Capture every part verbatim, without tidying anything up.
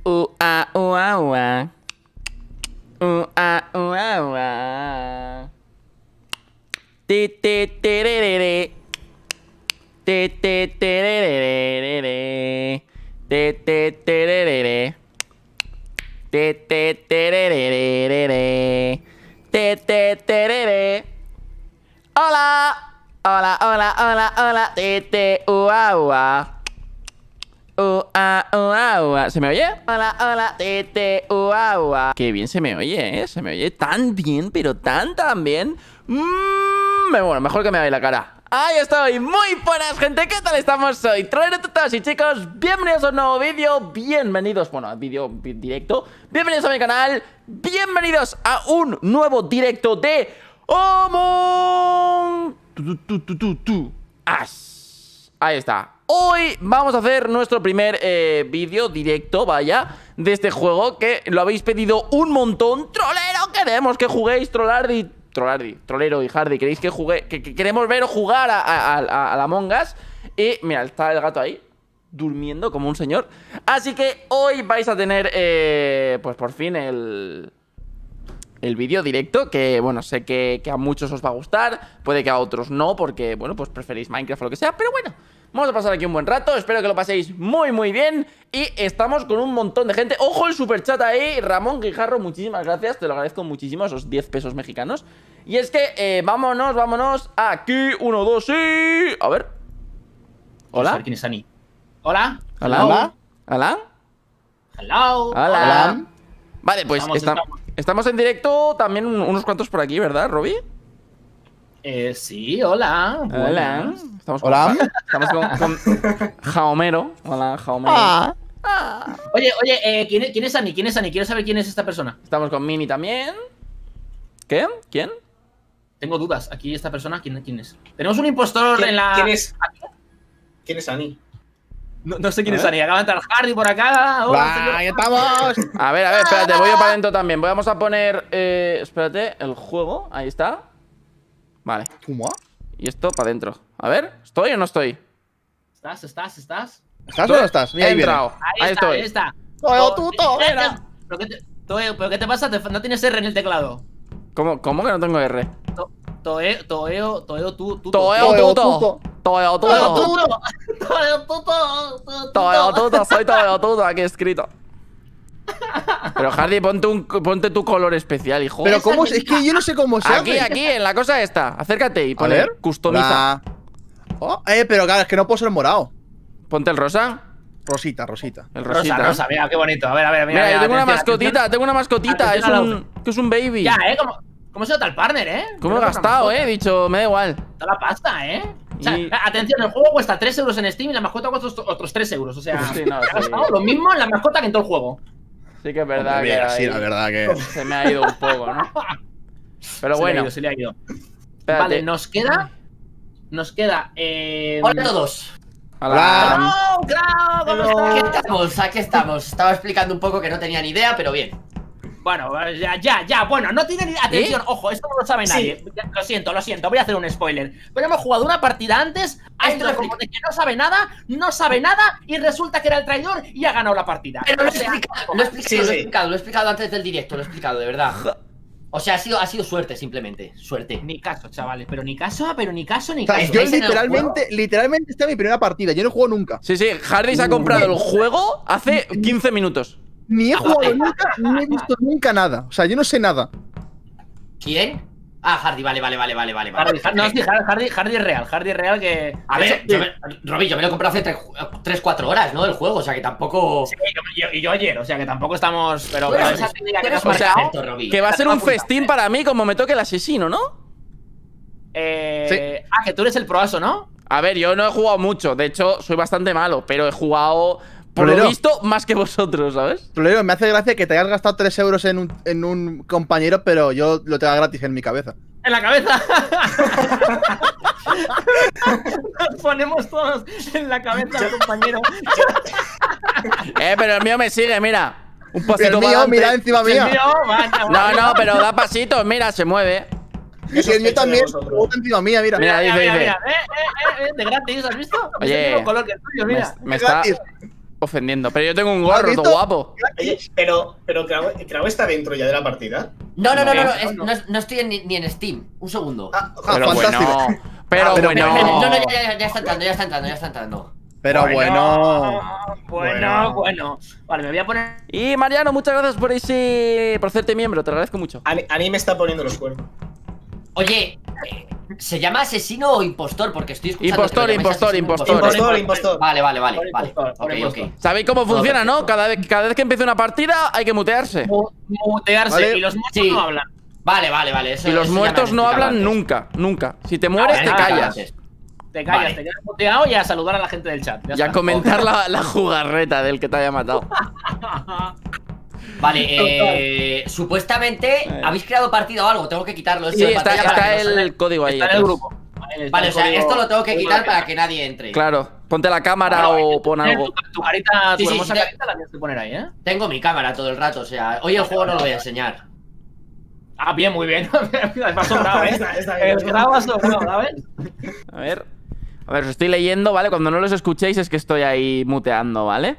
Ua, ua, ua. Ua, ua, ua. Ti, ti, tiririrí. Ti, ti, tiririrí. Ti, ti, tiririrí. Ti, ti, tiririrí. Ti, ti, tiririrí. Hola. Hola, hola, hola, hola. Ti, ti, ua, ua. Ua, ua, ua. ¿Se me oye? Hola, hola, tete, ua, ua. Qué bien se me oye, ¿eh? Se me oye tan bien, pero tan, tan bien. Mmm, bueno, mejor que me veáis la cara. Ahí estoy, muy buenas, gente. ¿Qué tal estamos? Soy Trolero Tutos y chicos, bienvenidos a un nuevo vídeo. Bienvenidos, bueno, vídeo directo. Bienvenidos a mi canal. Bienvenidos a un nuevo directo de Among Us. Ahí está. Hoy vamos a hacer nuestro primer eh, vídeo directo, vaya, de este juego que lo habéis pedido un montón. Trolero, queremos que juguéis Trollardi, Trollardi, Trolero y Hardy. Queréis que jugué, que, que queremos veros jugar a, a, a, a la Among Us. Y mira, está el gato ahí, durmiendo como un señor. Así que hoy vais a tener, eh, pues por fin el... el vídeo directo, que bueno, sé que, que a muchos os va a gustar. Puede que a otros no, porque bueno, pues preferís Minecraft o lo que sea. Pero bueno, vamos a pasar aquí un buen rato, espero que lo paséis muy muy bien. Y estamos con un montón de gente. Ojo el superchat ahí, Ramón Guijarro, muchísimas gracias, te lo agradezco muchísimo, esos diez pesos mexicanos. Y es que, eh, vámonos, vámonos aquí, uno, dos y... A ver. Hola. ¿Quién es Ani? Hola. Hola. Hola. Hola. Hello. Hola. Hola. Vale, pues estamos, está... estamos. estamos en directo también unos cuantos por aquí, ¿verdad, Robbie? Eh, sí, hola. Hola. Estamos con, Hola. Estamos con, con Jaomero. Hola, Jaomero. Ah. Ah. Oye, oye, eh, ¿quién, es, ¿quién es Ani? ¿Quién es Ani? Quiero saber quién es esta persona. Estamos con Mini también. ¿Qué? ¿Quién? Tengo dudas. Aquí esta persona, ¿quién, quién es? Tenemos un impostor ¿Quién, en la... ¿Quién es? ¿Quién es Ani? No, no sé quién es Ani. Acaba de entrar Hardy por acá. Hola, señor. ¡Ahí estamos! A ver, a ver, espérate, voy yo para adentro también. Vamos a poner, eh, espérate, el juego. Ahí está. Vale. ¿Cómo? Y esto para adentro. A ver, ¿estoy o no estoy? ¿Estás, estás, estás? ¿Estás o no estás? Mira, He ahí viene. entrado. Ahí, Ahí está, estoy. ahí está. Toeo, tuto, Eh, era. eh, ¿Pero qué, te, Toeo, ¿Pero qué te pasa? Te- no tienes R en el teclado. ¿Cómo, ¿Cómo que no tengo R? To- Toeo, Toeo, Toeo, tú, tú. Toeo Toeo tuto. tuto. Toeo Toeo, tuto. tuto. Toeo, tuto. Toeo tuto, soy Toeo tuto aquí escrito. Pero Hardy, ponte, un, ponte tu color especial, hijo. Pero cómo es, es que yo no sé cómo se Aquí, hace. aquí, en la cosa esta. Acércate y A pone ver. customiza. Hola. Oh, eh, pero claro, es que no puedo ser morado. Ponte el rosa. Rosita, rosita. El rosita. Rosa, Rosa, mira, qué bonito. A ver, a ver, mira. Mira, yo mira, tengo una atención, mascotita, atención. tengo una mascotita. Es Atención al un, que es un baby. Ya, ¿eh? ¿Cómo, cómo se nota el partner, eh? ¿Cómo he Creo que es una gastado, mascota. eh? He dicho, me da igual. Toda la pasta, ¿eh? O sea, Y- atención, el juego cuesta tres euros en Steam y la mascota cuesta otros- otros tres euros. O sea, Pues sí, no, he sí. gastado lo mismo en la mascota que en todo el juego. Sí que es verdad Hombre, que mira, sí, ahí la verdad que... se me ha ido un poco, ¿no? Pero Se bueno, le ha ido, se le ha ido. espérate. Vale, nos queda. Nos queda. Eh... Hola a todos. Hola. ¡Claro! ¡Claro! ¿Cómo Aquí estás? estamos, aquí estamos. Estaba explicando un poco que no tenía ni idea, pero bien. Bueno, ya, ya, ya. Bueno, no tiene ni. Atención, ojo, esto no lo sabe Sí. nadie. Ya, Lo siento, lo siento, voy a hacer un spoiler. Pero hemos jugado una partida antes, ha Esto hecho lo como de que no sabe nada, no sabe nada, y resulta que era el traidor y ha ganado la partida. Pero lo he O sea, explicado, lo he explicado, Sí, lo he sí. explicado, lo he explicado antes del directo, lo he explicado, de verdad. O sea, ha sido, ha sido suerte, simplemente. Suerte. Ni caso, chavales, pero ni caso, pero ni caso, ni O sea, caso. yo ¿Estáis en el literalmente, literalmente esta es mi primera partida. Yo no juego nunca. Sí, sí, Hardy se ha comprado el juego hace quince minutos. Ni he jugado nunca, ni he visto nunca nada. O sea, yo no sé nada. ¿Quién? Ah, Hardy, vale, vale, vale, vale, vale. Hardy, vale. no, sí, Hardy, Hardy es real, Hardy es real que. A de ver, hecho, yo me, Robbie, yo me lo he comprado hace tres cuatro horas, ¿no? El juego, o sea que tampoco. sí, yo- yo- y yo ayer, o sea que tampoco estamos. Pero, Tú eres pero esa un- técnica tú que eres nos un sea, marcado. experto, Robbie. Que va a Ya ser te lo un he apuntado. festín para mí como me toque el asesino, ¿no? Eh, Ah, que tú eres el proaso, ¿no? A ver, yo no he jugado mucho. De hecho, soy bastante malo. Pero he jugado, por lo Bolero. visto, más que vosotros, ¿sabes? Pero me hace gracia que te hayas gastado tres euros en un, en un compañero, pero yo lo tenga gratis en mi cabeza. En la cabeza. Nos ponemos todos en la cabeza, compañero. Eh, pero el mío me sigue, mira. Un El pasito mío, para mira adelante. encima El mía. mío, vaya, No, vaya. no, pero da pasitos, mira, se mueve. Y el mío también, vosotros. luego encima mía, mira. Mira, Mira, dice, mira, dice. mira. Eh, eh, eh, de gratis, ¿has visto? Es Oye. el mismo color que el tuyo, Me, mira. me está. Gratis. ofendiendo. Pero yo tengo un gorro, ¿Has todo visto? guapo. Oye, pero, pero Krau, Krau está dentro ya de la partida. No, no, no, no, no, No, es- no. no, no estoy en- ni, ni en Steam. Un segundo. Ah, Pero fantástico. bueno. Pero Ah, pero- bueno. Espera, espera, no, no, ya, ya, ya está entrando, ya está entrando, ya está entrando. Pero bueno. Bueno, bueno. Vale, me voy a poner. Y Mariano, muchas gracias por ese. por hacerte miembro, te lo agradezco mucho. Ani, Ani me está poniendo los cuernos. Oye, eh, ¿se llama asesino o impostor? Porque estoy escuchando. Impostor, que lo llamáis impostor, asesino, impostor. Impostor, impostor. Vale, vale, vale, Por vale. impostor, por Ok, impostor. ok. ¿Sabéis cómo Todo funciona, no? perfecto. Cada vez, cada vez que empiece una partida hay que mutearse. Mu- Mutearse. Vale. Y los muertos Sí. no hablan. Vale, vale, vale. Eso, Y los eso ya me muertos han no explicado hablan antes. nunca, nunca. Si te mueres, Ah, te ah, callas. antes. Te callas, Vale. te quedas muteado y a saludar a la gente del chat. Ya Y a está. comentar la, la jugarreta del que te haya matado. Vale, eh, supuestamente Eh. habéis creado partida o algo, tengo que quitarlo. esto Sí, de está, pantalla para está que no se el ve. código ahí. Está en el atrás. grupo. Ahí está Vale, el o sea, código- esto lo tengo que código quitar de- para que nadie entre. Claro, ponte la cámara Bueno, o pon Tienes algo. Tu, tu carita, tu Sí, sí, hermosa sí. carita la tienes que poner ahí, ¿eh? Tengo mi cámara todo el rato, o sea, hoy el juego no lo voy a enseñar. Ah, bien, muy bien. Me ha sobrado, ¿eh? Está- está bien. El grado ha sobrado, ¿sabes? A ver. A ver, os estoy leyendo, ¿vale? Cuando no los escuchéis es que estoy ahí muteando, ¿vale?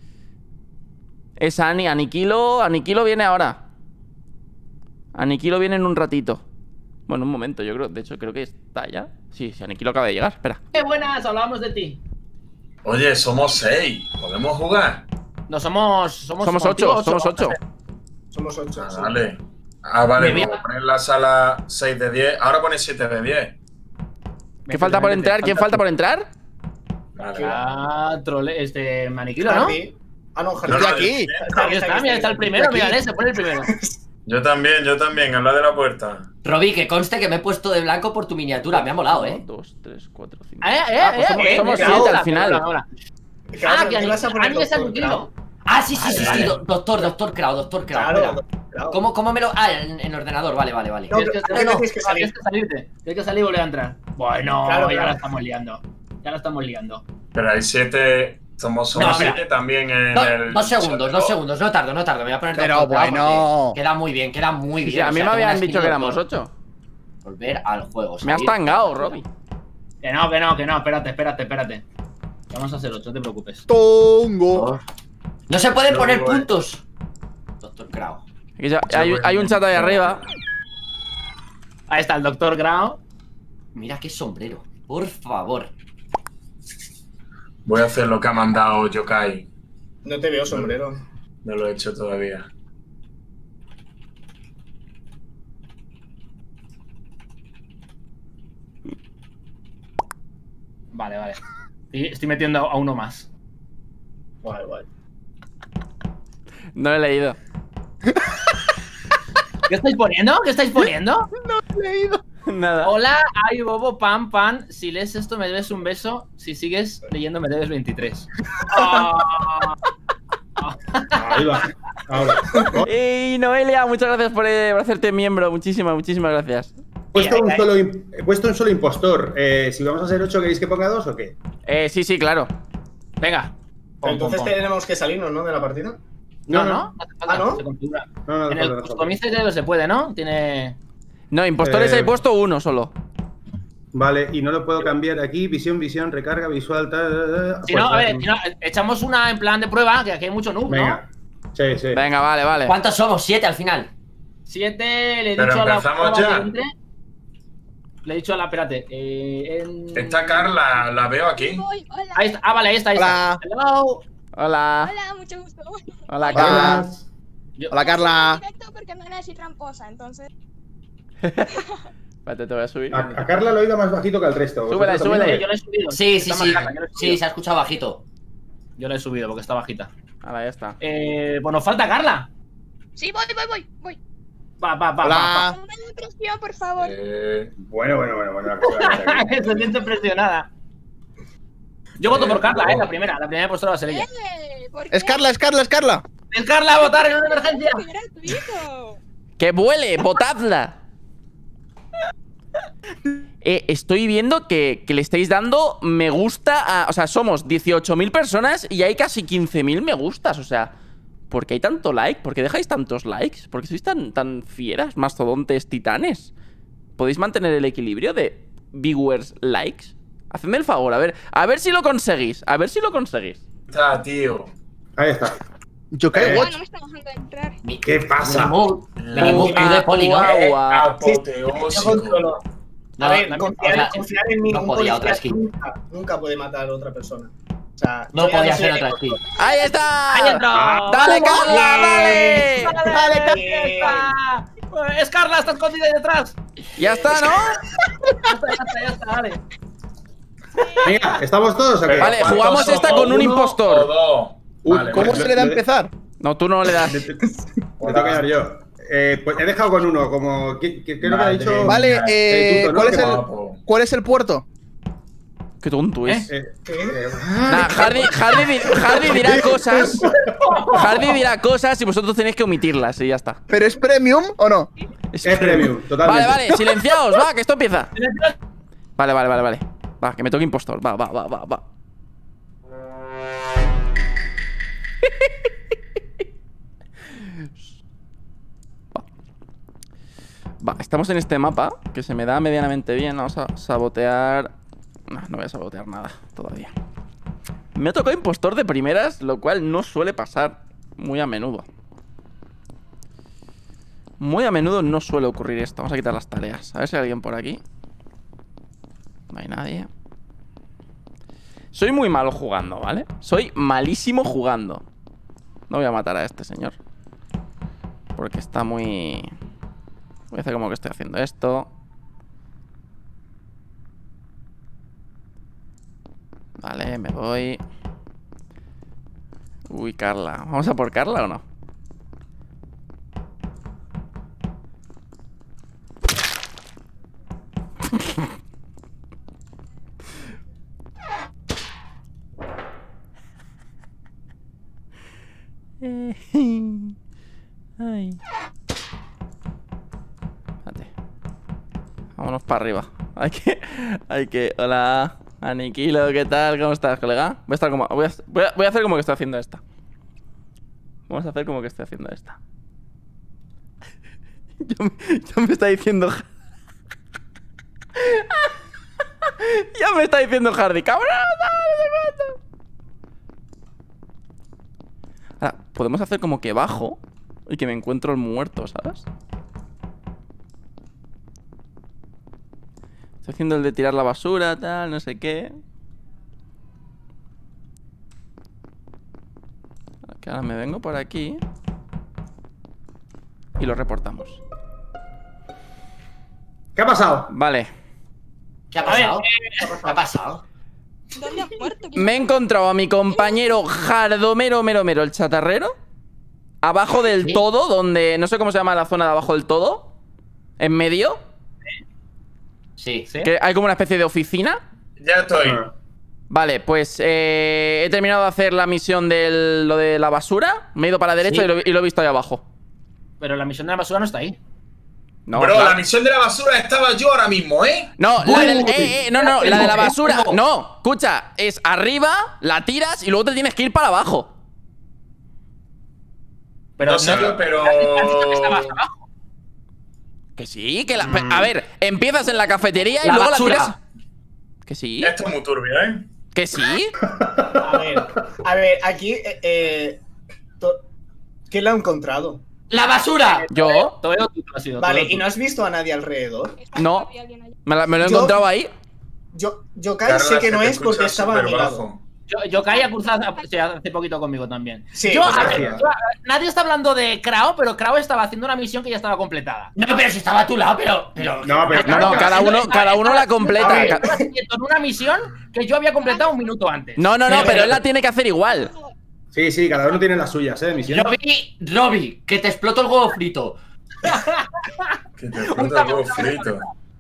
Es Ani, Aniquilo. Aniquilo viene ahora. Aniquilo viene en un ratito. Bueno, un momento, yo creo. De hecho, creo que está ya. Sí, sí, Aniquilo acaba de llegar. Espera. Qué buenas, hablábamos de ti. Oye, somos seis. ¿Podemos jugar? No, somos. Somos, Somos contigo ocho, somos ocho. Somos ocho. Ah, sí. vale. Ah, vale, Me voy a- pues poner la sala seis de diez. Ahora pone siete de diez. ¿Qué falta por entrar? ¿Quién falta por entrar? Vale. Ah, trole, este maniquilo, ¿no? Hardy. Ah, no, Hardy. No, no, Estoy aquí. yo- Ahí está, mira, está el primero, Aquí. mira, se pone el primero. Yo también, yo también. Habla de la puerta. Robbie, que conste que me he puesto de blanco por tu miniatura, me ha molado, eh. uno, dos, tres, cuatro, cinco. Eh, eh, Ah, pues eh, somos- eh, somos eh, siete ahora, al final. ahora, ahora. Claro, Ah, que ¿qué vas a poner, Ani es doctor Aniquilo. Krau? Ah, sí, sí, sí, Vale, sí, vale. do- doctor, doctor Krau, doctor Krau. Claro, espera. claro. ¿Cómo, ¿Cómo me lo...? Ah, en, en ordenador, vale, vale, vale. No, Tienes que, pero no, tienes que salir. tienes que salirte. Tienes que salir y volver a entrar. Bueno, Claro, ya claro. la estamos liando. Ya la estamos liando. Pero hay siete. Somos, somos No, mira. siete también en Do- el. dos segundos, dos segundos, no tardo, no tardo, me voy a poner Pero doctor Krau bueno. porque Queda muy bien, queda muy bien. Sí, a o mí sea, me tengo una habían skin dicho de que éramos doctor. ocho. Volver al juego. Me has salir. tangado, Robbie. Que no, que no, que no, espérate, espérate, espérate. Vamos a hacer ocho, no te preocupes. Tongo. No se pueden Yo poner voy. puntos. Doctor Krau. Aquí ya- Hay, hay un chat ahí arriba. Ahí está el doctor Grau. Mira qué sombrero, por favor. Voy a hacer lo que ha mandado Yokai. No te veo sombrero. No lo he hecho todavía. Vale, vale. Y estoy metiendo a uno más. Guay, guay. No lo he leído. ¿Qué estáis poniendo? ¿Qué estáis poniendo? Nada. Hola, ay, bobo, pan, pan. Si lees esto, me debes un beso. Si sigues leyendo, me debes veintitrés. Ah. Ahí va. Ahora. Y Noelia, muchas gracias por, eh, por hacerte miembro. Muchísimas, muchísimas gracias. He puesto, un solo, im- he puesto un solo impostor. Eh, si vamos a ser ocho, ¿queréis que ponga dos o qué? Eh, sí, sí, claro. Venga. Pero entonces Pon, pon, pon. tenemos que salirnos, ¿no? De la partida. No, no. hace falta, Ah, ¿no? se configura. No, no, En no, el no, no, no. customize se puede, ¿no? Tiene. No, impostores Eh, he puesto uno solo. Vale, y no lo puedo cambiar aquí. Visión, visión, recarga, visual. Tal, tal, tal. Si no, a Pues, ver, si no, echamos una en plan de prueba, que aquí hay mucho noob, ¿no? Venga. Sí, sí. Venga, vale, vale. ¿Cuántos somos? Siete al final. Siete, le he Pero dicho a la empezamos prueba ya. que entre. Le he dicho a la, espérate. Eh, en... Esta Carla, la veo aquí. Voy, hola. Ahí está. Ah, vale, ahí está, ahí está. Hola. Hello. Hola. Hola, mucho gusto. Hola, Carla. Yo- Hola, Carla. Directo porque me van a decir tramposa, entonces. Espérate, te voy a subir. A, a Carla lo he oído más bajito que al resto. Súbele, ¿Vosotros súbele. también? Yo lo he subido. Sí, sí, Está sí. más baja, yo lo he Sí, subido. se ha escuchado bajito. Yo lo he subido porque está bajita. Ahora ya está. Eh, pues nos falta Carla. Sí, voy, voy, voy, voy. Va, va, va, Hola. va, No me den presión, por favor. Eh, Bueno, bueno, bueno, bueno. la cosa va a ser va. aquí. Se siente presionada. Yo voto por Carla, eh, la primera. La primera postura va a ser ella. Eh, ¿por qué? Es Carla, es Carla, es Carla. ¡Es Carla a votar en una emergencia! ¡Qué gratuito! ¡Que vuele! ¡Votadla! Eh, estoy viendo que, que le estáis dando me gusta a... O sea, somos dieciocho mil personas y hay casi quince mil me gustas. O sea, ¿por qué hay tanto like? ¿Por qué dejáis tantos likes? ¿Por qué sois tan, tan fieras, mastodontes, titanes? ¿Podéis mantener el equilibrio de viewers likes? Hacedme el favor, a ver, a ver si lo conseguís. A ver si lo conseguís. está, tío? Ahí está. Yo Eh, caigo. Ah, no me están dejando entrar. Mi- ¿Qué pasa? Minimoo- La Minimoo Q de Poli, ¿no? Guau, guau. Yo Apoteósico. controlo. No, A ver, no, confiar, o sea, confiar en mí. no un podía policía otra skin. Nunca, nunca puede matar a otra persona. O sea, No yo ya podía sé ser que- otra skin. ¡Ahí está! ¡Ahí entró! ¡Dale, Carla, dale! ¡Dale, Bien. Carla! ¡Es Carla! ¡Está escondida ahí detrás! Ya está, ¿no? Ya está, ya está, ya está, dale. Venga, ¿estamos todos o qué? Vale, ¿Cuántos jugamos son? esta con un ¿Uno impostor. o dos? Uy, Vale, ¿cómo vale. se le da a empezar? No, tú no le das. Me toca quedar yo. Eh, pues he dejado con uno, como. ¿Qué, qué, qué es lo que ha Madre dicho? mía. Vale, eh, Eh, tú, ¿no? ¿cuál, es Qué el, guapo. ¿cuál es el puerto? Qué tonto es. Eh, ¿Qué? eh, Nah, Hardy, Hardy, di- Hardy dirá cosas. Hardy dirá cosas y vosotros tenéis que omitirlas y ya está. ¿Pero es premium o no? Es es premium, totalmente. Vale, vale, silenciaos, va, que esto empieza. Vale, vale, vale, vale. Va, que me toque impostor. Va, va, va, va, va. Va. Va, estamos en este mapa que se me da medianamente bien. Vamos a sabotear. No, no voy a sabotear nada todavía. Me ha tocado impostor de primeras, lo cual no suele pasar muy a menudo. Muy a menudo no suele ocurrir esto. Vamos a quitar las tareas. A ver si hay alguien por aquí. No hay nadie. Soy muy malo jugando, ¿vale? Soy malísimo jugando. No voy a matar a este señor, porque está muy... Voy a hacer como que estoy haciendo esto. Vale, me voy. Uy, Carla. ¿Vamos a por Carla o no? Ay. Espérate. Vámonos para arriba. Hay que... Hay que... Hola. Aniquilo, ¿qué tal? ¿Cómo estás, colega? Voy a estar como... Voy a, voy a, voy a hacer como que estoy haciendo esta. Vamos a hacer como que estoy haciendo esta. Ya me, ya me está diciendo... Ya me está diciendo Hardy. ¡Cabrón! Ahora, podemos hacer como que bajo y que me encuentro el muerto, ¿sabes? Estoy haciendo el de tirar la basura, tal, no sé qué. Que ahora me vengo por aquí y lo reportamos. ¿Qué ha pasado? Vale. ¿Qué ha pasado? ¿Qué ha pasado? ¿Dónde has muerto? ¿Quién- Me he encontrado a mi compañero Jardomero Mero Mero, el chatarrero, abajo del ¿Sí? todo, donde... No sé cómo se llama la zona de abajo del todo. En medio. Sí. ¿Sí? Que hay como una especie de oficina. Ya estoy. Ah. Vale, pues eh, he terminado de hacer la misión de lo de la basura. Me he ido para la derecha Sí. y, lo, y lo he visto ahí abajo. Pero la misión de la basura no está ahí. No, Bro, claro. la misión de la basura estaba yo ahora mismo, ¿eh? No, la del- Uy. eh, eh, no, no, la de la ¿Cómo? basura. ¿Cómo? No, escucha, es arriba, la tiras y luego te tienes que ir para abajo. Pero No sé, no, pero- ¿has dicho que estabas abajo? Que sí, que la. A ver, empiezas en la cafetería y La luego basura. la tiras. Que sí, Esto es muy turbio, ¿eh? que sí. A ver, a ver, aquí. Eh, eh, to- ¿Quién la ha encontrado? ¡La basura! Yo, Todo tú lo has sido. Vale, todo ¿y tú. no has visto a nadie alrededor? Está No. papi, alguien allá. me, la- me lo he Yo- encontrado ahí. Yo, yo Kai Carla, sé que se no te es porque escucha estaba a mi lado. superbajo. Yo, yo caí a cruzar hace, hace poquito conmigo también. Sí, yo, pues a sí. ver, yo- nadie está hablando de Krao, pero Krao estaba haciendo una misión que ya estaba completada. No, pero si estaba a tu lado, pero. pero No, pero- No, no, cada uno, cada uno la completa. Estaba Ca- haciendo una misión que yo había completado un minuto antes. No, no, no, pero él la tiene que hacer igual. Sí, sí, cada uno tiene las suyas, ¿eh? De misión. Robbie, Robbie, que te exploto el huevo frito. Que te explota el huevo frito.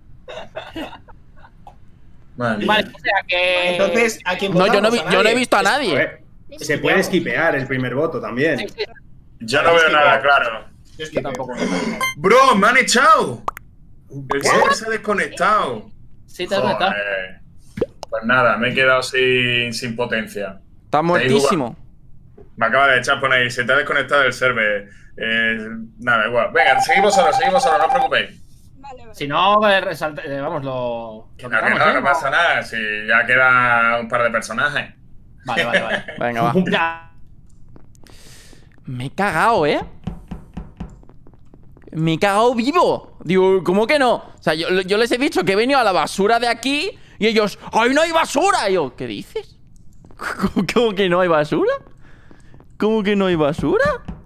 Madre Vale, mía. o sea que. Entonces, ¿a quién No, yo no, vi- votamos? ¿A yo no he nadie? visto a A nadie. ver, se puede esquipear el primer voto también. Sí, sí, Yo no veo nada claro. Yo es que yo tampoco. Bro, me han echado. El server se ha desconectado. Sí, te has conectado. Joder. Pues nada, me he quedado sin, sin potencia. Está muertísimo. Me acaba de echar por ahí. Se te ha desconectado el server. Eh, nada, igual. Venga, seguimos solos, seguimos solos, no os preocupéis. Vale, vale. Si no, eh, resalta- eh, vamos, lo. Que lo no, que quitamos, no, ¿eh? no pasa nada. Si ya queda un par de personajes. Vale, vale, vale. Venga, va. Ya. Me he cagado, ¿eh? Me he cagado vivo. Digo, ¿cómo que no? O sea, yo, yo les he dicho que he venido a la basura de aquí y ellos, ¡ay, no hay basura! Y yo, ¿qué dices? ¿Cómo, cómo que no hay basura? ¿Cómo que no hay basura?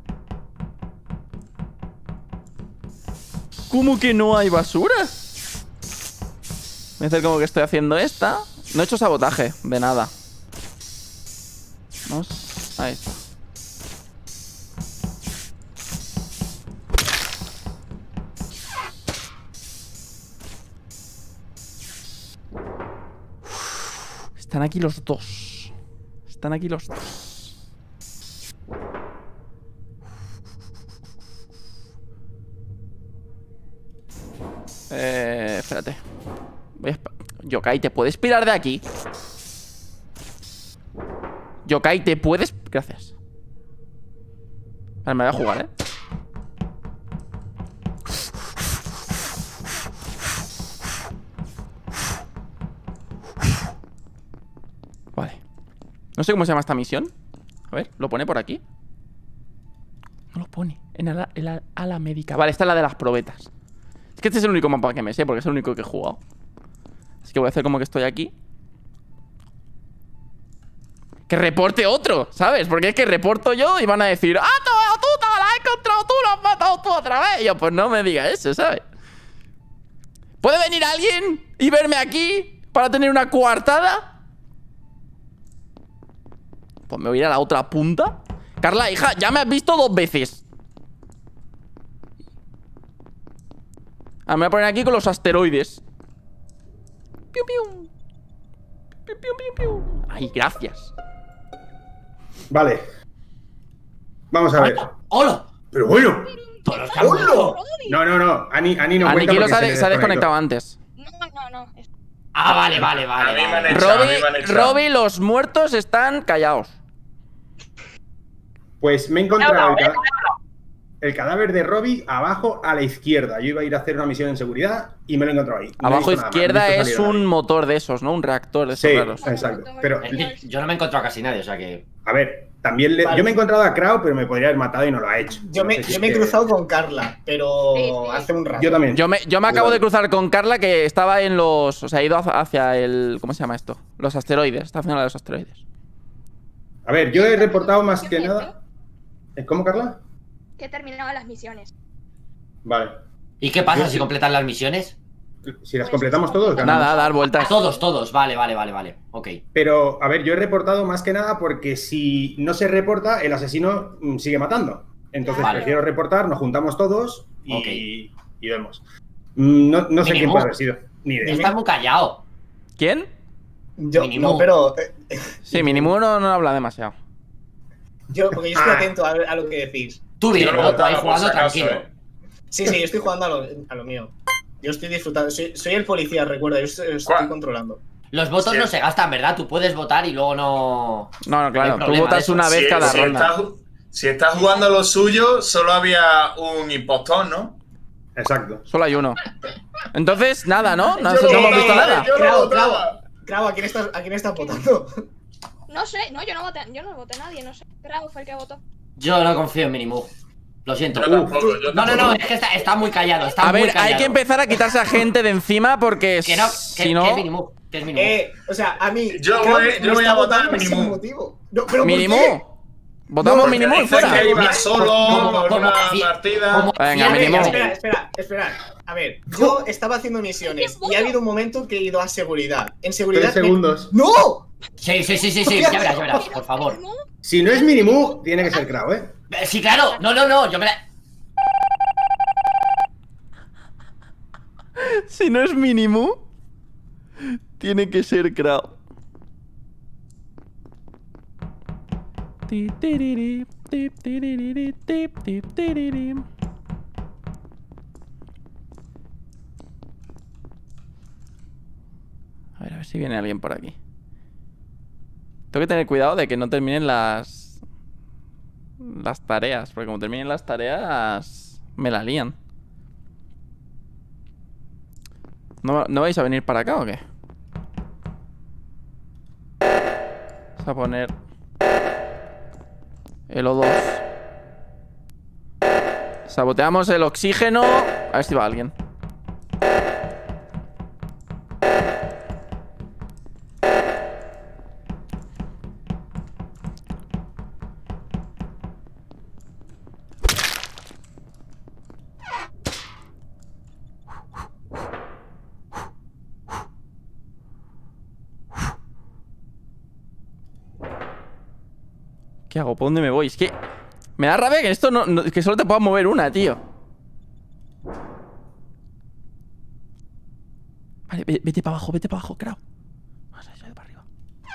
¿Cómo que no hay basura? Voy a hacer como que estoy haciendo esta. No he hecho sabotaje, de nada. Vamos, ahí está. Están aquí los dos. Están aquí los dos. Eh, espérate. Voy a Yokai, ¿te puedes pirar de aquí? Yokai, ¿te puedes...? Gracias. Vale, me voy a jugar, ¿eh? Vale. No sé cómo se llama esta misión. A ver, ¿lo pone por aquí? No lo pone. En ala, en la ala médica. Vale, esta es la de las probetas. Es que este es el único mapa que me sé, porque es el único que he jugado. Así que voy a hacer como que estoy aquí. Que reporte otro, ¿sabes? Porque es que reporto yo y van a decir, ¡ah, tú, tú, te la has encontrado tú, lo has matado tú otra vez! Y yo, pues no me diga eso, ¿sabes? ¿Puede venir alguien y verme aquí para tener una coartada? Pues me voy a ir a la otra punta. Carla, hija, ya me has visto dos veces. Ah, me voy a poner aquí con los asteroides. Piu, piu. Piu, piu, piu, piu. Ay, gracias. Vale. Vamos a ver. ¡Hola! Pero bueno. Todos los que han muerto. No, no, no. Ani, Ani no cuenta Aniquilo porque se ha, se de- le se ha desconectó. desconectado antes. No, no, no. es- Ah, vale, vale, vale. A mí me vale. han echado, a mí me han Robbie, echado. Robbie, los muertos están callados. Pues me he encontrado el, cada- el cadáver de Robbie abajo a la izquierda. Yo iba a ir a hacer una misión en seguridad y me lo he encontrado ahí. No he Abajo visto nada más, izquierda no he visto es salir a un nadie. motor de esos, ¿no? Un reactor de esos Sí, raros. exacto. Pero, Eh, Yo no me he encontrado a casi nadie, o sea que. a ver, también le- Vale. yo me he encontrado a Krau, pero me podría haber matado y no lo ha hecho. Yo me, Entonces, yo es me he que- cruzado con Carla, pero Sí, sí. hace un rato. Yo también. Yo me, yo me acabo Yo de también. cruzar con Carla, que estaba en los... O sea, he ido hacia- hacia el... ¿Cómo se llama esto? Los asteroides. Está haciendo la de los asteroides. A ver, yo he reportado más Yo que pienso nada. ¿Cómo, Carla? Que terminaba las misiones. Vale. ¿Y qué pasa si completan las misiones? Si las completamos todos, ganamos. Nada, dar vueltas. Todos, todos. Vale, vale, vale, vale. Ok. Pero, a ver, yo he reportado más que nada porque si no se reporta, el asesino mm, sigue matando. Entonces Vale. prefiero reportar, nos juntamos todos y, Ok. y vemos. Mm, No, no sé quién Mínimo. puede haber sido. Ni idea. Estás muy callado. ¿Quién? Yo, Mínimo. no, pero eh, Sí, Minimu no, no habla demasiado. yo, porque yo estoy Ah. atento a, a lo que decís. Tú Yo bien, no ¿no? lo Tú ahí votaba por jugando si acaso, tranquilo. eh. Sí, sí, yo estoy jugando a lo, a lo mío. Yo estoy disfrutando. Soy, soy el policía, recuerda, yo estoy, estoy ¿Cuál? controlando. Los votos Sí. no se gastan, ¿verdad? Tú puedes votar y luego no. No, no, No claro. hay Tú problema de votas eso. una vez Si- cada si ronda. estás, si estás jugando a lo suyo, solo había un impostor, ¿no? Exacto. Solo hay uno. Entonces, nada, ¿no? No, Yo no lo hemos visto votaba, nada. Yo lo Cravo, votaba. Cravo, ¿a quién estás, a quién estás votando? No sé, no, yo no voté, yo no voté a nadie, no sé. Bravo fue el que votó. Yo no confío en Minimu. Lo siento. Yo tampoco, yo No, no, tampoco. no, es que está, está muy callado. Está A muy ver, callado. hay que empezar a quitarse a gente de encima porque Que no, que, si que no... es Minimu. Que es Minimu. Eh, o sea, a mí. Yo Cravo voy- me yo voy está a votar votando sin Minimu. motivo. No, ¿pero por qué? Minimu. Votamos No, Minimu y Dice fuera. que iba solo Como- en como- una como- partida. como- Venga, A ver, Minimu. espera, espera, espera. A ver, yo estaba haciendo misiones y ha habido un momento que he ido a seguridad. En seguridad. Tres me- segundos. ¡No! Sí, sí, sí, sí, sí. Ya verás, ya verás, por favor. Si no es Minimu, tiene que ser Krau, ¿eh? Eh, Sí, claro. No, no, no. Yo me la. Si no es Minimu, tiene que ser Krau. Ti, tiriri, ti, tiriri, ti, ti, tiriri. A ver, a ver si viene alguien por aquí. Tengo que tener cuidado de que no terminen las... Las tareas, porque como terminen las tareas... Me la lían. ¿No, ¿No vais a venir para acá o qué? Vamos a poner el O dos. Saboteamos el oxígeno. A ver si va alguien. ¿Qué hago? ¿Por dónde me voy? Es que me da rabia que esto no, no que solo te puedas mover una, tío. Vale, vete para abajo, vete para abajo, creo. Vamos a ir para arriba.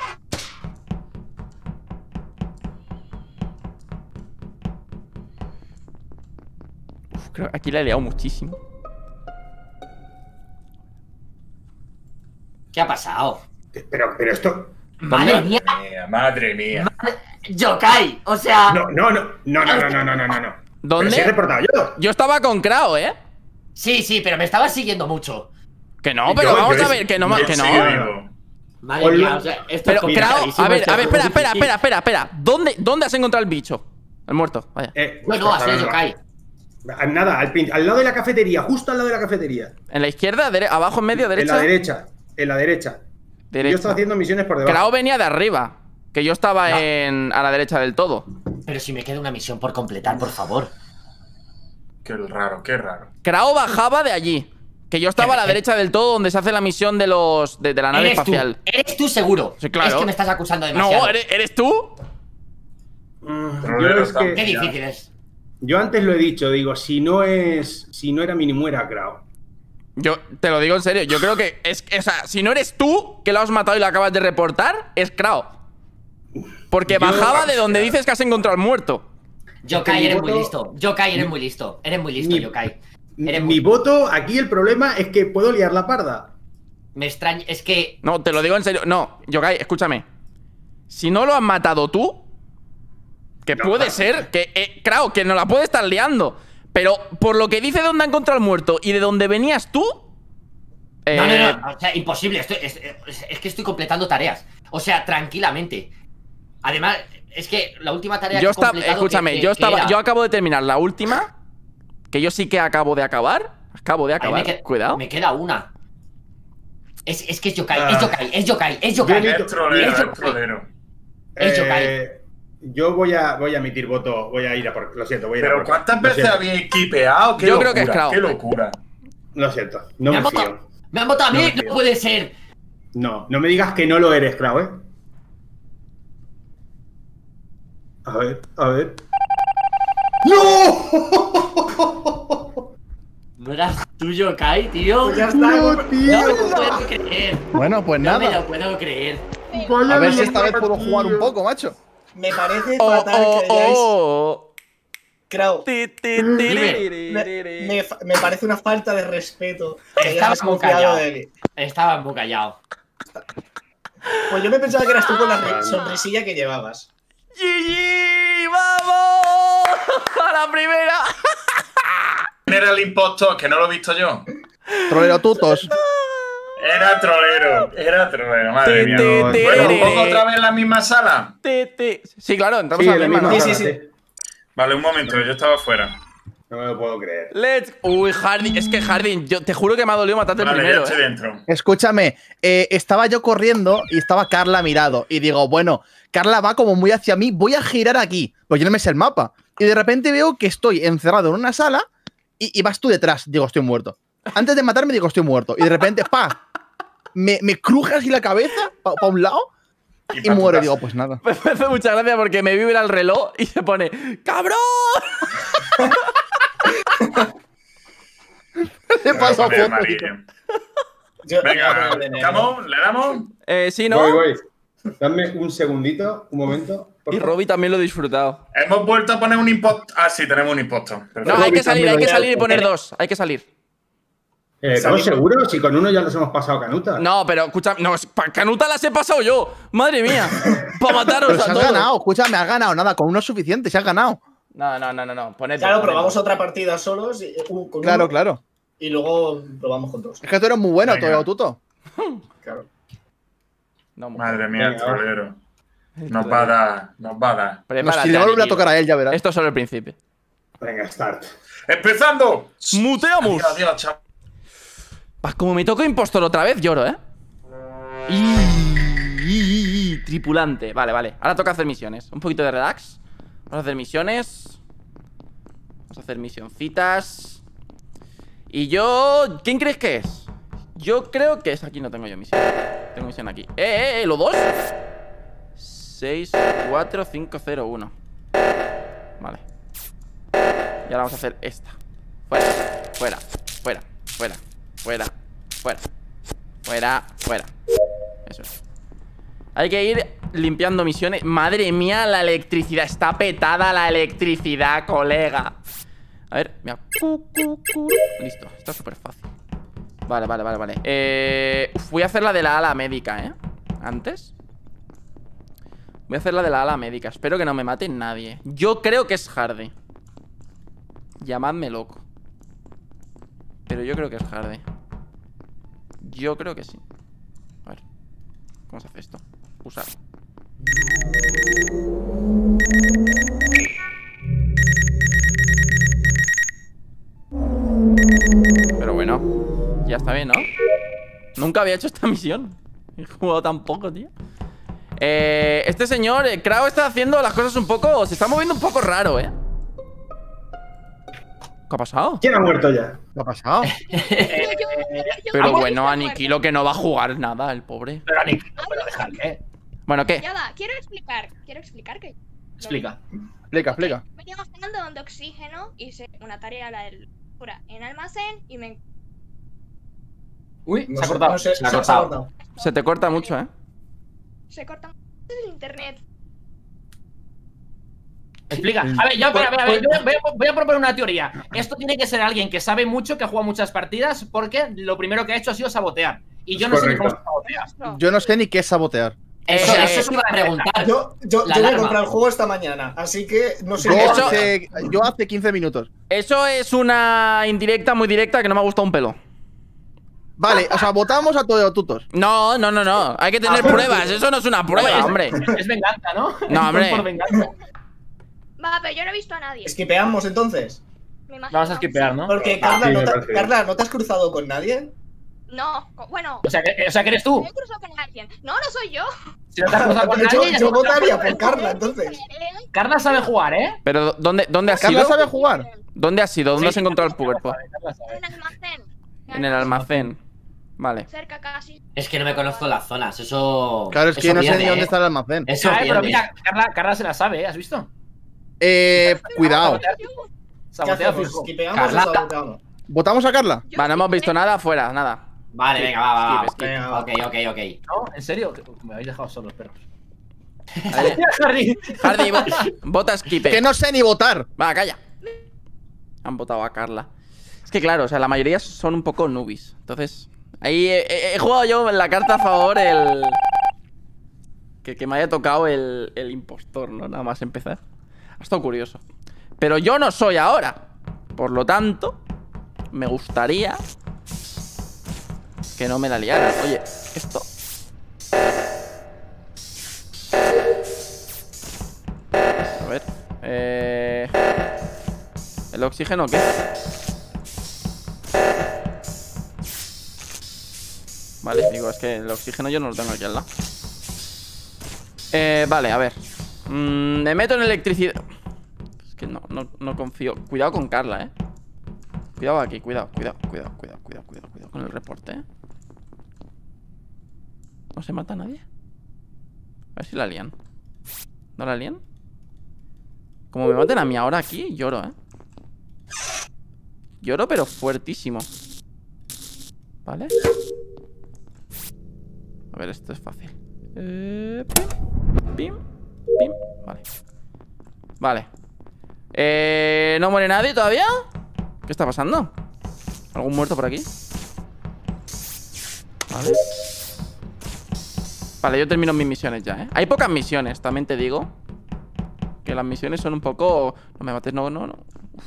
Uf, creo que aquí la he liado muchísimo. ¿Qué ha pasado? Pero, pero esto. Madre mía. Mía, madre mía. Yokai, o sea. No, no, no, no, no, no, no, no, no, no. ¿Dónde? Pero si he reportado yo. Yo estaba con Krao, ¿eh? Sí, sí, pero me estabas siguiendo mucho. Que no, pero Yo- vamos yo- a ver, que no, Yo que sigo no. vivo. Madre Hola. mía, o sea, esto Pero, es Krao, complicadísimo, a ver, esto a ver, es espera, muy espera, difícil. espera, espera, espera. ¿Dónde, ¿Dónde has encontrado el bicho? El muerto, vaya. Eh, No, no, ha sido Yokai. Nada, al, prin- al lado de la cafetería, justo al lado de la cafetería. ¿En la izquierda? dere- ¿Abajo, en medio, derecha? En la derecha, en la derecha. Derecha. Yo estaba haciendo misiones por debajo. Krao venía de arriba. Que yo estaba No. en, a la derecha del todo. Pero si me queda una misión por completar, por favor. Qué raro, qué raro. Krao bajaba de allí. Que yo estaba a la derecha del todo, donde se hace la misión de los de, de la nave Eres tú, espacial. eres tú seguro. Sí, claro. Es que me estás acusando demasiado. No, ¿eres, ¿eres tú? Mm, Pero yo, no es está. que- Qué difícil es. yo antes lo he dicho, digo, si no es. Si no era mínimo, era Krao. Yo te lo digo en serio. Yo creo que es. O sea, si no eres tú que lo has matado y lo acabas de reportar, es Krao. Porque Yo- bajaba de donde dices que has encontrado al muerto. Yokai, mi eres voto- muy listo. Yokai, eres muy listo. Eres muy listo, Mi- Yokai. Mi Eres muy... voto, aquí el problema es que puedo liar la parda. Me extraña. Es que. No, te lo digo en serio. No, Yokai, escúchame. Si no lo has matado tú, que No, puede claro. ser, que, eh, claro, que no la puede estar liando. Pero por lo que dice de dónde ha encontrado al muerto y de dónde venías tú. eh, No, no, no. O sea, imposible. Estoy, es, es- es que estoy completando tareas. O sea, tranquilamente. Además, es que la última tarea Yo que he estaba. completado, Escúchame, que- que- yo que estaba. era- Yo acabo de terminar la última. Que yo sí que acabo de acabar. Acabo de A mí acabar. me, que- Cuidado. me queda una. Es, es que es Yokai, Ah. es Yokai, es Yokai, es Yokai. Yo Es trolero, Es es Yokai. trolero. Es Yokai. Eh, yo voy a, voy a emitir voto, voy a ir a por. Lo siento, voy a ir a Pero por. ¿cuántas lo veces siento, habéis kipeado? ¡Qué Yo locura, creo que es Krao. ¡Qué locura! Lo siento, no me, me han votado, fío. me han votado a No mí, me no, fío. puede ser. No, no me digas que no lo eres, Krao, ¿eh? A ver, a ver. ¡No! ¿No eras tú, Yokai, tío? Pues ya está. No, como- tío. No me lo puedo creer. Bueno, pues No me nada. lo puedo creer. Vaya A ver si esta mierda, vez puedo jugar un tío. poco, macho. Me parece Oh, fatal oh, que digáis. oh. Krao, Ti, ti, me, tiriri, me fa- me parece una falta de respeto que hayas Estaba muy desconfiado callado. de él. Estaba muy callado. Pues yo me pensaba que eras tú con la re- sonrisilla que llevabas. G G, ¡vamos! ¡A la primera! ¿Quién era el impostor? Que no lo he visto yo. Trolero tutos. Era trolero, era trolero, madre Ti, mía. ti, no, ti, Bueno, ti, ¿un poco ti, otra vez en la misma sala? ti, ti. Sí, claro, entramos Sí, a la la misma, misma ¿no? Sí, sala, sí, sí. Vale, un momento, yo estaba fuera. No me lo puedo creer. Let's. Uy, Hardin. Es que Hardin, yo te juro que me ha dolido matarte Vale, primero. ya estoy ¿eh? dentro. Escúchame, eh, estaba yo corriendo y estaba Carla mirado. Y digo, bueno, Carla va como muy hacia mí, voy a girar aquí. Pues yo no me sé el mapa. Y de repente veo que estoy encerrado en una sala y, y vas tú detrás. Digo, estoy muerto. Antes de matarme, digo, estoy muerto. Y de repente, pa, me, me cruje así la cabeza para un lado y pa' tu muero. casa. Digo, pues nada. Me hace mucha gracia porque me vibra el reloj y se pone ¡Cabrón! Te Me voy a paso poner foto, amarillo. tío. Yo- Venga, yo- ¿estamos? ¿Le damos? Eh, sí, ¿no? Voy, voy. Dame un segundito, un momento. por Y favor. Robbie también lo ha disfrutado. Hemos vuelto a poner un impostor. Ah, sí, tenemos un impostor. Perfecto. No, hay que Robbie salir, también hay lo que hizo. salir y poner dos. Hay que salir. Eh, ¿Estamos Salimos. seguros? Si con uno ya nos hemos pasado canuta. No, pero escucha, no, pa- Canuta las he pasado yo. Madre mía. Para mataros Pero a se has todos. ganado, escúchame, has ganado. Nada, con uno es suficiente, se has ganado. No, no, no, no, no. Poned Claro, dos, poned probamos dos. otra partida solos y, uh, con Claro, uno, claro. y luego probamos con dos. Es que tú eres muy bueno, Venga. Trolero tuto. Claro. No, mujer. Madre mía, Venga, trolero. Nos va a dar, nos va a dar. No, Prepárate, si le vuelve a Aniki. tocar a él, ya verás. Esto es solo el principio. Venga, start. ¡Empezando! ¡Muteamos! Adiós, adiós, chaval. Pa, como me toco impostor otra vez, lloro, ¿eh? Y, y- y- tripulante. Vale, vale. Ahora toca hacer misiones. Un poquito de relax. Vamos a hacer misiones. Vamos a hacer misioncitas. Y yo... ¿Quién crees que es? Yo creo que es... Aquí no tengo yo misión. Tengo misión aquí. ¡Eh, eh, eh! ¿Lo dos? seis, cuatro, cinco, cero, uno. Vale. Y ahora vamos a hacer esta. Fuera, fuera, fuera, fuera, fuera, fuera, fuera, fuera. Eso es. Hay que ir limpiando misiones. Madre mía, la electricidad. Está petada la electricidad, colega. A ver, mira. Listo, está súper fácil. Vale, vale, vale, vale. Eh, uf, voy a hacer la de la ala médica, ¿eh? Antes. Voy a hacer la de la ala médica. Espero que no me mate nadie. Yo creo que es Hardy. Llamadme loco. Pero yo creo que es Hardy. Yo creo que sí. A ver. ¿Cómo se hace esto? Usar. Pero bueno. Ya está bien, ¿no? Nunca había hecho esta misión. He jugado tan poco, tío. Eh, este señor, eh, Krao, está haciendo las cosas un poco... Se está moviendo un poco raro, ¿eh? ¿Qué ha pasado? ¿Quién ha muerto ya? ¿Qué ha pasado? Pero bueno, Aniquilo que no va a jugar nada, el pobre. Pero Aniki, no puedo dejarle. Bueno, ¿qué? Ya da, quiero explicar. Quiero explicar que. Explica. Explica, explica. Veníamos ganando de oxígeno, hice una tarea la del pura en almacén y me. Uy, No se ha sé, cortado. no sé, se ha se- se ha cortado. cortado. Se te corta mucho, ¿eh? Se corta el internet. Explica. A ver, yo, a ver, a ver, a ver, yo voy, a, voy a proponer una teoría. Esto tiene que ser alguien que sabe mucho, que ha jugado muchas partidas, porque lo primero que ha hecho ha sido sabotear. Y yo no sé ni cómo se sabotea. Yo no sé ni qué es sabotear. Eso, Eh, eso se iba a preguntar. Yo, yo, La yo voy a alarma. comprar el juego esta mañana, así que no sé Yo qué Eso- hace, yo hace quince minutos. Eso es una indirecta muy directa que no me ha gustado un pelo. Vale, o sea, votamos a todos los tutos. No, no, no, no. Hay que tener pruebas. Eso no es una prueba, hombre. Es venganza, ¿no? No, hombre. Por venganza. Va, pero yo no he visto a nadie. Esquipeamos entonces. Me imagino. Vamos a skipear, ¿no? Porque, Ah, Carla, sí, ¿no me te, parece bien. Carla, ¿no te has cruzado con nadie? No, co- bueno. O sea, que, o sea, que eres tú. Me he cruzado con alguien. No, no soy yo. Si no te has cruzado con yo nadie, ya yo no- votaría por Carla, entonces. Carla sabe jugar, ¿eh? Pero ¿dónde, dónde has ¿Carla ido? sabe jugar? ¿Dónde has ido? ¿Dónde Sí, has encontrado el Carla cuerpo? sabe, Carla sabe. En el almacén. En el almacén. Vale. Cerca casi. Es que no me conozco las zonas, eso. Claro, es que eso no sé pierde, ni dónde ¿eh? está el almacén. Eso Ah, pero pierde. mira, Carla, Carla se la sabe, ¿eh? ¿Has visto? Eh, cuidado. ¿Qué Sabotea hacemos? fijo. ¿Esquipeamos Carla. o saboteamos? ¿Votamos a Carla? Yo Va, no hemos sí, visto eh, nada, fuera, nada. Vale, venga, va, va, va. Skip, skip. Venga, va. Ok, ok, ok. ¿No? ¿En serio? Me habéis dejado solos, perros. Vale. Harry. Hardy, vo- vota Skipe. Que no sé ni votar. Va, calla. Han votado a Carla. Es que claro, o sea, la mayoría son un poco nubis. Entonces, ahí he, he- he jugado yo en la carta a favor el... Que, que me haya tocado el, el impostor, ¿no? Nada más empezar. Ha estado curioso. Pero yo no soy ahora. Por lo tanto, me gustaría que no me la liaran. Oye, esto... A ver. Eh... ¿El oxígeno qué? Vale, digo, es que el oxígeno yo no lo tengo aquí al lado. Eh, vale, a ver. Mm, me meto en electricidad. Es que no, no, no confío. Cuidado con Carla, eh. Cuidado aquí, cuidado, cuidado, cuidado, cuidado, cuidado, cuidado, cuidado con el reporte, eh. ¿No se mata a nadie? A ver si la lían. ¿No la lían? Como me maten a mí ahora aquí, lloro, eh. Lloro, pero fuertísimo. ¿Vale? A ver, esto es fácil. Eh, pim, pim, pim. Vale. Vale. Eh, ¿no muere nadie todavía? ¿Qué está pasando? ¿Algún muerto por aquí? Vale. Vale, yo termino mis misiones ya, ¿eh? Hay pocas misiones, también te digo. Que las misiones son un poco... No me mates, no, no, no. Uf.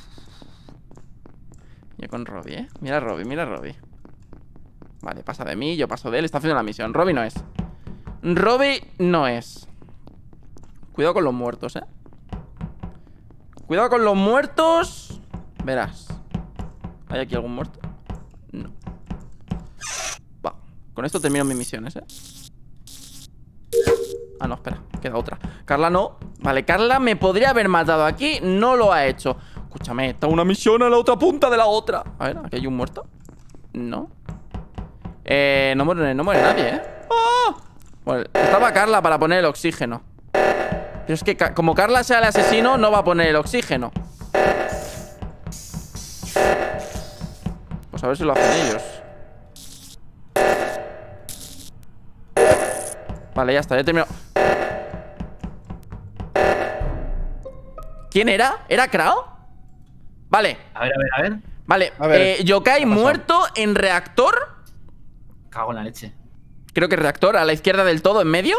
Yo con Robbie, ¿eh? Mira a Robbie, mira a Robbie. Vale, pasa de mí, yo paso de él. Está haciendo la misión. Robbie no es. Robbie no es. Cuidado con los muertos, eh. Cuidado con los muertos. Verás. ¿Hay aquí algún muerto? No. Va. Con esto termino mis misiones, eh. Ah, no, espera. Queda otra. Carla no. Vale, Carla me podría haber matado aquí. No lo ha hecho. Escúchame, está una misión a la otra punta de la otra. A ver, ¿aquí hay un muerto? No. Eh, no muere, no muere nadie, ¿eh? ¡Oh! Bueno, estaba Carla para poner el oxígeno. Pero es que como Carla sea el asesino, no va a poner el oxígeno. Pues a ver si lo hacen ellos. Vale, ya está, ya he terminado. ¿Quién era? ¿Era Krao? Vale. A ver, a ver, a ver. Vale, A ver, eh, Yokai muerto en reactor. Cago en la leche. Creo que reactor, a la izquierda del todo, en medio.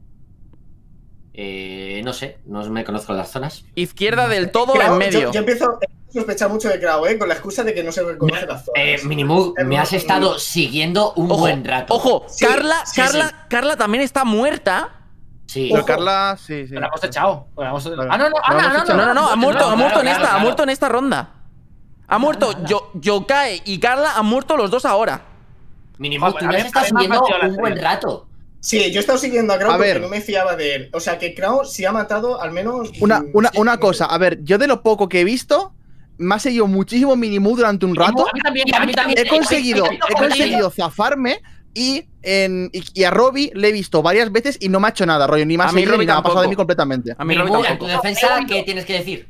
Eh, no sé, no me conozco las zonas. Izquierda del todo, Krao, en medio. Yo, yo empiezo a sospechar mucho de Krao, ¿eh? Con la excusa de que no se reconoce las zonas. Eh, Minimoog, me has estado siguiendo un Ojo, buen rato. Ojo, Sí, Carla, sí, Carla, sí. Carla también está muerta. Sí. Pero Ojo. Carla, sí, sí. Lo hemos echado. Lo hemos- Vale. Ah, no, no, Lo Ana, hemos no, echado. No, no, no, ha muerto, ha muerto en claro, esta, ha claro. muerto en esta ronda. Ha muerto Yo- Yokai y Carla han muerto los dos ahora. Minimoog, Joder, tú a me ver, has estado a ver, me ha siguiendo parecido la un buen estrella. rato. Sí, yo he estado siguiendo a Krao A porque ver. no me fiaba de él. O sea, que Krao sí ha matado al menos... Una, mm, una, sí, una sí. cosa, a ver, yo de lo poco que he visto, me ha seguido muchísimo Minimu durante un rato. A mí también, a mí también. He conseguido, Eh, eh, he eh, conseguido zafarme y, en, y, y a Robbie le he visto varias veces y no me ha hecho nada, rollo, ni me ha A mí seguido Robbie ni nada, ha pasado de tampoco. mí completamente. A mí Robbie Minimoog, en tu tampoco. defensa, ¿qué tienes que decir?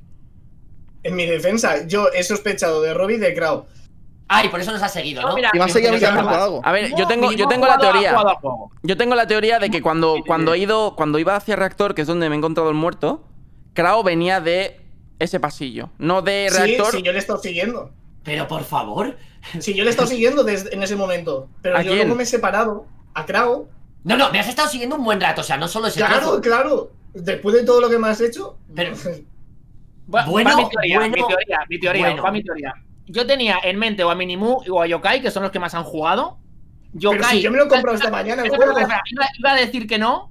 En mi defensa, yo he sospechado de Robbie y de Krao. Ah, y por eso nos has seguido, ¿no? No, mira, Y me ha Yo seguido a mí creo que también por no. algo. A ver, yo tengo, yo Minimoog tengo la jugado- teoría. jugado al juego. Yo tengo la teoría de que cuando, cuando he ido, cuando iba hacia reactor, que es donde me he encontrado el muerto, Krao venía de ese pasillo, no de Sí, reactor. sí, yo le he estado siguiendo. Pero por favor. Sí, yo le he estado siguiendo desde, en ese momento. Pero ¿A yo quién? luego me he separado a Krao. No, no, me has estado siguiendo un buen rato, o sea, no solo ese Claro, trozo. claro. Después de todo lo que me has hecho. Pero- Va- Bueno, va mi teoría, bueno, mi teoría, mi teoría, bueno. va mi teoría. Yo tenía en mente o a Minimu o a Yokai, que son los que más han jugado. Yokai. Pero si yo me lo he comprado esta mañana el Espera, juego. espera, espera, Iba, iba a decir que no.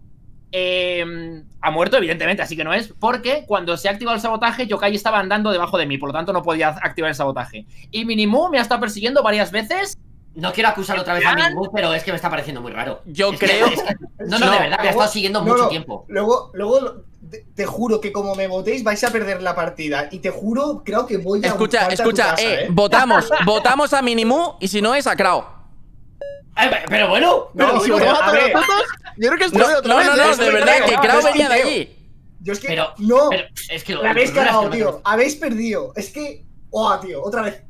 Eh, ha muerto, evidentemente, así que no es. Porque cuando se ha activado el sabotaje, Yokai estaba andando debajo de mí, por lo tanto no podía activar el sabotaje. Y Minimu me ha estado persiguiendo varias veces. No quiero acusar otra vez a Minimoog, pero es que me está pareciendo muy raro. Yo Es que- creo- es que- no, no, No, de verdad, me ha luego- estado siguiendo no, mucho no, tiempo. Luego, luego lo- te, te juro que como me votéis vais a perder la partida. Y te juro, creo que voy a Escucha, buscarte a tu escucha, casa, eh, ¿eh? votamos, votamos a Minimu y si no es a Krao. Ay, pe- pero bueno, No, si no, votamos a a ver. todos, yo creo que es No, Troy otra no, vez. no, no, ¿eh? es de que verdad creo, que no, Krao es que venía de creo. allí. Yo es que. Pero- no. pero es que lo- la habéis lo peor es que cagado, no me tío. conozco. Habéis perdido. Es que. Oh, tío, otra vez.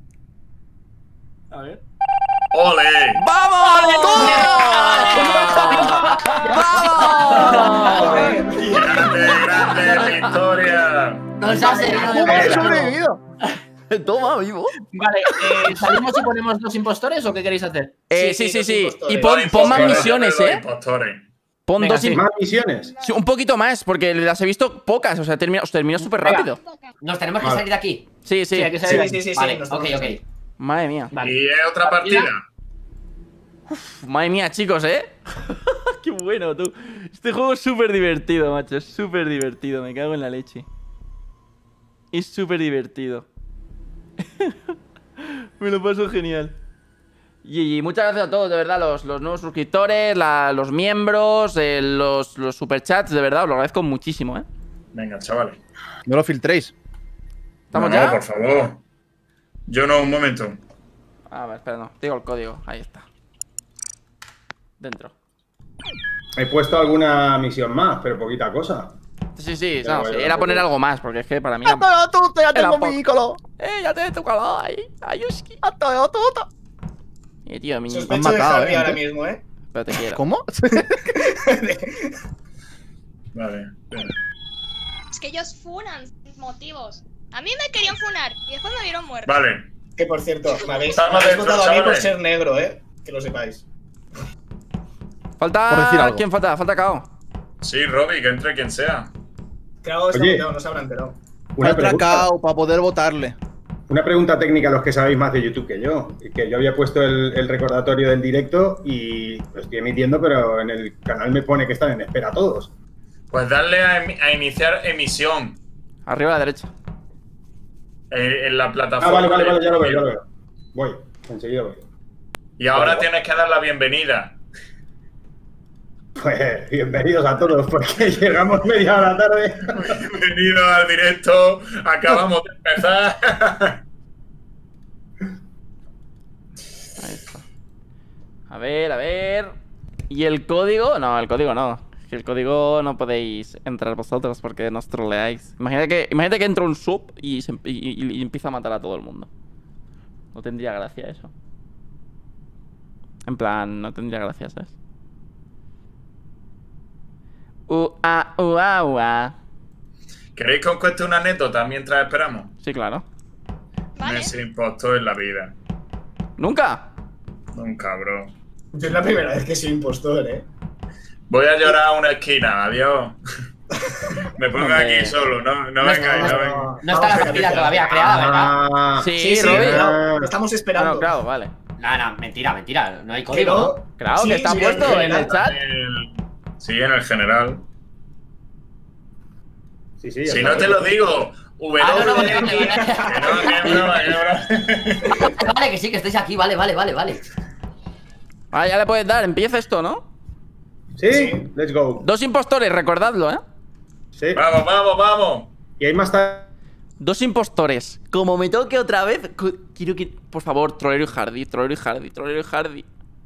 A ver. ¡Ole! ¡Vamos! ¡Vamos! ¡Grande, grande victoria! Nos has herido de ¿Cómo has verdad. sobrevivido? Toma, vivo. Vale, eh, ¿salimos y ponemos los impostores o qué queréis hacer? Eh, Sí, sí, sí, sí, sí. los impostores. Y pon, pon más Impostores, misiones, los eh. impostores. Pon Venga, dos sí. im- Más misiones. sí, un poquito más, porque las he visto pocas. O sea, termina, os termino súper Venga. rápido. Nos tenemos que Vale. salir de aquí. Sí, sí. Sí, hay que salir. Sí, sí, sí, sí. Vale, nos ok, tenemos que ok. ir. Madre mía. Vale. Y es otra partida. Madre mía, chicos, ¿eh? Qué bueno, tú. Este juego es súper divertido, macho. Es súper divertido. Me cago en la leche. Es súper divertido. Me lo paso genial. Y, y muchas gracias a todos, de verdad, los, los nuevos suscriptores, la- los miembros, eh, los, los superchats, de verdad, os lo agradezco muchísimo, ¿eh? Venga, chavales. No lo filtréis. ¿Estamos no, ya? No, por favor. Yo no, un momento. A ver, espera, no. Digo el código. Ahí está. Dentro. He puesto alguna misión más, pero poquita cosa. Sí, sí, Pero no, bueno, sí, era poner tampoco- algo más, porque es que para mí ¡Ah, era... todo, tú, ya Era tengo poco. mi ícono! ¡Eh, ya te he tocado ahí! ¡Ayuski! ¡Ah, todo, todo! Eh, tío, mi... Sospecho han de matado, Javi ¿eh? ahora mismo, ¿eh? Pero te quiero. ¿Cómo? Vale. espera. Es que ellos funan sin motivos. A mí me querían funar y después me vieron muerto. Vale. Que por cierto, me habéis, Estamos me habéis dentro, votado a mí por chavales. ser negro, ¿eh? Que lo sepáis. Falta... Por decir algo. ¿Quién falta? Falta K O. Sí, Robbie, que entre quien sea. Claro, está Oye. muteado, no se habrá enterado. Una Falta pregunta, Cao para poder votarle. una pregunta técnica a los que sabéis más de YouTube que yo. Que yo había puesto el, el recordatorio del directo y lo estoy emitiendo, pero en el canal me pone que están en espera todos. Pues darle a, a iniciar emisión. Arriba a la derecha. En, en la plataforma. Ah, vale, vale, vale, ya lo veo, ya lo veo. Voy, enseguida voy. Y ahora Vale. tienes que dar la bienvenida. Pues bienvenidos a todos, porque llegamos media hora tarde. Bienvenido al directo. Acabamos de empezar. Ahí está. A ver, a ver. ¿Y el código? No, el código no. El código no podéis entrar vosotros porque nos troleáis. Imagínate que, imagínate que entra un sub y, se, y, y, y empieza a matar a todo el mundo. No tendría gracia eso. En plan, no tendría gracia, ¿sabes? Ua, ua, ua. ¿Queréis que os cuente una anécdota mientras esperamos? Sí, claro. Vale. Me se impostó en la vida. ¿Nunca? Nunca, bro. Yo es la primera vez que soy impostor, ¿eh? Voy a llorar a una esquina, adiós. Me pongo Hombre. aquí solo, no, no No vengáis, está- no vengáis. No está la partida todavía creada, ¿verdad? Ah, Sí, Sí, sí, Robbie. claro, lo estamos Ah, esperando. no, claro, vale. No, no, mentira, mentira. No hay Que código, no. ¿no? Claro, Sí, que está sí, puesto sí, en el sí. chat. El- Sí, en el general. sí, sí, ya Si está. no te lo digo, W. Ah, no, no, vale, vale, Que vale. no, que broma, que broma. Vale, que sí, que estáis aquí, vale, vale, vale, vale. Ah, ya le puedes dar. Empieza esto, ¿no? ¿Sí? Sí. Let's go. Dos impostores, recordadlo, ¿eh? Sí. Vamos, vamos, vamos. Y hay más tarde. Dos impostores. Como me toque otra vez, cu- quiero que... Por favor, Trolero y Hardy, Trolero y Hardy, Trolero y Hardy.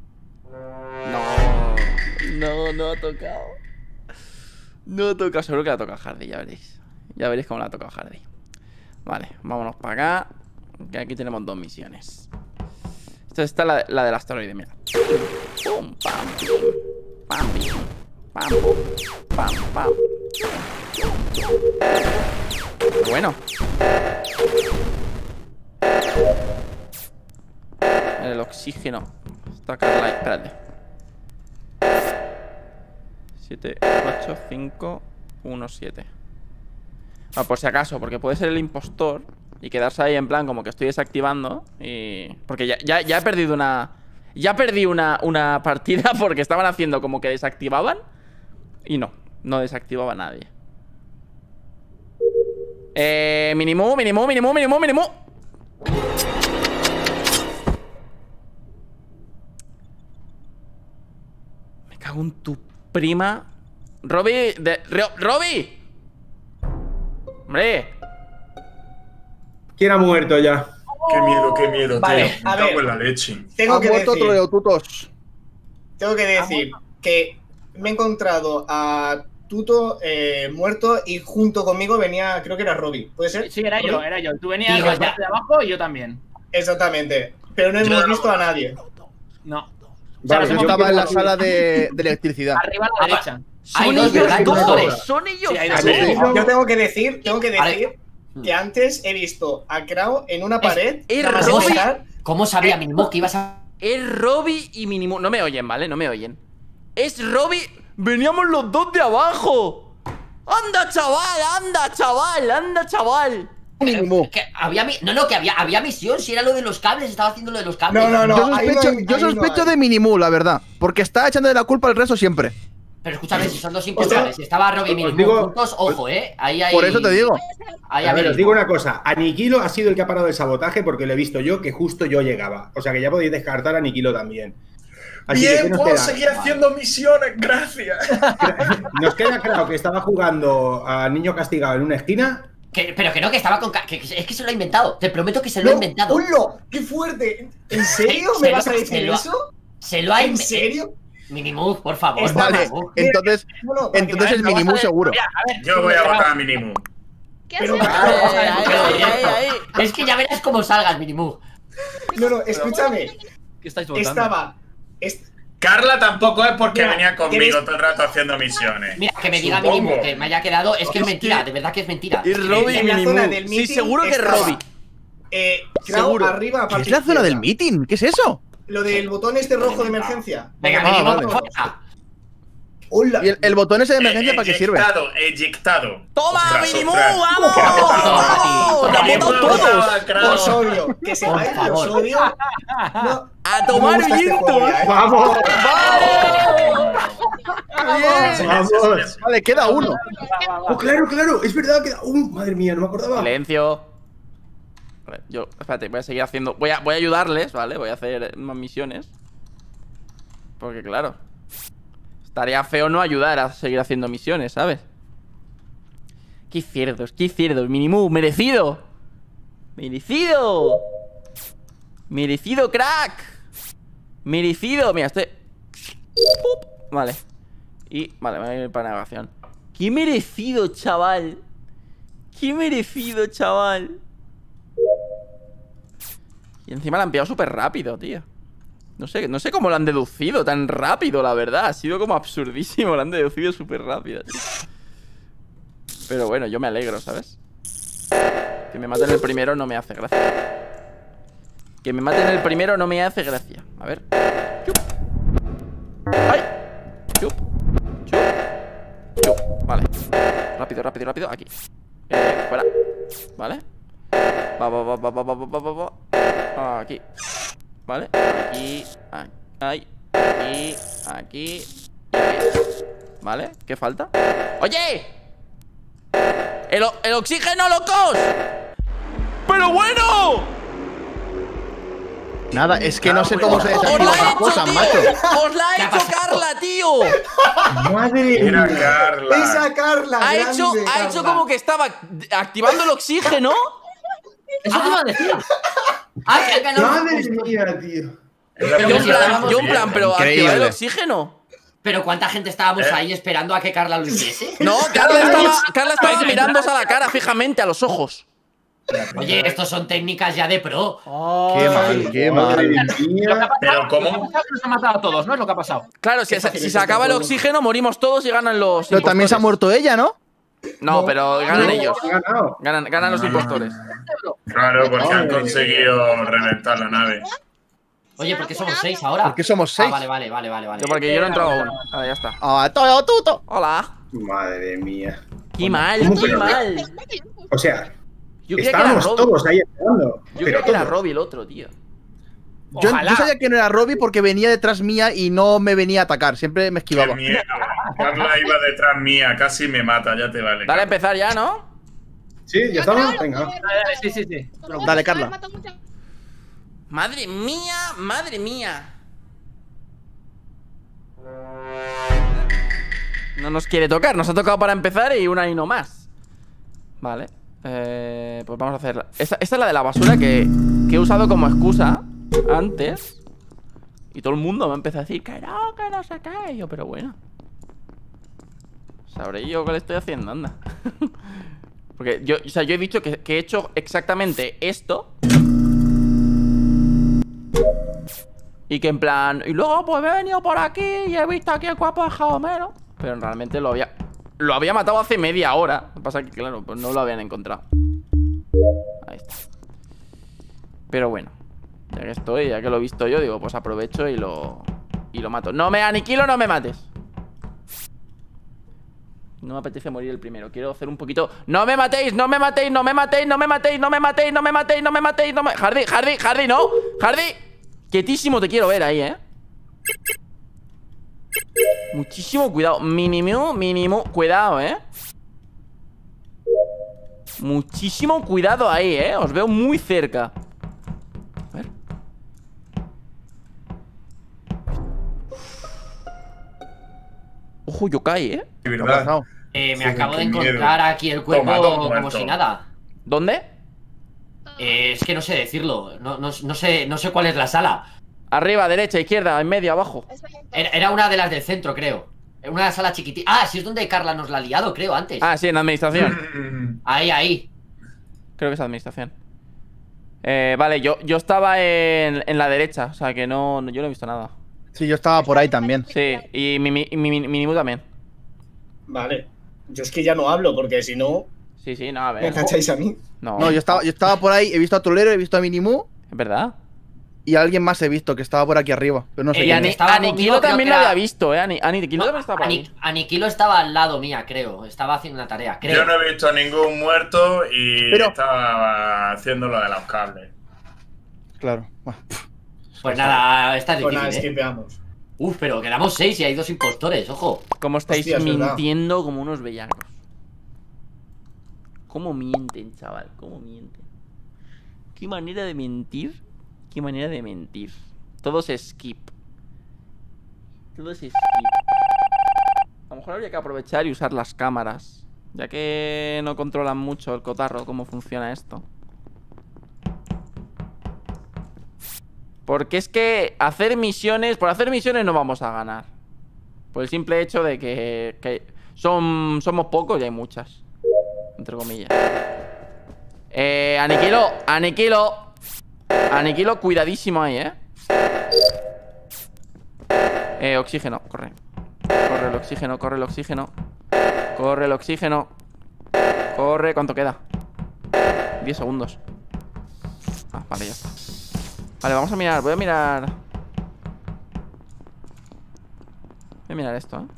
No. No, no ha tocado. No ha tocado. Seguro que la toca Hardy, ya veréis. Ya veréis cómo la ha tocado Hardy. Vale, vámonos para acá. Que aquí tenemos dos misiones. Esta está la, la del asteroide, mira. Pum, pam, pim, pam, pim, pam, pum, pam, pam. Bueno. El oxígeno. Está Carla ahí, espérate. siete, ocho, cinco, uno, siete. No, por si acaso, porque puede ser el impostor y quedarse ahí en plan como que estoy desactivando y... Porque ya, ya, ya he perdido una... Ya perdí una, una partida porque estaban haciendo como que desactivaban y no, no desactivaba a nadie. Eh, mínimo, mínimo, mínimo, mínimo, mínimo. Me cago en tu prima. Robbie, de, Ro- Robbie. Hombre. ¿Quién ha muerto ya? Qué miedo, qué miedo, Vale, tío. Me a cago ver. en la leche. Tengo Ha que muerto decir, Troleotutos. tengo que decir que me he encontrado a Tuto eh, muerto y junto conmigo venía, creo que era Robbie. ¿Puede ser? Sí, era yo, ¿Robbie? era yo. Tú venías Digo, de la ya. parte de abajo y yo también. Exactamente. Pero no Yo hemos no. visto a nadie. No. Vale, nos yo hemos Estaba en la quiero- sala de, de electricidad. Arriba a la derecha. Hay Son dos, ellos ¿verdad? dos. Impostores. Son ellos Sí, hay dos. dos. Sí. Yo tengo que decir, tengo que Vale. decir que antes he visto a Krau en una pared. es nada más Robbie. empezar. ¿Cómo sabía Minimo que ibas a...? Es Robbie y Minimu. No me oyen, ¿vale? No me oyen. Es Robbie. Veníamos los dos de abajo. Anda, chaval, anda, chaval, anda, chaval. Mínimo. Que había mi- No, no, que había, había misión. Si era lo de los cables, estaba haciendo lo de los cables. No, no, no. Yo ahí no sospecho, hay- yo ahí no sospecho hay. de Minimu, la verdad. Porque está echándole la culpa al resto siempre. Pero escúchame, si son dos impostores. Si estaba Robbie y Os Minimo digo- juntos, ojo, ¿eh? Ahí hay... Por eso te digo. Ahí A hay ver, os Minimo. digo una cosa. Aniquilo ha sido el que ha parado el sabotaje porque lo he visto yo que justo yo llegaba. O sea que ya podéis descartar a Aniquilo también. Así que, ¿qué Bien, nos puedo queda? seguir haciendo misiones, gracias. Nos queda claro que estaba jugando al niño castigado en una esquina. Que- pero que no, que estaba con... ca- que- que- es que se lo ha inventado. Te prometo que se lo ha No, inventado. ¡Hola! ¡Qué fuerte! ¿En serio Se me lo- vas a se decir lo- eso? Se lo ha ¿En inventado. serio? Minimo, por favor. Está por Vale, favor. entonces, No, no, para que entonces veas, es no vas a Minimu ver- seguro. Mira, a ver. Yo voy a votar a Minimu. ¿Qué Pero- hacemos? Ahí, ahí, ahí, ahí. Es que ya verás cómo salgas, Minimo. No, no, escúchame. ¿Qué estáis votando? Estaba. est- Carla tampoco es porque Mira, venía conmigo ¿quieres- todo el rato haciendo misiones. Mira, que me diga Supongo. Minimo que me haya quedado. Es que es Es mentira, que- de verdad que es mentira. Es Robbie y en la Minimu. zona del Sí, meeting seguro que es estaba, Robbie. Eh, Krau Seguro. arriba, ¿Qué parte es la zona del izquierda. meeting? ¿Qué es eso? Lo del botón este rojo de emergencia. Venga, Ah, Minimo, vale. fuera. Hola. ¿Y el, el botón ese de emergencia para qué sirve? Eyectado, eyectado. ¡Toma, Ostras, Minimu! ostras. ¡Vamos! Toma, ¡Te han Minimu votado ha votado a todos! Krau. Os odio. Que se Por vaya, os favor. odio. No, ¡A no me tomar gusta este viento! juego ya, ¿eh? ¡Vamos! ¡Vamos! Vamos. Vale, queda uno. Oh, claro, claro, es verdad, queda uno. Madre mía, no me acordaba. Silencio. Vale, yo, espérate, voy a seguir haciendo. Voy a, voy a ayudarles, ¿vale? Voy a hacer más misiones. Porque, claro, estaría feo no ayudar a seguir haciendo misiones, ¿sabes? ¡Qué cerdos, qué cerdos! ¡Minimu, merecido! ¡Merecido! ¡Merecido, crack! ¡Merecido! Mira, estoy... ¡Pup! Vale. Y, vale, voy a ir para navegación. ¡Qué merecido, chaval! ¡Qué merecido, chaval! Y encima la han pillado súper rápido, tío. No sé, no sé cómo lo han deducido tan rápido, la verdad. Ha sido como absurdísimo. Lo han deducido súper rápido, tío. Pero bueno, yo me alegro, ¿sabes? Que me maten el primero no me hace gracia. Que me maten el primero no me hace gracia. A ver. Chup. ¡Ay! Chup. Chup. Chup. Vale. Rápido, rápido, rápido. Aquí. Eh, fuera. Vale. Va, va, va, va, va, va, va, va, va. Aquí. Vale. Aquí. Aquí. Aquí. Aquí. Vale. ¿Qué falta? ¡Oye! ¡El, el oxígeno, locos! ¡Pero bueno! Nada, es que no sé cómo se ¡Os desactivan la las ha hecho, cosas, tío! macho. ¡Os la ha hecho Carla, tío! Madre Era mía. Carla. Esa Carla. Ha grande, hecho, ha Carla. hecho como que estaba activando el oxígeno. Eso te iba a decir. Ah, que ha ganado. Madre mía, tío. Es la Yo en primera plan, vez yo que en plan, viene. pero activar el Increíble. oxígeno. Pero ¿cuánta gente estábamos ¿Eh? ahí esperando a que Carla lo hiciese? No, Carla estaba, Carla estaba mirándose a la cara fijamente, a los ojos. Oye, estos son técnicas ya de pro. Qué mal, qué Madre mal. mía. Pero ¿cómo? Nos ha matado a todos, ¿no? Es lo que ha pasado. Claro, si, si se acaba el oxígeno, morimos todos y ganan los Pero también se ha impostores. muerto ella, ¿no? No, pero ganan No, ellos. ha ganado. Ganan, ganan los impostores. Claro, porque han conseguido reventar la nave. Oye, ¿por qué somos seis ahora? ¿Por qué somos seis? Ah, vale, vale, vale, vale, vale. Yo porque yo no he entrado aún. Vale, ya está. Ah, todo tuto. Hola. Madre mía. Qué mal, ¿Cómo qué que no? mal. O sea, Yo creía que era estábamos Robbie. todos ahí esperando. Yo creía Pero que era todos. Robbie el otro, tío. Yo, Ojalá. yo sabía que no era Robbie porque venía detrás mía y no me venía a atacar. Siempre me Qué esquivaba. miedo. Carla iba detrás mía, casi me mata, ya te vale. Dale a empezar ya, ¿no? Sí, ya estamos. Venga. Dale, dale, sí, sí, sí. Dale, Carla. Madre mía, madre mía. No nos quiere tocar, nos ha tocado para empezar y una y no más. Vale. Eh, pues vamos a hacerla. Esta, esta es la de la basura que, que he usado como excusa antes. Y todo el mundo me empezó a decir que no, que no sé qué. Y yo, pero bueno. Sabré yo qué le estoy haciendo, anda. Porque yo, o sea, yo he dicho que, que he hecho exactamente esto. Y que en plan, y luego pues he venido por aquí y he visto aquí el cuerpo de Jaume. Pero realmente lo había Lo había matado hace media hora. Lo que pasa es que, claro, pues no lo habían encontrado. Ahí está. Pero bueno, ya que estoy, ya que lo he visto yo, digo, pues aprovecho y lo Y lo mato. No me aniquilo, no me mates. No me apetece morir el primero. Quiero hacer un poquito. ¡No me matéis! ¡No me matéis! ¡No me matéis! ¡No me matéis! ¡No me matéis! ¡No me matéis! ¡No me matéis! ¡No me... Hardy, Hardy, Hardy, no. Hardy. Quietísimo te quiero ver ahí, ¿eh? Muchísimo cuidado. Mínimo, mínimo. Cuidado, ¿eh? Muchísimo cuidado ahí, ¿eh? Os veo muy cerca. A ver. Ojo, Yokai, ¿eh? De ¿Qué ha verdad. pasado? Eh, me Sí, acabo qué de encontrar miedo. aquí el cuerpo Tomado como muerto. si nada. ¿Dónde? Eh, es que no sé decirlo. No, no, no sé, no sé cuál es la sala. Arriba, derecha, izquierda, en medio, abajo. Era, era una de las del centro, creo. Una sala chiquitita. Ah, sí, es donde Carla nos la ha liado, creo, antes. Ah, sí, en administración. Ahí, ahí. Creo que es administración. Eh, vale, yo, yo estaba en, en la derecha. O sea que no, no- yo no he visto nada. Sí, yo estaba por ahí también. Sí, y mi, mi, mi, mi- Minimu también. Vale. Yo es que ya no hablo, porque si no, Sí, sí, no, a me ver. cacháis a mí. No, No, yo estaba, yo estaba por ahí, he visto a Tolero, he visto a Minimu es verdad. y a alguien más he visto que estaba por aquí arriba. Pero no sé Eh, Y quién Ani- es. estaba Aniquilo conmigo, creo también que lo era- había visto, ¿eh? Ani- Aniquilo también estaba por Ani- ahí. Aniquilo estaba al lado mía, creo. Estaba haciendo una tarea, creo. Yo no he visto ningún muerto y Pero- estaba haciendo lo de los cables. Claro. Buah. Pues nada, está Pues nada, difícil, ¿eh? esquipeamos. Uf, pero quedamos seis y hay dos impostores, ojo. ¿Cómo estáis Hostia, es verdad. mintiendo como unos bellacos? ¿Cómo mienten, chaval? ¿Cómo mienten? ¿Qué manera de mentir? ¿Qué manera de mentir? Todo es skip. Todo es skip. A lo mejor habría que aprovechar y usar las cámaras, ya que no controlan mucho el cotarro cómo funciona esto. Porque es que hacer misiones... Por hacer misiones no vamos a ganar. Por el simple hecho de que, que son, somos pocos y hay muchas. Entre comillas. Eh, aniquilo, aniquilo. Aniquilo, cuidadísimo ahí, eh. Eh, oxígeno, corre. Corre el oxígeno, corre el oxígeno. Corre el oxígeno. Corre, ¿cuánto queda? diez segundos. Ah, vale, ya está. Vale, vamos a mirar, voy a mirar. Voy a mirar esto, eh.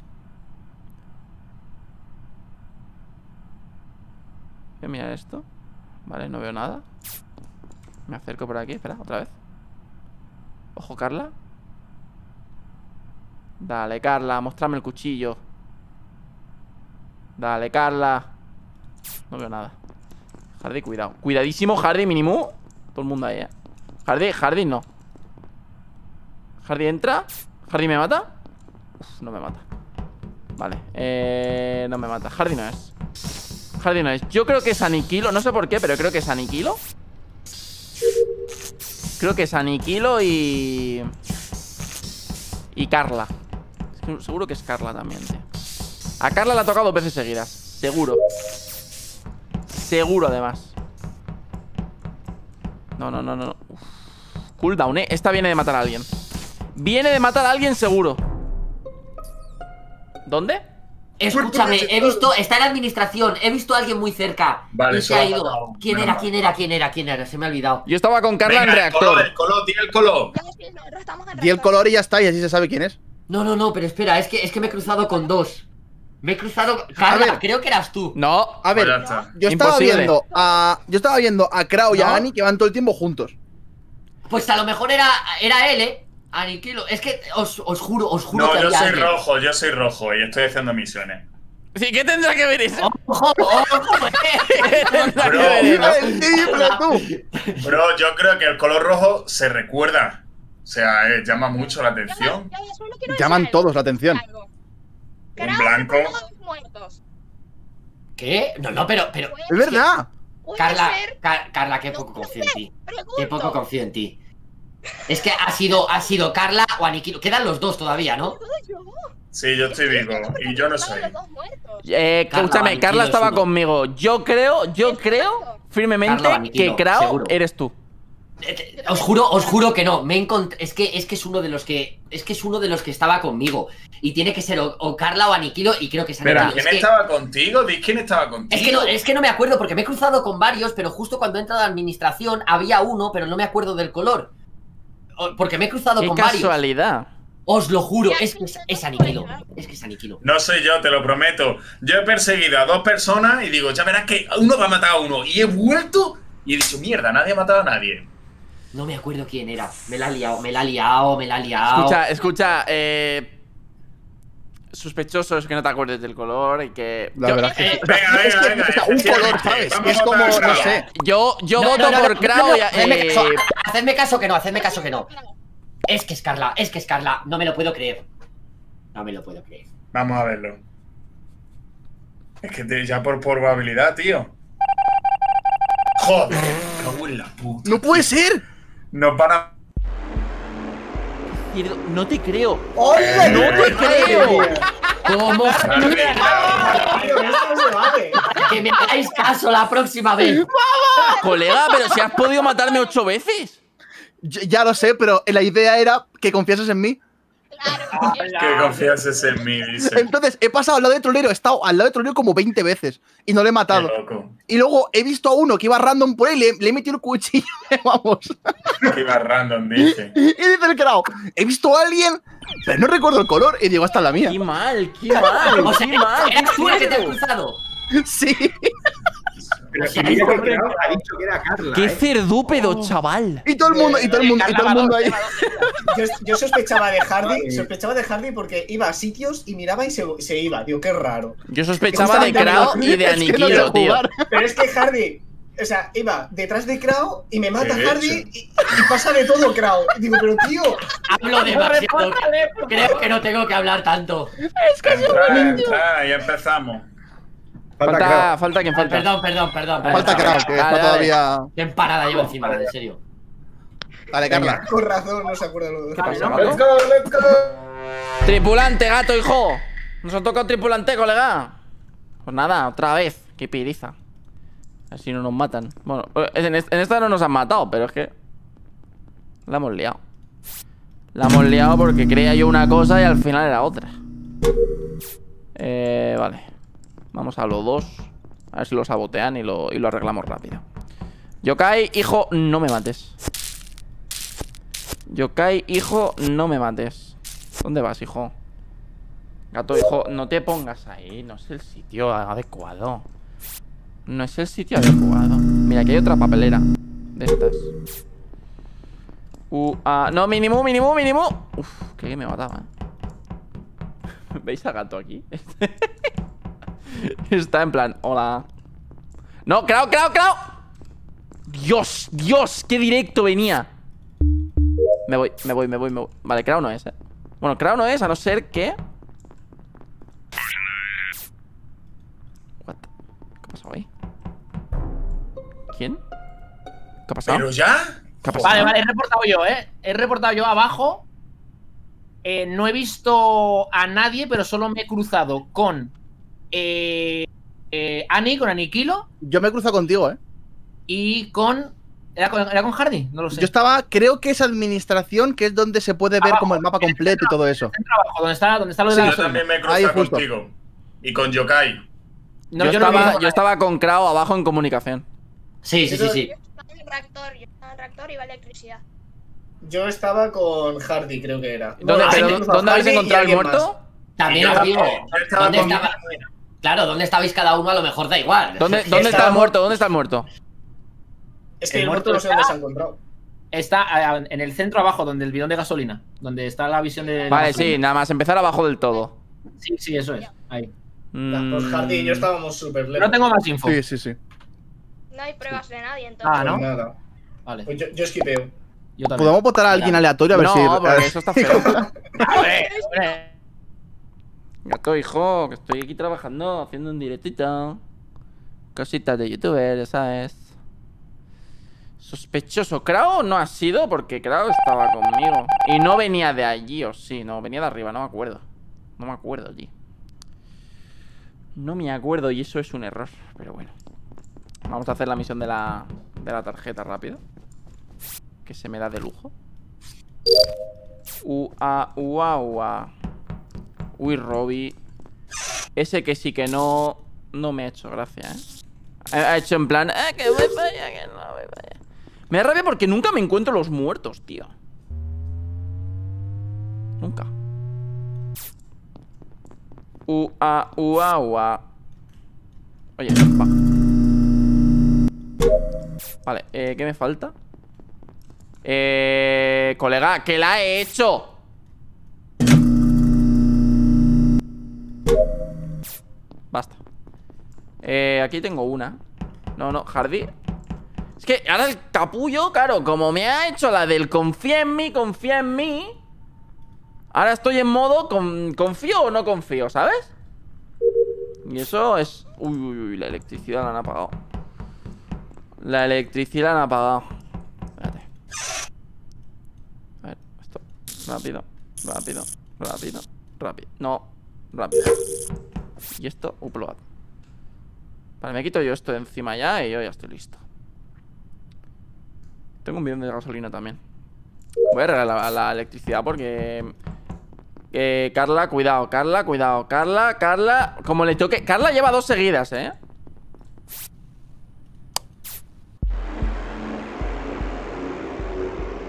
Voy a mirar esto. Vale, no veo nada. Me acerco por aquí, espera, otra vez. Ojo, Carla. Dale, Carla, mostrame el cuchillo. Dale, Carla. No veo nada. Hardy, cuidado. Cuidadísimo, Hardy, mínimo. Todo el mundo ahí, eh. Hardy, Hardy no. Hardy entra. Hardy me mata. Uf, no me mata. Vale, eh, no me mata. Hardy no es. Hardy no es. Yo creo que es Aniquilo. No sé por qué, pero creo que es Aniquilo. Creo que es Aniquilo y... Y Carla. Seguro que es Carla también, tío. A Carla le ha tocado dos veces seguidas. Seguro. Seguro, además. No, no, no, no. Uf. Cooldown, eh. Esta viene de matar a alguien. Viene de matar a alguien seguro. ¿Dónde? Escúchame, he visto, está en la administración, he visto a alguien muy cerca. Vale, y se ha solo ha ido. matado. ¿Quién Menos era? mal. ¿Quién era? ¿Quién era? ¿Quién era? Se me ha olvidado. Yo estaba con Carla Venga, en el color, reactor. el color, tira el color. Ya estoy- nosotros estamos en Di el reactor. color y ya está, y así se sabe quién es. No, no, no, pero espera, es que, es que me he cruzado con dos. Me he cruzado. Carla, ver. creo que eras tú. No. A ver, Pues ya está. yo estaba Imposible. viendo a. Yo estaba viendo a Krau y a ¿No? Ani que van todo el tiempo juntos. Pues a lo mejor era, era él, eh. Aniquilo. Es que os, os juro, os juro No, que yo había soy alguien. rojo, yo soy rojo y estoy haciendo misiones. Sí, ¿qué tendrá que ver eso? ¡Ojo, ojo, ¿Qué tendrá que ver Mira eso? el triple, tú. Bro, yo creo que el color rojo se recuerda. O sea, eh, llama mucho la Ya, atención. ya, ya, solo quiero decir Llaman algo. todos la atención. Algo. Un Krau blanco. ha matado a dos muertos. ¿Qué? No, no, pero, pero. Puede Es verdad. Puede Carla, ser. Car- Carla, qué No poco lo confío en sé, ti. pregunto. Qué poco confío en ti. Es que ha sido, ha sido Carla o Aniquilo. Quedan los dos todavía, ¿no? Todo yo. Sí, yo estoy vivo y yo no Estaban soy. los dos muertos. Eh, Carla escúchame, Vaniquilo Carla es estaba uno. conmigo. Yo creo, yo Es creo correcto. firmemente Carla Vaniquilo, que Krau seguro. eres tú. Eh, eh, Os juro, os juro que no. Me he encont- es que es que es uno de los que es que es uno de los que estaba conmigo y tiene que ser o, o Carla o Aniquilo y creo que es Espera, Aniquilo. ¿quién Es que, estaba contigo? Di quién estaba contigo. es que no, es que no me acuerdo porque me he cruzado con varios, pero justo cuando he entrado a administración había uno, pero no me acuerdo del color. O- Porque me he cruzado Qué con varios. casualidad. Os lo juro, Ya, es que es, ya, es ya, Aniquilo. ya. Es que es Aniquilo. No soy yo, te lo prometo. Yo he perseguido a dos personas y digo, ya verás que uno va a matar a uno. Y he vuelto y he dicho, mierda, nadie ha matado a nadie. No me acuerdo quién era. Me la ha liado, me la ha liado, me la ha liado. Escucha, escucha, eh. Sospechoso es que no te acuerdes del color y que. La yo, verdad es que. Eh, venga, es venga, que, venga, o sea, un color, efectivamente. ¿sabes? Vamos Es a como, votar a no Krau. sé. yo, yo No, voto no, no, por no, Krau no, y. no, hacedme eh, caso, hacedme caso que no, hacedme caso que no. Es que es Carla, es que es Carla. No me lo puedo creer. No me lo puedo creer. Vamos a verlo. Es que te- ya por probabilidad, tío. Joder, me cago en la puta. ¡No puede ser! Nos van a. No te creo. ¡Hola! ¡No te creo! ¿Cómo? Tío, esto no se vale. Que me hagáis caso la próxima vez. Colega, pero si has podido matarme ocho veces. Yo- ya lo sé, pero la idea era que confiases en mí. Claro, Que confiases en mí, dice. Entonces, he pasado al lado de Trolero, he estado al lado de Trolero como veinte veces y no le he Qué matado. loco. Y luego he visto a uno que iba random por ahí, le, le he metido el cuchillo, vamos. Que iba random, dice. Y dice el Krau, he visto a alguien, pero no recuerdo el color. Y digo, esta es la mía. Qué mal, qué mal, O sea, qué mal. eras tú el que te has feo. cruzado. Sí. Pero si mira que Krao ha dicho que era Carla. ¡Qué ¿eh? cerdúpedo, chaval! Y todo el mundo, y todo el mundo, y todo el mundo ahí. Yo, yo sospechaba de Hardy, sospechaba de Hardy porque iba a sitios y miraba y se, se iba. Digo, qué raro. Yo sospechaba de Krao y de Es que no sé Aniquilo, tío. jugar. Pero es que Hardy, o sea, iba detrás de Krao y me mata ¿Qué Hardy he y, y pasa de todo Krao. Y digo, pero tío, Hablo demasiado. Creo que no tengo que hablar tanto. Entra, entra, y empezamos. Falta Falta, Krao. falta quien falta. Perdón, perdón, perdón. Falta perdón. Krao, que Dale, está dale. todavía. Qué empanada llevo encima, en serio. Dale, Carla. con razón no se acuerda lo de ¿Qué pasa, ¿no? Let's gato? go, let's go. Tripulante, gato, hijo. Nos ha tocado tripulante, colega. Pues nada, otra vez. Qué piriza. Así no nos matan. Bueno, en est- en esta no nos han matado, pero es que la hemos liado. La hemos liado porque creía yo una cosa y al final era otra. Eh, vale. Vamos a los dos. A ver si lo sabotean y lo, y lo arreglamos rápido. Yokai, hijo, no me mates. Yokai, hijo, no me mates. ¿Dónde vas, hijo? Gato, hijo, no te pongas ahí. No es el sitio adecuado. No es el sitio adecuado. Mira, aquí hay otra papelera de estas. Uh, ah, no, mínimo, mínimo, mínimo. Uf, que me mataba, ¿eh? ¿Veis al gato aquí? Está en plan, hola. No, Krao, Krao, Krao. Dios, Dios, qué directo venía. Me voy, me voy, me voy, me voy. Vale, Krao no es, eh. Bueno, Krao no es, a no ser que... What? ¿Qué ha pasado ahí? ¿Quién? ¿Qué ha pasado? ¿Pero ya? ¿Qué ha pasado? Vale, vale, he reportado yo, ¿eh? He reportado yo abajo. Eh, no he visto a nadie, pero solo me he cruzado con eh, eh, Ani, con Aniquilo Yo me he cruzado contigo, ¿eh? y con... ¿Era con, ¿Era con Hardy? No lo sé. Yo estaba, creo que es administración, que es donde se puede ver Abajo. como el mapa completo y todo eso. Centro abajo, donde está, donde está lo de Sí, la Yo gasolina. también me he Ahí cruzado justo. contigo. Y con Yokai. No, yo, yo no estaba, vi- yo estaba con Krao abajo en comunicación. Sí, sí, sí, sí. Yo estaba en el reactor, yo estaba en el reactor y iba electricidad. Yo estaba con Hardy, creo que era. ¿Dónde, Bueno, pero sí, ¿dónde Hardy habéis y encontrado el alguien muerto? más. También Y os yo digo, también, yo estaba ¿dónde con- estaba? Claro, ¿dónde estabais cada uno? A lo mejor da igual. ¿Dónde, Sí, ¿dónde está el estábamos- muerto? ¿Dónde está el muerto? Es que El el muerto no sé muerto dónde está- se ha encontrado. Está eh, en el centro abajo, donde el bidón de gasolina. Donde está la visión de... la Vale, gasolina. sí, nada más empezar abajo del todo. Sí, sí, eso es. Ahí. Mm, Pues Hardy y yo estábamos súper lejos. No tengo más info. Sí, sí, sí. No hay pruebas de nadie, entonces. Ah, Pues ¿no? nada. Vale. Pues yo, yo esquipeo. Yo también. Podemos votar a alguien aleatorio a ver No, si. porque eso está feo. Hombre, hombre. Gato, hijo, que estoy aquí trabajando, haciendo un directito. Cositas de youtuber, ya sabes. Sospechoso. Krao no ha sido porque Krao estaba conmigo. Y no venía de allí, o sí, no, venía de arriba, no me acuerdo. No me acuerdo allí. No me acuerdo y eso es un error, pero bueno. Vamos a hacer la misión de la, de la tarjeta rápido. Que se me da de lujo. Ua, ua, ua. Uy, Robbie. Ese que sí que no. No me ha hecho gracia, ¿eh? Ha ha hecho en plan. Eh, que voy para allá, que no voy para allá. Me da rabia porque nunca me encuentro los muertos, tío. Nunca. Ua, ua, ua. Oye, va. Vale, eh, ¿qué me falta? Eh. Colega, ¿qué la he hecho? Basta. Eh, aquí tengo una. No, no, Hardy. Es que ahora el capullo, claro, como me ha hecho la del confía en mí, confía en mí. Ahora estoy en modo con, confío o no confío, ¿sabes? Y eso es... Uy, uy, uy, la electricidad la han apagado. La electricidad la han apagado. Espérate. A ver, esto. Rápido, rápido, rápido, rápido. No, rápido. Y esto, upload. Vale, me quito yo esto de encima ya y yo ya estoy listo. Tengo un bidón de gasolina también. Voy a arreglar la, la electricidad porque... Eh, Carla, cuidado, Carla, cuidado. Carla, Carla, como le toque. Carla lleva dos seguidas, ¿eh?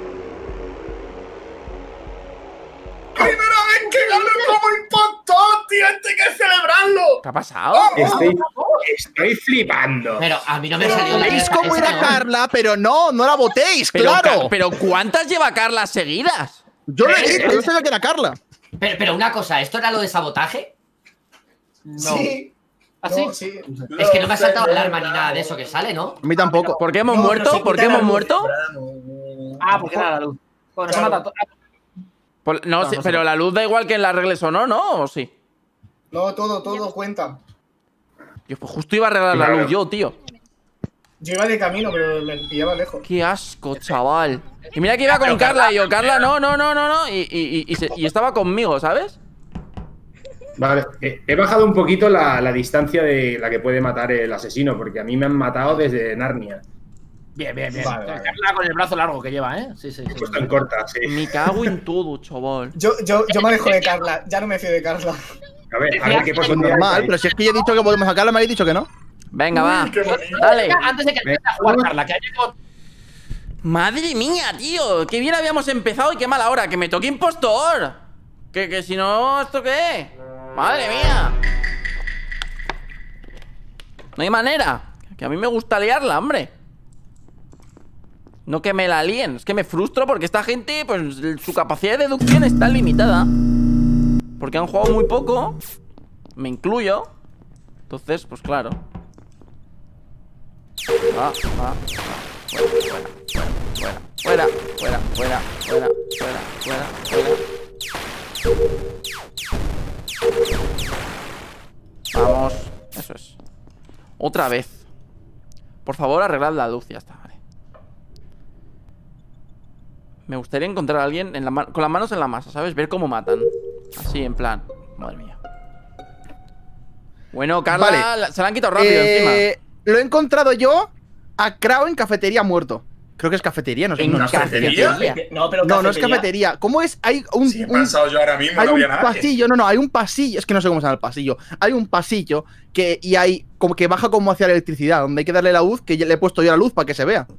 ¡Primera vez que gano como impacto, tío! ¡Esto hay que celebrarlo! ¿Qué ha pasado? Estoy, estoy flipando. Pero a mí no me ha salido la ¿Veis esa- cómo esa era no. Carla? Pero no, no la votéis, Pero, claro. Ca- pero ¿cuántas lleva Carla seguidas? Yo lo he dicho, yo sabía que era Carla. Pero, pero una cosa, ¿esto era lo de sabotaje? No. Sí. ¿Ah, sí? No, sí. Es que no me ha saltado alarma ni nada de eso que sale, ¿no? A mí tampoco. ¿Por qué hemos No, no muerto? se ¿Por qué quita la hemos luz. muerto? Ah, porque era la luz. Bueno, se Claro. mata. Por- no, No, sí, no sé. pero la luz da igual que en las reglas o no, ¿no? ¿O sí? No, todo, todo cuenta. Yo pues justo iba a arreglar la Claro. luz yo, tío. Yo iba de camino, pero me pillaba lejos. Qué asco, chaval. Y mira que iba con Carla y yo, Carla, no, no, no, no, no. Y, y- y- y se- y estaba conmigo, ¿sabes? Vale, eh, he bajado un poquito la, la distancia de la que puede matar el asesino, porque a mí me han matado desde Narnia. Bien, bien, bien. Vale, vale. Carla con el brazo largo que lleva, ¿eh? Sí, sí, sí. Justo en corta, sí. Me cago en todo, chaval. Yo, yo, yo me alejo de Carla, ya no me fío de Carla. A ver, a ver qué Pues posibilidades normal, hay. pero si es que yo he dicho que podemos a Carla, me habéis dicho que no. Venga, va. Uy, qué bonito. Dale. Antes de que empiece a jugar Carla, que ha llegado. Madre mía, tío. Qué bien habíamos empezado y qué mala hora. Que me toque impostor. Que, que si no, ¿esto qué es? Madre mía. No hay manera. Que a mí me gusta liarla, hombre. No que me la líen. Es que me frustro porque esta gente, pues su capacidad de deducción está limitada. Porque han jugado muy poco. Me incluyo. Entonces, pues claro. Va, va, va. Fuera, fuera, fuera, fuera, fuera, fuera, fuera, fuera, fuera. Vamos, eso es. Otra vez. Por favor, arreglad la luz, ya está, vale. Me gustaría encontrar a alguien en la ma- con las manos en la masa, ¿sabes? Ver cómo matan. Así, en plan. Madre mía. Bueno, Carla, Vale. la- se la han quitado rápido Eh, lo he encontrado yo a Crow en cafetería muerto. Creo que es cafetería, no sé. ¿En no, cafetería? No, pero no, no es cafetería. ¿Cómo es? Hay un, Si he un- pasado yo ahora mismo, hay no un había nadie. pasillo, no, no, hay un pasillo. Es que no sé cómo se llama el pasillo. Hay un pasillo que y hay como que baja como hacia la electricidad, donde hay que darle la luz, que ya le he puesto yo la luz para que se vea.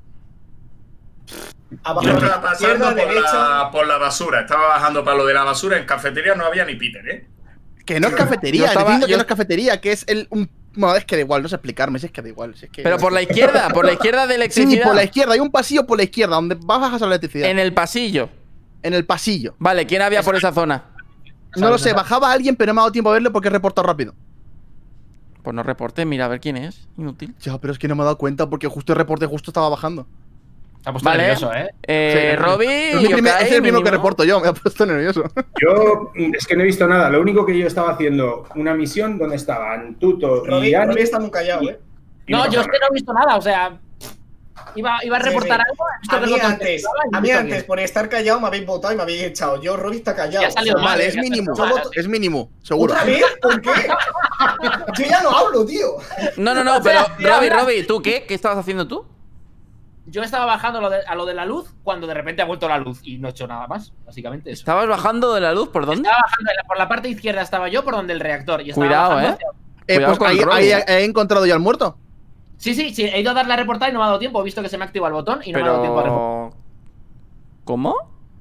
Abajo Yo a estaba la pasando izquierda, por derecha. la, por la basura. Estaba bajando para lo de la basura. En cafetería no había ni Peter, ¿eh? Que no es cafetería, Yo estaba- diciendo que yo- no es cafetería, que es el un. Bueno, es que da igual, no sé explicarme, si es que da igual. Si es que Pero por la izquierda, por la izquierda de Sí, electricidad. por la izquierda, hay un pasillo por la izquierda, donde bajas a la electricidad. En el pasillo. En el pasillo. Vale, ¿quién había por esa zona? No lo sé, bajaba alguien, pero no me ha dado tiempo a verlo porque he reportado rápido. Pues no reporte, mira a ver quién es. Inútil. Ya, pero es que no me he dado cuenta porque justo el reporte justo estaba bajando. Se ha puesto Vale. nervioso, ¿eh? Eh, Sí, Robbie, Es, mi primer- Yokai, es el primero que mínimo. reporto yo, me ha puesto nervioso. Yo mm, es que no he visto nada. Lo único que yo estaba haciendo, una misión donde estaban Tuto y Robbie, Ani. Robbie está muy callado, ¿eh? y No, pasó yo es que nada. no he visto nada, o sea. Iba, iba a Sí, reportar sí. algo. he visto A que mí el botón antes, estaba y a he mí visto antes, que- por estar callado, me habéis votado y me habéis echado. Yo, Robbie está callado. Ya ha salido O sea, mal, Vale, eh, es ya mínimo. está mal. Es mínimo, seguro. ¿Otra vez? ¿Por qué? Yo ya no hablo, tío. No, no, no, O sea, pero mira, Robbie, mira. Robbie, ¿tú qué? ¿Qué estabas haciendo tú? Yo estaba bajando a lo, de, a lo de la luz cuando de repente ha vuelto la luz y no he hecho nada más, básicamente eso. ¿Estabas bajando de la luz? ¿Por dónde? Estaba bajando por la parte izquierda, estaba yo por donde el reactor. Y estaba Cuidado, bajando eh. hacia- Eh, Cuidado pues con ahí, Robbie, ahí eh. he encontrado ya al muerto. Sí, sí, sí, he ido a darle a reportar y no me ha dado tiempo. He visto que se me activa el botón y no me ha dado tiempo a reportar. Pero... ¿Cómo?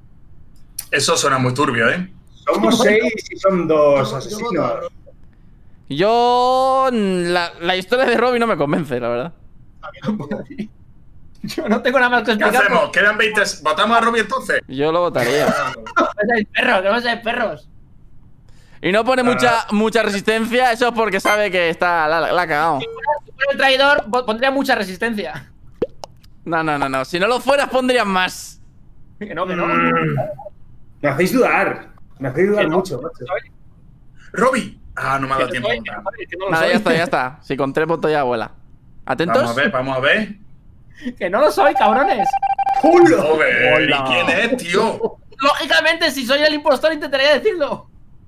Eso suena muy turbio, ¿eh? Somos seis y son dos Yo- yo asesinos. voto a Robbie. Yo... La, la historia de Robbie no me convence, la verdad. A mí tampoco. Yo no tengo nada más que ¿Qué explicar. hacemos? Quedan veinte. ¿Votamos a Robbie entonces? Yo lo votaría. No seáis perros, que no seáis perros. Y no pone mucha, mucha resistencia, eso es porque sabe que está... La, la ha cagado. Si fuera el traidor, po- pondría mucha resistencia. No, no, no, no. Si no lo fueras, pondrías más. Que no, que no. Me hacéis dudar. Me hacéis dudar Que no, mucho, que no macho. soy, Robbie. Ah, no me ha que dado no tiempo. a soy, que no votar. soy, que no lo Nada, soy. ya está, ya está. Si con tres votos ya vuela. ¿Atentos? Vamos a ver, vamos a ver. Que no lo soy, cabrones. Joder, ¿y Hola. quién es, tío? Lógicamente, si soy el impostor, intentaría decirlo.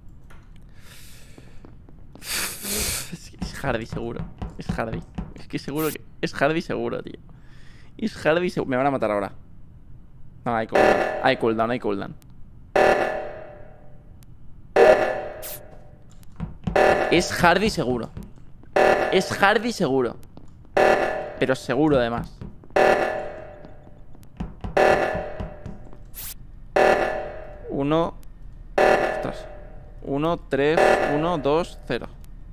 Es, es Hardy seguro. Es Hardy. Es que seguro que... Es Hardy seguro, tío. Es Hardy seguro. Me van a matar ahora. No, hay cooldown. Hay cooldown, hay cooldown. Es Hardy seguro. Es Hardy seguro. Pero seguro además. Uno. Ostras. uno, tres, uno, dos, cero.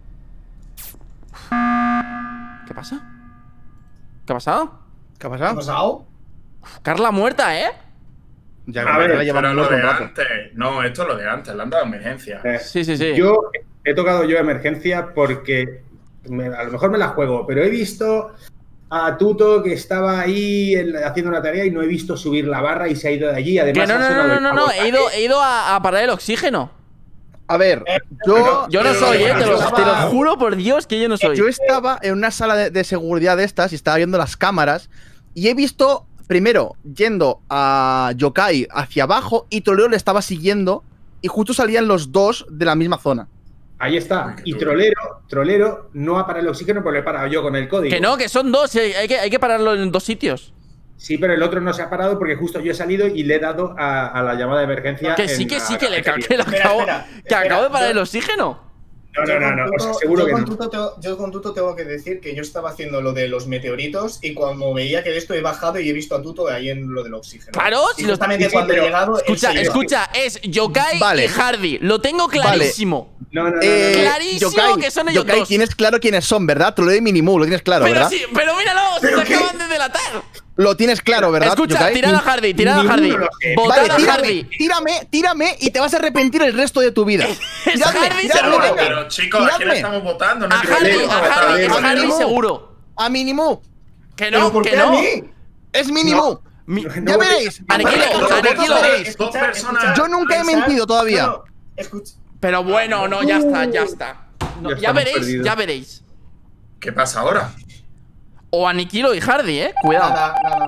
¿Qué pasa? ¿Qué ha pasado? ¿Qué ha ¿Qué ha pasado? pasado? Uf, Carla muerta, ¿eh? Ya, A ver, la llevamos Pero lo muerto un de rato. antes. No, esto es lo de antes. Le han dado emergencia. Eh, Sí, sí, sí. Yo he tocado yo emergencia porque me- a lo mejor me la juego, pero he visto a Tuto que estaba ahí en la- haciendo una tarea y no he visto subir la barra y se ha ido de allí. Además, Que no, ha no, sonado no, no, el no, no. sabotaje. He ido, he ido a, a parar el oxígeno. A ver, Eh, yo, Yo no Pero soy, eh. Te lo, yo te lo estaba- juro por Dios que yo no soy. yo estaba en una sala de, de seguridad de estas y estaba viendo las cámaras y he visto, primero, yendo a Yokai hacia abajo y Trolero le estaba siguiendo y justo salían los dos de la misma zona. Ahí está. Uy, qué Y duro. Trolero, Trolero no ha parado el oxígeno porque lo he parado yo con el código. Que no, que son dos. eh, Hay que, hay que pararlo en dos sitios. Sí, pero el otro no se ha parado porque justo yo he salido y le he dado a, a la llamada de emergencia. Que sí, en que la sí, que le cafetería. que lo Espera, acabo, espera, que espera, acabo de parar yo- el oxígeno. No, no, no, no, Yo o sea, con seguro Tuto- que yo no. con Tuto tengo- Yo con Tuto tengo que decir que yo estaba haciendo lo de los meteoritos y cuando veía que de esto he bajado y he visto a Tuto ahí en lo del oxígeno. Claro, y si lo- justamente sí, sí, cuando he pero- llegado. él Escucha, se iba. escucha, es Yokai Vale. y Hardy. Lo tengo clarísimo. No, no, no, no, Eh, no. Clarísimo que son ellos Yokai, dos. tienes claro quiénes son, ¿verdad? Trolero y Minimu, lo tienes claro, Pero ¿verdad? sí, pero míralo, se ¿Pero te qué? acaban de delatar. Lo tienes claro, ¿verdad? Escucha, Yokai? tirad a Hardy, tirad a Ninguno Hardy. lo sé. Votad Vale, a tírame, Hardy. tírame, tírame y te vas a arrepentir el resto de tu vida. Es Tiradme, Hardy tiradme, seguro. venga. Pero chicos, ¿a quién Tiradme. estamos votando? No A entiendo. Hardy, Trolero, a Hardy, Trolero, a Hardy Trolero. seguro. A Minimu. Que ¿Pero no, por que qué a no. mí? Es Minimu. Mi- Ya No, veréis. Aniquilo, Vosotros aniquilo. veréis. Dos personas- Yo nunca he pensad- mentido todavía. no, no, escucha. Pero bueno, no, ya está, ya está. No, Ya ya estamos veréis, perdidos. ya veréis. ¿Qué pasa ahora? O Aniquilo y Hardy, eh. Cuidado. Nada, nada.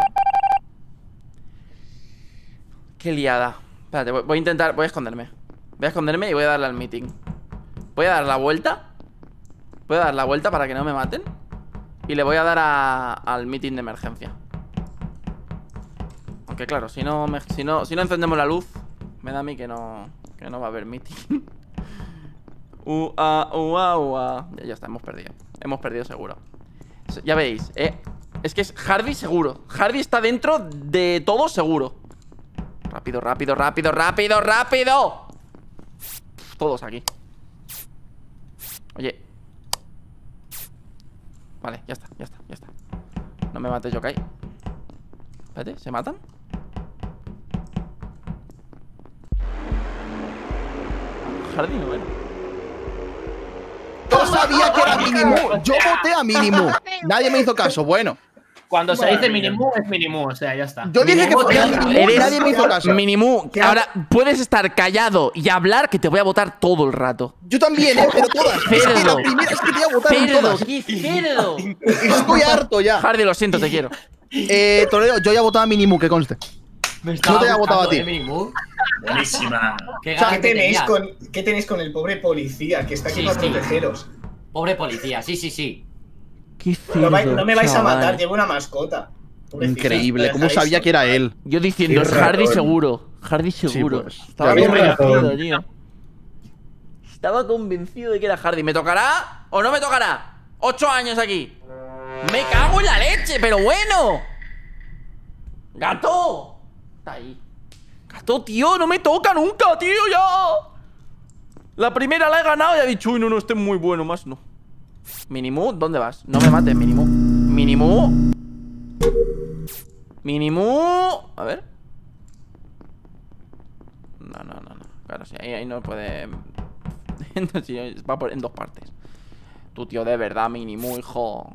Qué liada. Espérate, voy voy a intentar, voy a esconderme. Voy a esconderme y voy a darle al meeting. Voy a dar la vuelta. Voy a dar la vuelta para que no me maten. Y le voy a dar a- al meeting de emergencia. Aunque claro, si no, me- si no, si no encendemos la luz, me da a mí que no, que no va a haber meeting. Ua, ua, ua. Ya, ya está, hemos perdido. Hemos perdido seguro. Ya veis, eh. Es que es Hardy seguro. Hardy está dentro de todo seguro. Rápido, rápido, rápido, rápido, rápido. Todos aquí. Oye. Vale, ya está, ya está, ya está. No me mates, Yokai. Espérate, ¿se matan? Hardy no era. Yo sabía que era Minimu. Yo voté a Minimu. Nadie me hizo caso. Bueno, Cuando se Madre dice mía. Minimu, es Minimu, o sea, ya está. yo dije que fue a Minimu, Minimu. Eres- Nadie me hizo caso. Minimu, ¿Qué ahora puedes estar callado y hablar que te voy a votar todo el rato. Yo también, ¿eh? Pero todas. Es que Cerdo. la primera es que te voy a votar en Cerdo, todas. qué cerdo. Estoy harto ya. Hardy, lo siento, te quiero. Eh, Toledo, yo ya votaba a Minimu, que conste. Me No te había votado a ti. ¿eh, Minimu? Buenísima. Qué O sea, ganas ¿qué que tenéis, tenía. con, ¿Qué tenéis con el pobre policía que está aquí Sí, para sí. protegeros? Pobre policía, sí, sí, sí. Qué No, vai- cerdo, no me vais a chaval. matar, llevo una mascota. Pobrecita, Increíble. ¿la ¿Cómo dejaréis sabía que era él? Yo diciendo, es Tienes Hardy razón. seguro. Hardy seguro. pues. Estaba Ya ves. convencido, tío. Estaba convencido de que era Hardy. ¿Me tocará o no me tocará? Ocho años aquí. Me cago en la leche, pero bueno. ¡Gato! Está ahí. Gato, tío, no me toca nunca, tío, ya. La primera la he ganado y ha dicho, uy, no, no, este es muy bueno, más no. Minimu, ¿dónde vas? No me mates, Minimu. Minimu. Minimu. A ver. No, no, no, no. Claro, sí, ahí, ahí no puede. Sí, va por, en dos partes. Tu tío, de verdad, Minimu, hijo.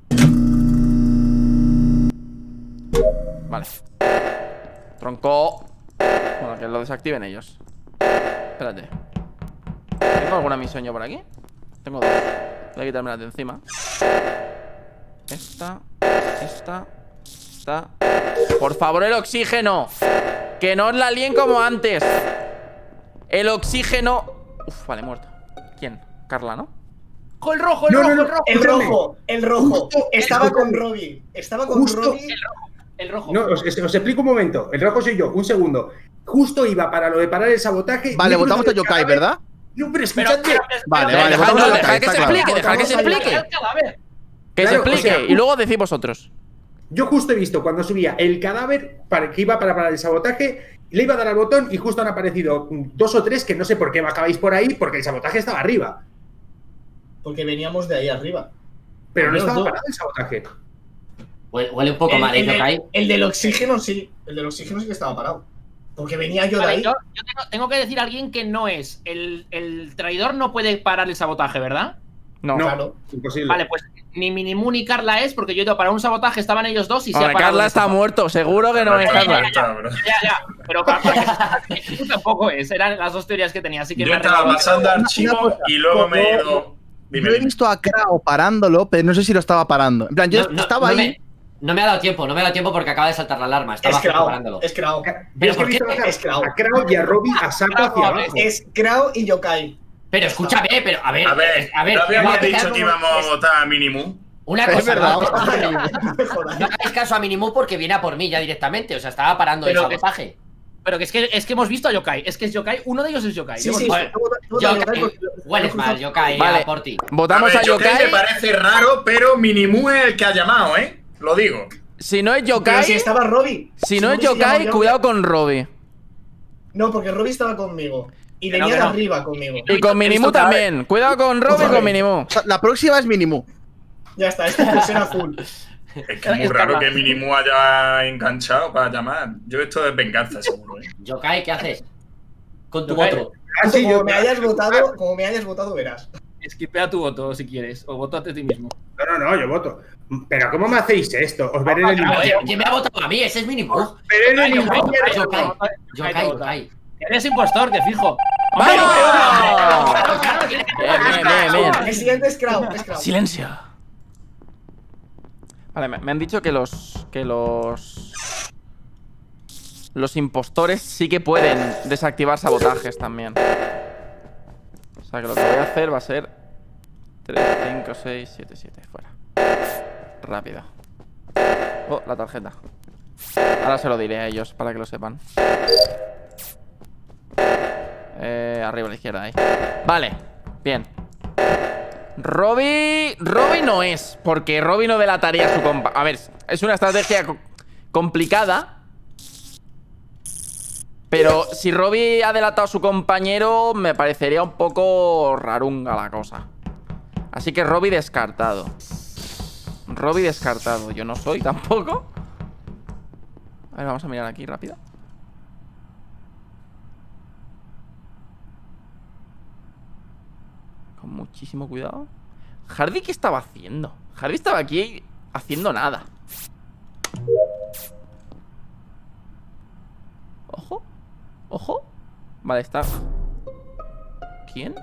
Vale. Tronco. Bueno, que lo desactiven ellos. Espérate. ¿Tengo alguna misión yo por aquí? Tengo dos. Voy a quitarme las de encima. Esta. Esta. Esta. Por favor, el oxígeno. Que no os la líen como antes. El oxígeno. Uf, vale, muerto. ¿Quién? Carla, ¿no? ¡Ojo, el rojo, el No, rojo, no, no. el rojo! El rojo, el rojo. Justo- Estaba justo- con Robbie. Estaba con Justo- Robbie. El rojo. No, os, os explico un momento. El rojo soy yo, un segundo. Justo iba para lo de parar el sabotaje. Vale, y he votamos a cruzado el Yokai, cadáver. ¿verdad? No, pero Pero, escuchadme. espera, Vale, espera, vale, Dejad, votamos no, a dejad Yokai, que se está claro. explique, dejad que se Votamos a explique. el cadáver. Que se Claro, o explique. sea, Y luego decís vosotros. Yo justo he visto cuando subía el cadáver para que iba para parar el sabotaje le iba a dar al botón y justo han aparecido dos o tres que no sé por qué bajabais por ahí, porque el sabotaje estaba arriba. Porque veníamos de ahí arriba. Pero no Los estaba dos. parado el sabotaje. Huele, huele un poco El, mal, ¿eh, el de- Yokai? el del oxígeno sí. El del oxígeno sí que estaba parado. Porque venía yo de Vale, ahí. yo, yo tengo, tengo que decir a alguien que no es. El, el traidor no puede parar el sabotaje, ¿verdad? No. No, Claro. imposible. Vale, pues ni Minimu ni Carla es, porque yo he ido para un sabotaje, estaban ellos dos y se Hombre, ha parado. Carla el está sabotaje. muerto, seguro que no es Está Carla. muerta, bro. Ya, ya, pero para, para que tú tampoco es. Eran las dos teorías que tenía, así que Yo me ha estaba regalado- pasando Una- una archivo cosa, y luego me he como- ido. Dime, Yo he dime. visto a Krao parándolo, pero no sé si lo estaba parando. En plan, yo No, no, estaba no ahí. Me, no me ha dado tiempo, no me ha dado tiempo porque acaba de saltar la alarma. Estaba Es justo Krao. parándolo. Es Krao. Yo Pero es que he ¿por visto qué? bajar Es Krao. a Krao y a Robby a saco hacia Krao, abajo. Es Krao y Yokai. Pero escúchame, pero a ver. A ver, a ver, ¿no habíamos una- dicho que íbamos a votar a Minimu? Una Es cosa, verdad. no, no, No me jodas. no hagáis caso a Minimu porque viene a por mí ya directamente. O sea, estaba parando Pero el que- sabotaje. Pero que es que, es que hemos visto a Yokai. Es que es Yokai, uno de ellos es Yokai. Sí, Hemos sí. visto- Vale. yo voto- yo voto a Yokai, Yokai porque lo- hueles lo mal, cruzo- Yokai, Vale. a por ti. Votamos a a, ver, Yokai Yokai. me parece raro, pero Minimu es el que ha llamado, ¿eh? Lo digo. Si no es Pero Yokai, si estaba Robby. si no es Robby se llama Yokai, yo- cuidado con Robby. No, porque Robby estaba conmigo. Y Que no, venía que de no. arriba conmigo. Y con Minimu también. Cuidado con Robby y Joder. con Minimu. O sea, la próxima es Minimu. Ya está, este es pulsera azul. Es que es muy Es raro Carla. que Minimu haya enganchado para llamar. Yo esto es venganza, seguro, ¿eh? Yokai, ¿qué haces? Con tu Yokai. voto. Ah, sí, Como yo- me hayas votado, como me hayas votado, verás. Esquipea tu voto si quieres. O voto a ti mismo. No, no, no, yo voto. Pero ¿cómo me hacéis esto? Os veré en el Ah, Oye, infierno. ¿quién me ha votado a mí? Ese es Minimu. Os veré en el Yokai, infierno. Yokai, Yokai. Yokai, Yokai, Yokai. Eres impostor, que fijo. ¡Vamos! Bien, bien, bien, bien. El siguiente es Krao. Es Krao. Silencio. Vale, me, me han dicho que los. Que los. Los impostores sí que pueden desactivar sabotajes también. O sea que lo que voy a hacer va a ser tres, cinco, seis, siete, siete. Fuera. Rápido. Oh, la tarjeta. Ahora se lo diré a ellos para que lo sepan. Eh, arriba a la izquierda, ahí. Vale, bien. Robby. Robby no es, porque Robby no delataría a su compa. A ver, es una estrategia co- complicada. Pero si Robby ha delatado a su compañero, me parecería un poco rarunga la cosa. Así que Robby descartado. Robby descartado. Yo no soy tampoco. A ver, vamos a mirar aquí rápido. Con muchísimo cuidado. Hardy, ¿qué estaba haciendo? Hardy estaba aquí haciendo nada. Ojo. Ojo. Vale, está. ¿Quién?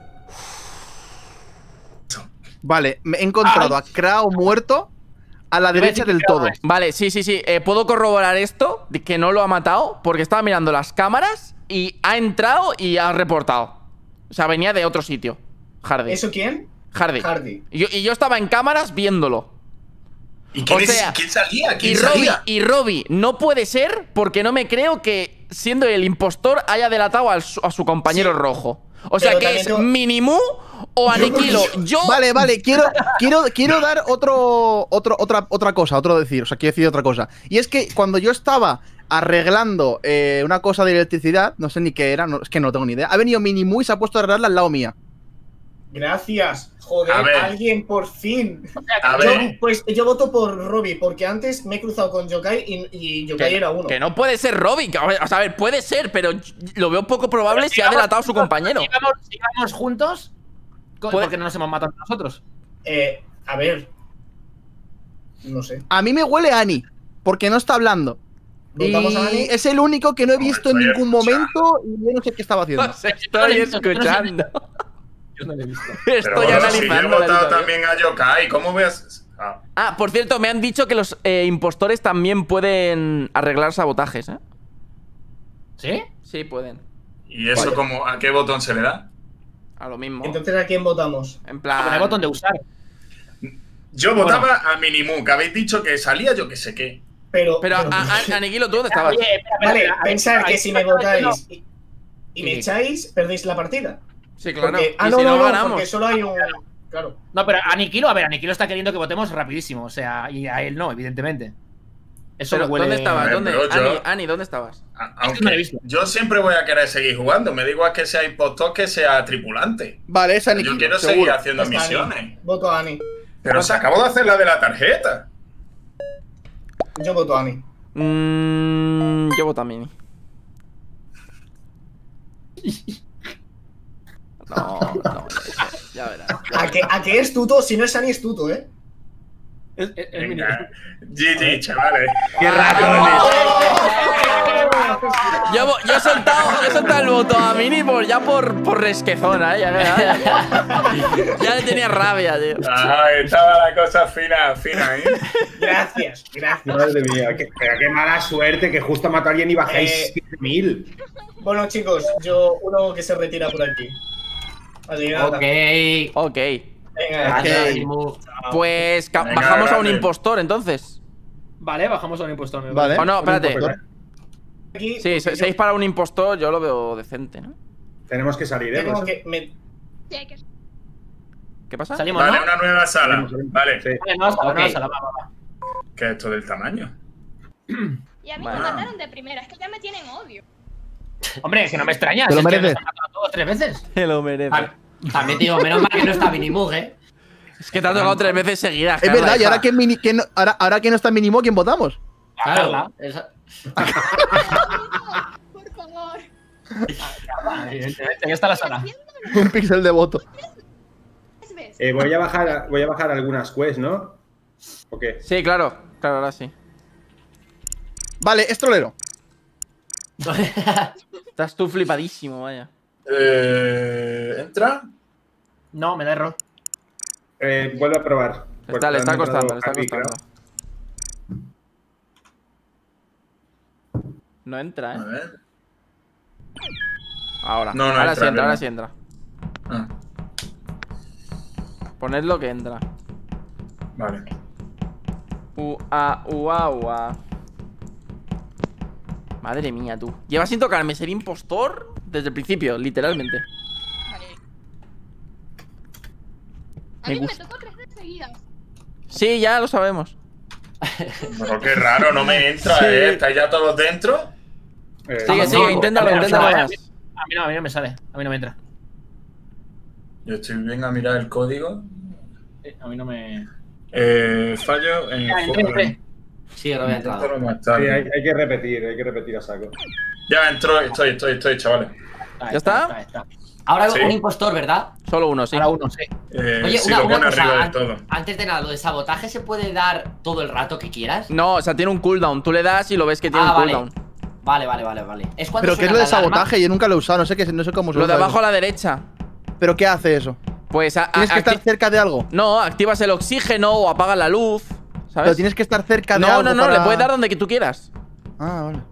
Vale, me he encontrado a Krao muerto a la derecha del todo. Vale, sí, sí, sí. Eh, Puedo corroborar esto, de que no lo ha matado, porque estaba mirando las cámaras y ha entrado y ha reportado. O sea, venía de otro sitio. Hardy. ¿Eso quién? Hardy. Hardy. Y yo, y yo estaba en cámaras viéndolo. ¿Y quién, O es- sea, quién salía? Y ¿Quién Robby, salía? y Robby no puede ser porque no me creo que, siendo el impostor, haya delatado al su- a su compañero Sí. rojo. O sea, Pero que también es tengo- Minimu o Aniquilo. Yo. Vale, vale, quiero, quiero, quiero dar otro, otro, otra, otra cosa, otro decir, o sea, quiero decir otra cosa. Y es que cuando yo estaba arreglando eh, una cosa de electricidad, no sé ni qué era, no, es que no tengo ni idea, ha venido Minimu y se ha puesto a arreglarla al lado mía. Gracias. Joder, A ver. alguien por fin. A Yo, ver, pues yo voto por Robby, porque antes me he cruzado con Yokai y, y Yokai Que, era uno. que no puede ser Robby. que, O sea, a ver, puede ser, pero lo veo poco probable si ha delatado a su compañero. Si íbamos, si íbamos juntos, co- Puede- ¿por qué no nos hemos matado nosotros? Eh, a ver. No sé. A mí me huele a Ani, porque no está hablando. Y Votamos a Ani. es el único que no he Joder, visto en estoy ningún escuchando. momento y yo no sé qué estaba haciendo. Os estoy escuchando. Yo no lo he visto. pero Estoy bueno, si yo he analizando. la votado situación. también a Yokai, ¿cómo veas? Ah, Ah, por cierto, me han dicho que los eh, impostores también pueden arreglar sabotajes, ¿eh? ¿Sí? Sí, pueden. ¿y eso Vaya. cómo, a qué botón se le da? A lo mismo. Entonces, ¿a quién votamos? En Ah, plan. con el botón de usar. Yo votaba a Minimu, que habéis dicho que salía yo que sé qué. Pero. Pero, pero- a- a- Aniquilo, ¿tú dónde estabas? Oye, espera, espera, vale, espera, pensar ahí- que ahí- si me ahí- votáis y, y me Sí. echáis, perdéis la partida. Sí, claro. Porque, ah, y no, si no, no, no, ganamos. porque solo hay un. Claro. No, pero Aniquilo, a ver, Aniquilo está queriendo que votemos rapidísimo. O sea, y a él no, evidentemente. Eso Pero, me huele. ¿dónde estabas? Hombre, ¿Dónde? pero yo- Ani, Ani, ¿dónde estabas? A- no lo he Aunque visto. yo siempre voy a querer seguir jugando. Me da igual que sea impostor que sea tripulante. Vale, esa Yo quiero seguir haciendo Está Ani. misiones. Voto a Ani. Pero se acabó de hacer la de la tarjeta. Yo voto a Ani. Mmm. Yo voto a Mini. No, no. Ya verás. ya ¿A qué, ¿A qué es tuto? Si no es Ani, es tuto, ¿eh? Es, es- es mini. Venga. G G, chavales. ¡Qué ratones! Yo, vo- yo he soltado, he soltado el voto a Mini por, ya por, por resquezona, ¿eh? Ya, ya, ya, ya le tenía rabia, tío. Ah, estaba la cosa fina, fina, ¿eh? Gracias, gracias. Madre mía, qué, pero qué mala suerte que justo mató a alguien y bajáis Eh, siete mil. Bueno, chicos, yo uno que se retira por aquí. Vale, nada. Ok. Ok. Venga, Gracias, Ok. Animu. Pues ca- Venga, bajamos a un grande. impostor, entonces. Vale, bajamos a un impostor. me Vale. O no, un espérate. impostor. aquí. Sí, se, yo se dispara un impostor, yo lo veo decente, ¿no? Tenemos que salir, ¿eh? tengo Por eso. que. me- Sí, hay que- ¿Qué pasa? Salimos, Vale, ¿no? una nueva sala. Salimos, salimos. Vale. Sí. Vale, nueva sala, Ok. nueva sala, va, va, va. ¿Qué es esto del tamaño? Y a mí Vale. me mataron de primera, es que ya me tienen odio. Hombre, que no me extraña. Te lo si es que mereces. nos han matado todos tres veces. Se lo merece. Tam- También te digo, menos mal que no está Minimug, ¿eh? Es que te ha tocado tres veces seguidas. Es Carla, verdad, y hija. ahora que, mini, que no, ahora, ahora que no está Minimo, ¿quién votamos? Carla. esa- Por favor. Evidentemente, ahí está la sala. Un píxel de voto. Tres veces. Eh, voy, a bajar, voy a bajar algunas quests, ¿no? ¿O qué? Sí, claro. Claro, ahora sí. Vale, es trolero. Estás tú flipadísimo, vaya. Eh, ¿Entra? No, me da error. Eh, vuelvo a probar. Está, le está Me ha costando, entrado le está aquí, costando. creo. No entra, A ¿eh? ver. Ahora. No, no ahora entra, sí entra, ahora ¿verdad? sí entra. Ah, Poned lo que entra. vale. Ua, ua, ua. Madre mía, tú. Llevas sin tocarme ser impostor desde el principio, literalmente. Vale. A Me mí me gusta. tocó tres veces seguidas. Sí, ya lo sabemos. Pero qué raro, no me entra, Sí. ¿eh? ¿Estáis ya todos dentro? Eh, Sigue, vamos, sigue, vamos. inténtalo, a mí no me inténtalo sale, más. A mí no, a mí no me sale. A mí no me entra. Yo estoy bien a mirar el código. Eh, A mí no me. Eh, fallo en Ah, el entré, entré. Sí, no había entrado. Inténtalo más Sí, tarde. hay, hay que repetir, hay que repetir a saco. Ya entró, estoy, estoy, estoy, chavales. Ahí ¿Ya está? Ahí está. Ahora Sí. un impostor, ¿verdad? Solo uno, sí. Ahora uno, sí. Eh, Oye, sí, una, lo una pone cosa, arriba del an- todo. antes de nada, lo de sabotaje se puede dar todo el rato que quieras. No, o sea, tiene un cooldown. Tú le das y lo ves que tiene Ah, un vale. cooldown. Vale, vale, vale, vale. Es cuando Pero ¿qué es suena lo de la alarma. sabotaje? Yo nunca lo he usado, no sé, qué, no sé cómo se Lo de usa abajo a eso. la derecha. ¿Pero qué hace eso? Pues a- a- ¿Tienes que estar acti- cerca de algo? No, activas el oxígeno o apagas la luz. ¿Sabes? Pero tienes que estar cerca de No, algo no, no, para- le puedes dar donde que tú quieras. Ah, vale.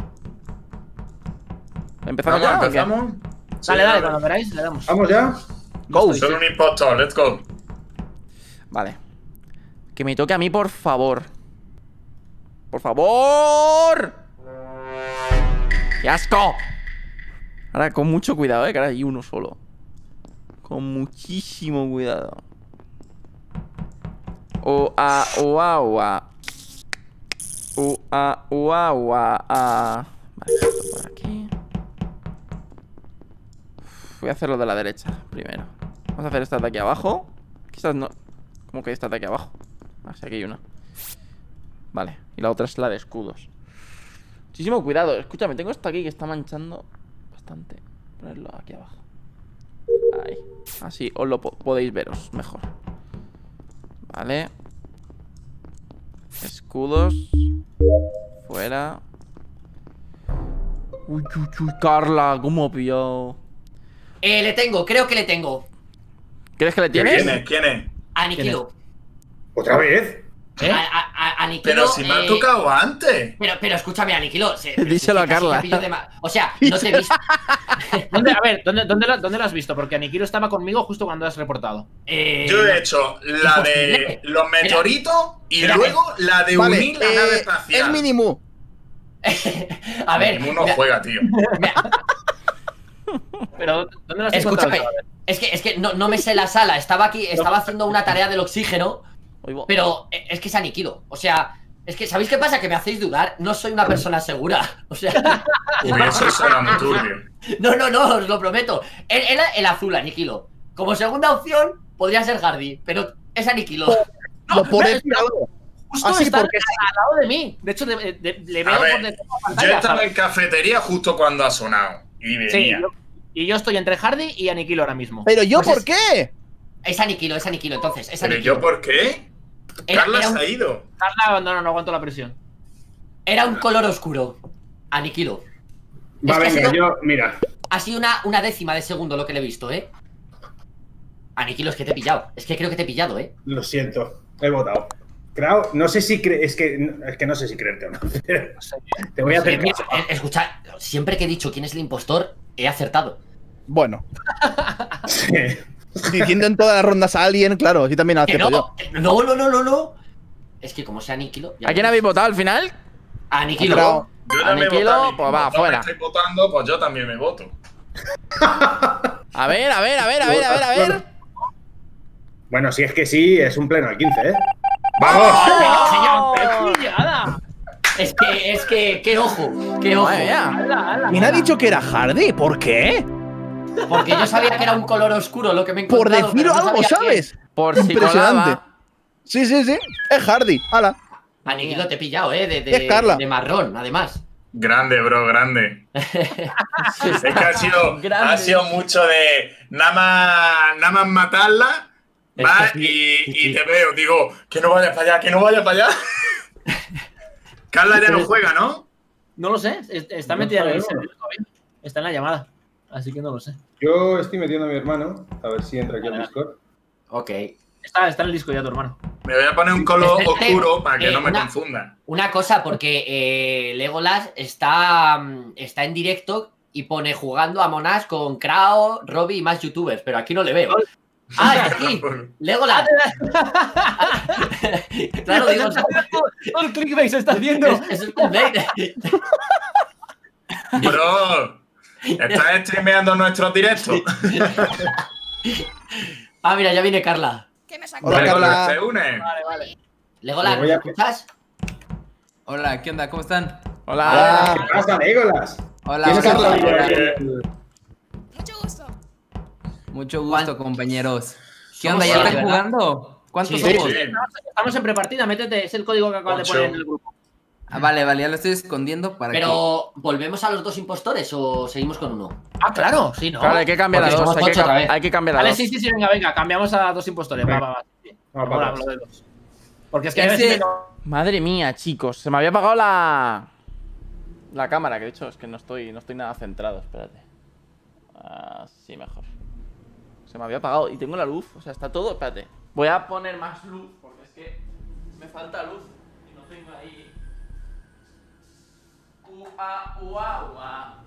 ¿Empezamos Vamos, ya? o qué? empezamos. Sí, Dale, dale, vale. cuando queráis, le damos. ¿Vamos ya? Go. Soy un impostor, let's go. Vale. Que me toque a mí, por favor. ¡Por favor! ¡Qué asco! Ahora con mucho cuidado, eh, que ahora hay uno solo. Con muchísimo cuidado. O a o a o a. U a u a u a a. Vale, esto por aquí. Voy a hacer lo de la derecha primero. Vamos a hacer esta de aquí abajo. Quizás no. ¿Cómo que esta de aquí abajo? Ah, sí, aquí hay una. Vale, y la otra es la de escudos. Muchísimo cuidado. Escúchame, tengo esto aquí que está manchando bastante. Ponerlo aquí abajo. Ahí. Así os lo po podéis veros mejor. Vale. Escudos. Fuera. Uy, uy, uy, Carla, ¿cómo ha pillado? Eh, le tengo, creo que le tengo. ¿Crees que le ¿Quién tienes? es? ¿Quién es? Aniquilo. ¿Otra vez? ¿Eh? A- a- a- Aniquilo. Pero si me ha eh, tocado antes. Pero, pero escúchame, Aniquilo. se- Díselo a casi Carla. te pillo de ma- O sea, no te he visto. ¿Dónde, a ver, ¿dónde, dónde, la- ¿dónde lo has visto? Porque Aniquilo estaba conmigo justo cuando has reportado. Eh, Yo he hecho la de imposible. los meteoritos y Mira, luego la de Vale, unir la eh, nave el espacial. mínimo. A ver, Uno mira, juega, tío. mira, Pero, ¿dónde lo has escúchame. encontrado? Es que, es que no, no me sé la sala. Estaba aquí, estaba haciendo una tarea del oxígeno. Oigo. Pero eh, es que es Aniquilo. O sea, Es que, ¿sabéis qué pasa? Que me hacéis dudar. No soy una persona segura. O sea. Uy, eso suena muy turbio. No, no, no, os lo prometo. Era el, el azul, aniquilo. Como segunda opción, podría ser Hardy, pero es aniquilo. Lo pones. Justo Así está porque al lado de mí. De hecho, de- de- le veo A ver, por detrás de la Yo pantalla. estaba ¿sabes? en cafetería justo cuando ha sonado. Y venía. Sí, yo- y yo estoy entre Hardy y Aniquilo ahora mismo. Pero yo, Pues ¿por es- qué? Es aniquilo, es aniquilo, entonces. Es ¿Pero aniquilo. yo por qué? Era, Carla era se un, ha ido. Carla, no, no, no aguanto la presión. era un color oscuro. Aniquilo. Va, Es que ha venga, sido- yo, mira. Ha sido una, una décima de segundo lo que le he visto, ¿eh? Aniquilo, es que te he pillado. Es que creo que te he pillado, ¿eh? Lo siento, he votado. Crao, no sé si cre es que es que no sé si creerte o no. Te voy a hacer Eh, mira, caso. eh, escucha, siempre que he dicho quién es el impostor, he acertado. Bueno, Sí. diciendo en todas las rondas a alguien, sí, sí también Que acierto yo. no, eh, no, no, no, no, no. Es que como sea Aniquilo. ya ¿A quién veréis. habéis votado al final? Aniquilo. Crao. Yo también he Aniquilo, votado. pues va, Como todos fuera. me estáis votando, pues yo también me voto. A ver, a ver, a ver, a ver, a ver, a ver. Bueno, si es que sí, es un pleno al quince, ¿eh? ¡Vamos! ¡Qué pillada! Es que, es que, qué ojo, qué ojo. Madre mía. ¡Hala, hala! ¿Quién ha dicho que era Hardy? ¿Por qué? Porque yo sabía que era un color oscuro lo que me he Por encontrado. decir pero no algo, sabía ¿sabes? Por si Impresionante. colaba. Sí, sí, sí. Es Hardy. Hala. qué. Aniquilo te he pillado, ¿eh? De, Es Carla. de, de marrón, además. Grande, bro, grande. Es que ha sido, Grande. ha sido mucho de nada más, nada más matarla, Es vas que y, sí, sí, y sí. te veo, digo, que no vayas para allá, que no vayas para allá. Carla ya no juega, ¿no? No lo sé, es- está No metida en el sabemos. servidor todavía. Está en la llamada. Así que no lo sé. Yo estoy metiendo a mi hermano, a ver si entra aquí al Discord. Ok. Está, está en el disco ya tu hermano. Me voy a poner un color Espérate, oscuro para que eh, no me una- confunda. Una cosa, porque eh, Legolas está, mm, está en directo y pone jugando a Monas con Krao, Robbie y más youtubers, pero aquí no le veo. Ah, está aquí. Legolas. Claro, digo, Todo el clickbait se está haciendo. es, es un clickbait. Bro, ¿estás streameando nuestros directos? Ah, mira, ya viene Carla. ¿Qué me sacó? Hola, Vale, Carla. ¿te unes? Vale, vale. Legolas, Me voy a- ¿me escuchas? Hola, ¿qué onda? ¿Cómo están? Hola. ¿Qué pasa, Legolas? Hola, ¿Tienes hola, Carla? hola. Eh, Mucho gusto. Mucho gusto, compañeros. ¿Qué onda? Somos ¿Ya ocho, están ¿verdad? jugando? ¿Cuántos Sí, somos? sí. Estamos en prepartida, métete. Es el código que acabas de Ocho. poner en el grupo. Ah, vale, vale, ya lo estoy escondiendo para Pero, ¿volvemos a los dos impostores o seguimos con uno? Ah, claro, sí, ¿no? Claro, hay que cambiar a Porque dos. somos Hay que, ocho otra cam- vez. hay que cambiar a Vale, dos. sí, sí, sí, venga, venga. Cambiamos a dos impostores. Va, Venga. va, va. Sí. Va, va, Mola va. lo de dos. Porque es que a Ese- veces me... Madre mía, chicos. Se me había apagado la. La cámara, que de hecho es que no estoy, no estoy nada centrado. Espérate. Así mejor. Se me había apagado y tengo la luz. O sea, está todo. Espérate. Voy a poner más luz porque es que me falta luz y no tengo ahí. Ua, ua, ua.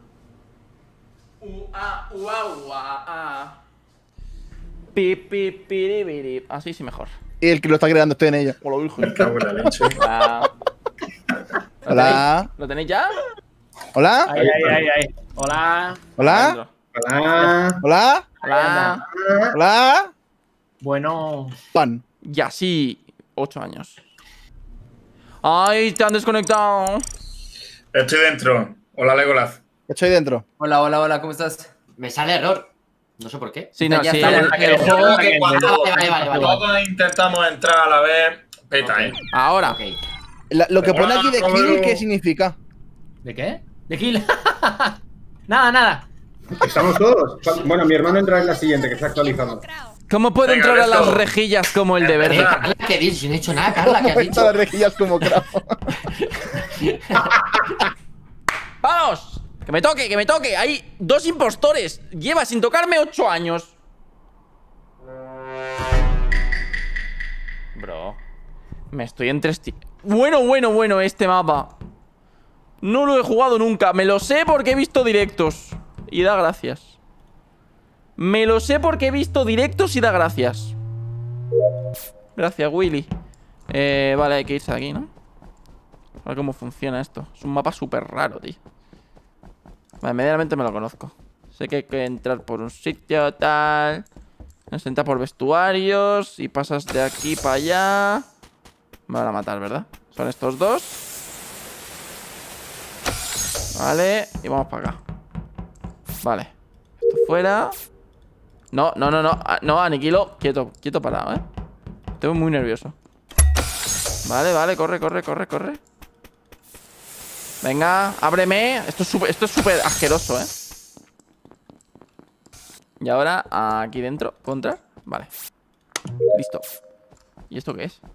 Ua, ua, ua, ah. Pi, pi, piribiri. Así sí mejor. Y el que lo está creando, estoy en ello. Hola, Me Virgen. cago en la leche. Hola. ¿Lo Hola. tenéis? ¿Lo tenéis ya? Hola. Ay, ay, ay, ay. Hola. Hola. Hola. Hola. Hola. Hola. Bueno... Pan. Y así, ocho años. ¡Ay, te han desconectado! Estoy dentro. Hola, Legolas. Estoy dentro. Hola, hola, hola, ¿cómo estás? Me sale error. No sé por qué. Sí, no, Ya sí. está, el- ya el está. juego- Que cuando Vale, vale, vale, vale. todos intentamos entrar a la vez, peta, ¿eh? Ahora. Ok. La- lo que pone Hola, aquí de Romero. kill, ¿qué significa? ¿De qué? ¿De kill? Nada, nada. ¿Estamos todos? Bueno, mi hermano entra en la siguiente, que está actualizando. Crao. ¿Cómo puedo Venga, entrar a let's las go. rejillas como el de Eh, verde? Carla, ¿qué dices? Yo no he dicho nada, Carla, ¿qué has Estas dicho? las rejillas como crao. ¡Vamos! ¡Que me toque, que me toque! Hay dos impostores. Lleva sin tocarme ocho años. Bro. Me estoy entre... Bueno, bueno, bueno este mapa. No lo he jugado nunca. Me lo sé porque he visto directos. Y da gracias. Me lo sé porque he visto directos y da gracias. Gracias, Willy. Eh, vale, hay que irse de aquí, ¿no? A ver cómo funciona esto. Es un mapa súper raro, tío. Vale, medianamente me lo conozco. Sé que hay que entrar por un sitio, tal. Nos entra por vestuarios. Y pasas de aquí para allá. Me van a matar, ¿verdad? Son estos dos. Vale, y vamos para acá. Vale. Esto fuera. No, no, no, no. No, aniquilo. Quieto, quieto parado, ¿eh? Estoy muy nervioso. Vale, vale, corre, corre, corre, corre. Venga, ábreme. Esto es súper, esto es súper asqueroso, ¿eh? Y ahora, aquí dentro, contra. Vale. Listo. ¿Y esto qué es?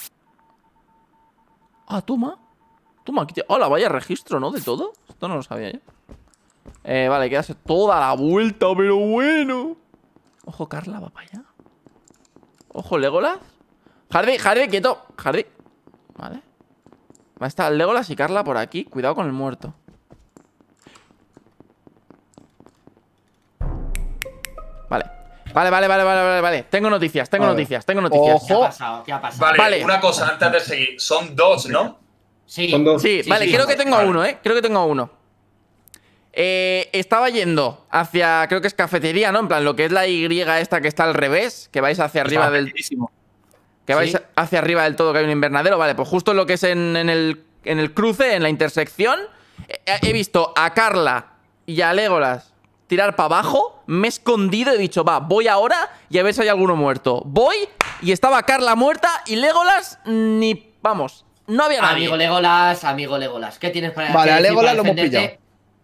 Ah, toma. Toma, aquí te... Hola, vaya registro, ¿no? De todo. Esto no lo sabía yo. Eh, vale, queda toda la vuelta, pero bueno. Ojo, Carla, va para allá. Ojo, Legolas. Hardy, Hardy, quieto. Hardy. Vale. Va a estar Legolas y Carla por aquí. Cuidado con el muerto. Vale. Vale, vale, vale, vale, vale, vale. Tengo noticias, tengo noticias, tengo noticias. ¿Qué ha pasado? ¿Qué ha pasado? Vale, Vale. una cosa antes de seguir. Son dos, ¿no? Sí. Son dos. Sí, Sí, vale, sí, creo vale. que tengo Vale. uno, ¿eh? Creo que tengo uno. Eh, estaba yendo hacia, creo que es cafetería, ¿no? En plan, lo que es la Y esta que está al revés, que vais hacia arriba Estaba del... perdidísimo. Que vais Sí. hacia arriba del todo, que hay un invernadero. Vale, pues justo lo que es en, en el, en el cruce, en la intersección, he, he visto a Carla y a Legolas tirar para abajo. Me he escondido y he dicho, va, voy ahora y a ver si hay alguno muerto. Voy y estaba Carla muerta y Legolas ni... Vamos, no había nadie. Amigo Legolas, amigo Legolas. ¿Qué tienes para Vale, qué a decir Legolas para lo hemos defenderte?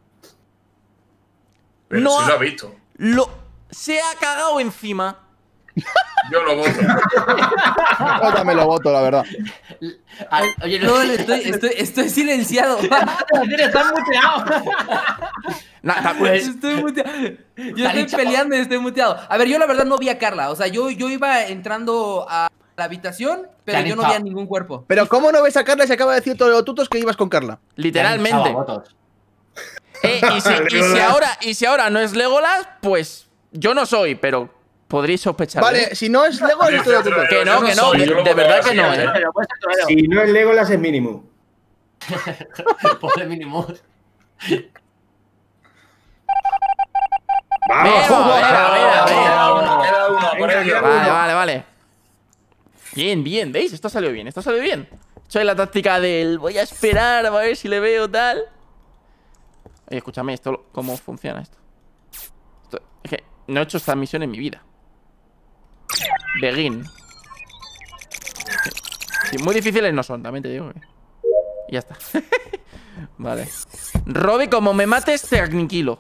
Pero No sí ha- lo ha visto. Lo... Se ha cagado encima. Yo lo voto. Yo también lo voto, la verdad. Ah, Oye, no, No, estoy, estoy, estoy silenciado. Están muteados. Na- na- Pues- Estoy muteado. Yo Te han estoy dicho- peleando y estoy muteado. A ver, yo la verdad no vi a Carla. O sea, yo, yo iba entrando a la habitación, pero han yo no hinchado. vi a ningún cuerpo. Pero ¿cómo no ves a Carla? Se acaba de decir todo lo tutos que ibas con Carla. literalmente. Votos. Eh, y, si, y, si ahora, y si ahora no es Legolas, pues yo no soy, pero podréis sospechar. ¿eh? Vale, si no es Lego, es todo lo tutos. Que no, Yo que no, soy, que- yo lo de voto verdad así, que no, ¿eh? ¿eh? Pero puede ser Toledo. Si no es Legolas, es mínimo. Pobre mínimo. ¡Vamos! Mira, mira, mira, mira. Queda uno, queda uno, por Venga, ello. Vale, vale, vale. Bien, bien, ¿veis? Esto salió bien, esto salió bien. He hecho ahí la táctica del voy a esperar a ver si le veo tal. Oye, escúchame, esto, ¿cómo funciona esto? Esto- Es que no he hecho esta misión en mi vida. Begin. Sí, muy difíciles no son, también te digo que... Y ya está. Vale. Robbie, como me mates, te aniquilo.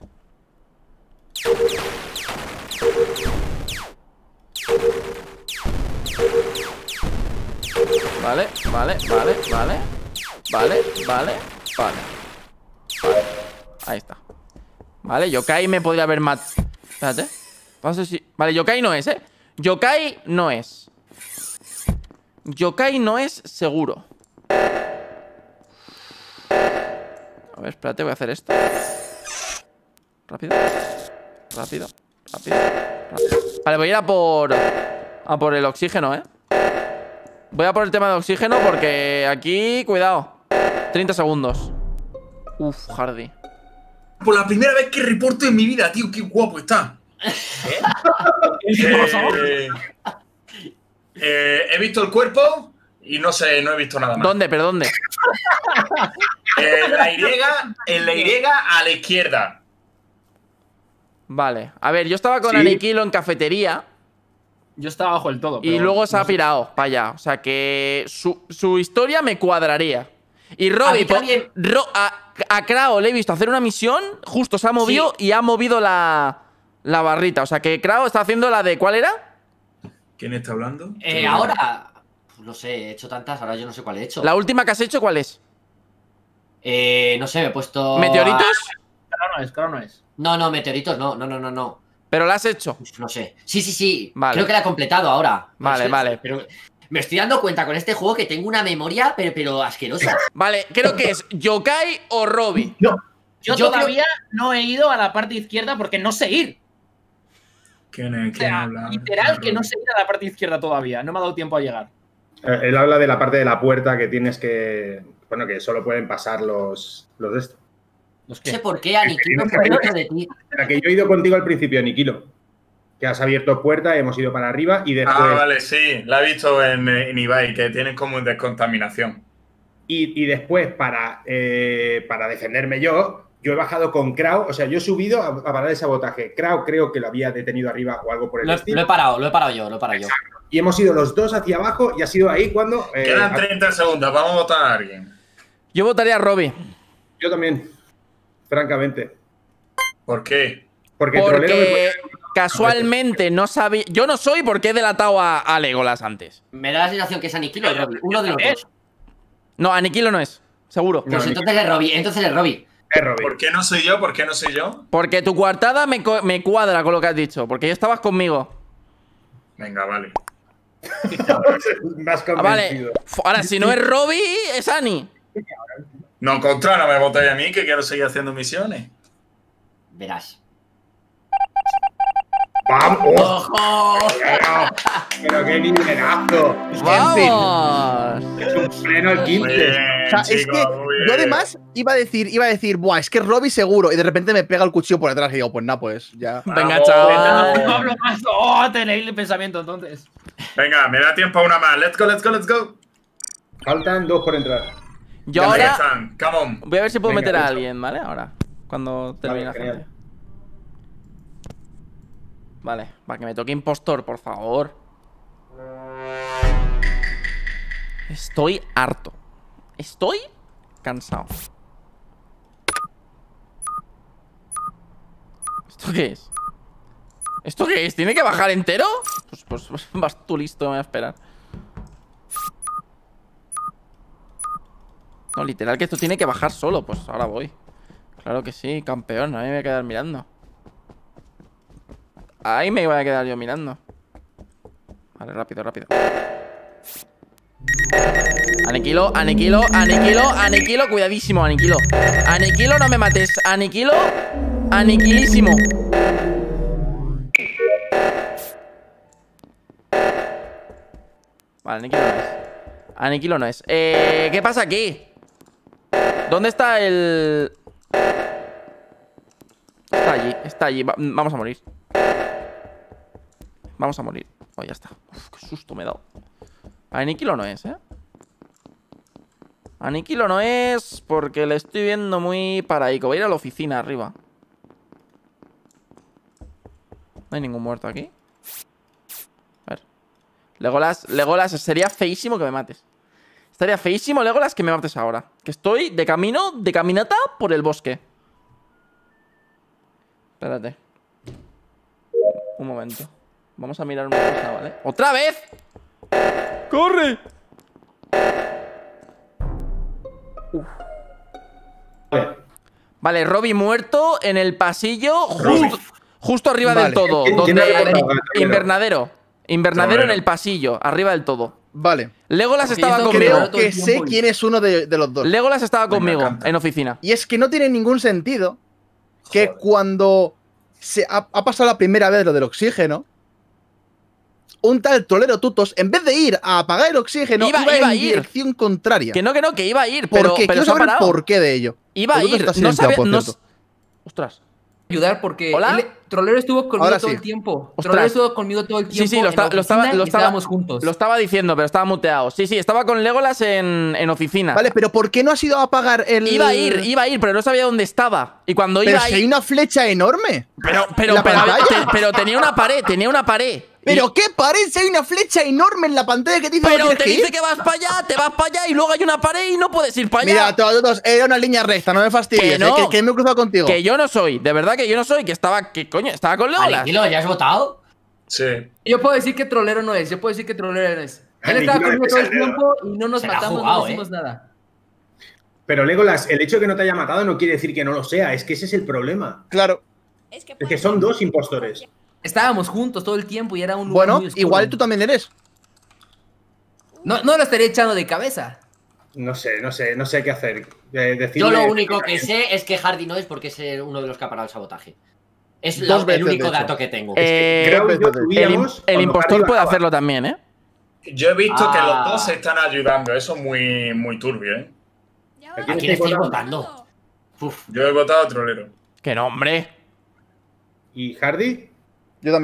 Vale, vale, vale, vale. Vale, vale, vale. Vale. Ahí está. Vale, Yokai me podría haber matado. Espérate. Vamos a ver si... Vale, Yokai no es, ¿eh? Yokai no es. Yokai no es seguro. A ver, espérate, voy a hacer esto. Rápido. Rápido. Rápido. Rápido. Vale, voy a ir a por... A por el oxígeno, ¿eh? Voy a por el tema de oxígeno porque aquí... Cuidado. treinta segundos. Uf, Hardy. Por la primera vez que reporto en mi vida, tío, qué guapo está. Eh, eh, he visto el cuerpo y no sé, no he visto nada más. ¿Dónde? ¿Pero dónde? En la Y, en la Y a la izquierda. Vale. A ver, yo estaba con Sí. Aniquilo en cafetería Yo estaba bajo el todo. y pero luego se no ha sé. pirado para allá. O sea que su, su historia me cuadraría. Y A Robbie, mí también. po- Ro- a, a Krao le he visto hacer una misión, justo se ha movido y ha movido la, la barrita. O sea que Krao está haciendo la de... ¿Cuál era? ¿Quién está hablando? Eh, ahora. Pues no sé, he hecho tantas, ahora yo no sé cuál he hecho. La última que has hecho, ¿cuál es? Eh, no sé, me he puesto. ¿Meteoritos? Claro no es, claro no es. No, no, meteoritos, no, no, no, no, no. Pero la has hecho. Uf, no sé. Sí, sí, sí. Vale. Creo que la he completado ahora. Vale, Es que- vale. Pero me estoy dando cuenta con este juego que tengo una memoria, pero, pero asquerosa. Vale, creo que es Yokai o Robbie. Yo, Yo todavía no he ido a la parte izquierda porque no sé ir. ¿Quién es? O ¿Quién sea, habla? literal que no sé ir a la parte izquierda todavía. No me ha dado tiempo a llegar. Eh, Él habla de la parte de la puerta que tienes que. Bueno, que solo pueden pasar los, los de esto. ¿Los No sé qué? por qué Aniquilo se ha dicho de ti. La que yo he ido contigo al principio, Aniquilo. que has abierto puerta, hemos ido para arriba y después… Ah, vale, sí. La he visto en, en Ibai, que tienen como descontaminación. Y, y después, para, eh, para defenderme yo, yo he bajado con Krau, o sea, yo he subido a, a parar el sabotaje. Krau creo que lo había detenido arriba o algo por el Lo, estilo. lo he parado, lo he parado yo, lo he parado yo. Y hemos ido los dos hacia abajo y ha sido ahí cuando… eh, Quedan treinta segundos, vamos a votar a alguien. Yo votaría a Robbie. Yo también, francamente. ¿Por qué? Porque, Trolero me Porque puede- casualmente no sabía. Yo no soy porque he delatado a, a Legolas antes. Me da la sensación que es Aniquilo y Robbie. Uno de los dos. No, Aniquilo no es. Seguro. Pues entonces es Robbie, entonces es Robbie. Es Robbie. ¿Por qué no soy yo? ¿Por qué no soy yo? Porque tu coartada me, co- me cuadra con lo que has dicho. Porque ya estabas conmigo. Venga, vale. Más Ah, vale. convencido. F- Ahora, si no es Robbie, es Ani. No, contra, no me votéis a mí, que quiero seguir haciendo misiones. Verás. ¡Vamos! ¡Ojo! Pero, pero qué nivelazo. ¡Vamos! Es un pleno el Muy quince. bien, O sea, es chicos, que muy yo bien. además iba a decir, iba a decir, buah, es que Robbie seguro. Y de repente me pega el cuchillo por detrás y digo, pues nada, pues ya. Venga, Vamos. chaval. No hablo más. Oh, tenéis el pensamiento entonces. Venga, me da tiempo a una más. Let's go, let's go, let's go. Faltan dos por entrar. Yo Ahí ahora están, come on. voy a ver si puedo Venga, meter a hecho. alguien, ¿vale? Ahora. Cuando termine la Vale, gente. genial. Vale, para que me toque impostor, por favor. Estoy harto. Estoy cansado. ¿Esto qué es? ¿Esto qué es? ¿Tiene que bajar entero? Pues, pues, pues vas tú listo, me voy a esperar. No, literal que esto tiene que bajar solo. Pues ahora voy. Claro que sí, campeón. A mí me voy a quedar mirando. Ahí me voy a quedar yo mirando. Vale, rápido, rápido. Aniquilo, aniquilo, aniquilo, aniquilo. Cuidadísimo, aniquilo. Aniquilo, no me mates. Aniquilo, aniquilísimo. Vale, aniquilo no es. Aniquilo no es. Eh, ¿qué pasa aquí? ¿Dónde está el...? Está allí, está allí. Va- vamos a morir. Vamos a morir. Oh, ya está. Uf, qué susto me he dado. Aniquilo no es, ¿eh? Aniquilo no es porque le estoy viendo muy paraico. Voy a ir a la oficina arriba. No hay ningún muerto aquí. A ver. Legolas, Legolas, sería feísimo que me mates. Estaría feísimo, Legolas, que me mates ahora. Que estoy de camino, de caminata por el bosque. Espérate. Un momento. Vamos a mirar una cosa, ¿vale? ¡Otra vez! ¡Corre! Uf. Vale, Robbie muerto en el pasillo, justo, justo arriba Vale. del todo. ¿Quién- quién ha Donde. reportado? Trolero. Invernadero. Invernadero en Trolero. el pasillo, arriba del todo. Vale. Legolas Porque estaba yo tengo conmigo. Creo todo el que sé tiempo y- quién es uno de, de los dos. Legolas estaba Venga, conmigo canta. en oficina. Y es que no tiene ningún sentido que Joder. cuando se ha, ha pasado la primera vez lo del oxígeno, un tal Trolero Tutos, en vez de ir a apagar el oxígeno, Iba- iba, iba a en ir. dirección contraria. Que no, que no, que iba a ir, ¿Por pero, qué? pero Quiero se ha saber parado. el porqué de ello. Iba a El Tutos ir, está no silenciado, sabía. por no cierto. s- Ostras. Ayudar porque ¿Hola? él- Trolero estuvo conmigo Ahora todo sí. el tiempo. Ostras. Trolero estuvo conmigo todo el Sí, tiempo. sí, lo, en la está- lo estaba, oficina lo, y estaba, estábamos juntos. lo estaba diciendo, pero estaba muteado. Sí, sí, estaba con Legolas en, en oficina. Vale, pero ¿por qué no has ido a apagar el. Iba a ir, iba a ir, pero no sabía dónde estaba. Y cuando Pero iba a si ir. hay una flecha enorme. Pero, pero, ¿La pero, pantalla? te- pero tenía una pared, tenía una pared. ¿Pero Y- qué parece? Hay una flecha enorme en la pantalla que te dice pero dónde te tienes que dice ir. que vas para allá, te vas para allá y luego hay una pared y no puedes ir para allá. Mira, todos, todos, era una línea recta, no me fastidies, Que no. eh, que, que me he cruzado contigo. Que yo no soy, de verdad que yo no soy, que estaba, que coño, estaba con Legolas. Aniquilo, ¿ya has votado? Sí. Yo puedo decir que Trolero no es. Yo puedo decir que Trolero no es. Él Aniquilo estaba conmigo le todo el pesa el dedo. tiempo y no nos Se la ha matamos, jugado, no hicimos eh. nada. Pero Legolas, el hecho de que no te haya matado no quiere decir que no lo sea, es que ese es el problema. Claro. Es que, Es que son dos impostores. Estábamos juntos todo el tiempo y era un lugar Bueno, muy oscuro. igual tú también eres. No, no lo estaría echando de cabeza. No sé, no sé, no sé qué hacer. Eh, Yo decidme- lo único que sé es que Hardy no es porque es eh, uno de los que ha parado el sabotaje. Es la- Dos veces, el único de hecho. dato que tengo. Eh, Grau y yo el im- el, im- subíamos el cuando impostor Hardy puede bajaba. hacerlo también, ¿eh? Yo he visto que Ah. los dos se están ayudando. Eso es muy, muy turbio, ¿eh? Ya ¿A va. ¿A quién quién estáis estáis votando? Uf. Yo he votado a Trolero. Que no, hombre. ¿Y Hardy? Yo también.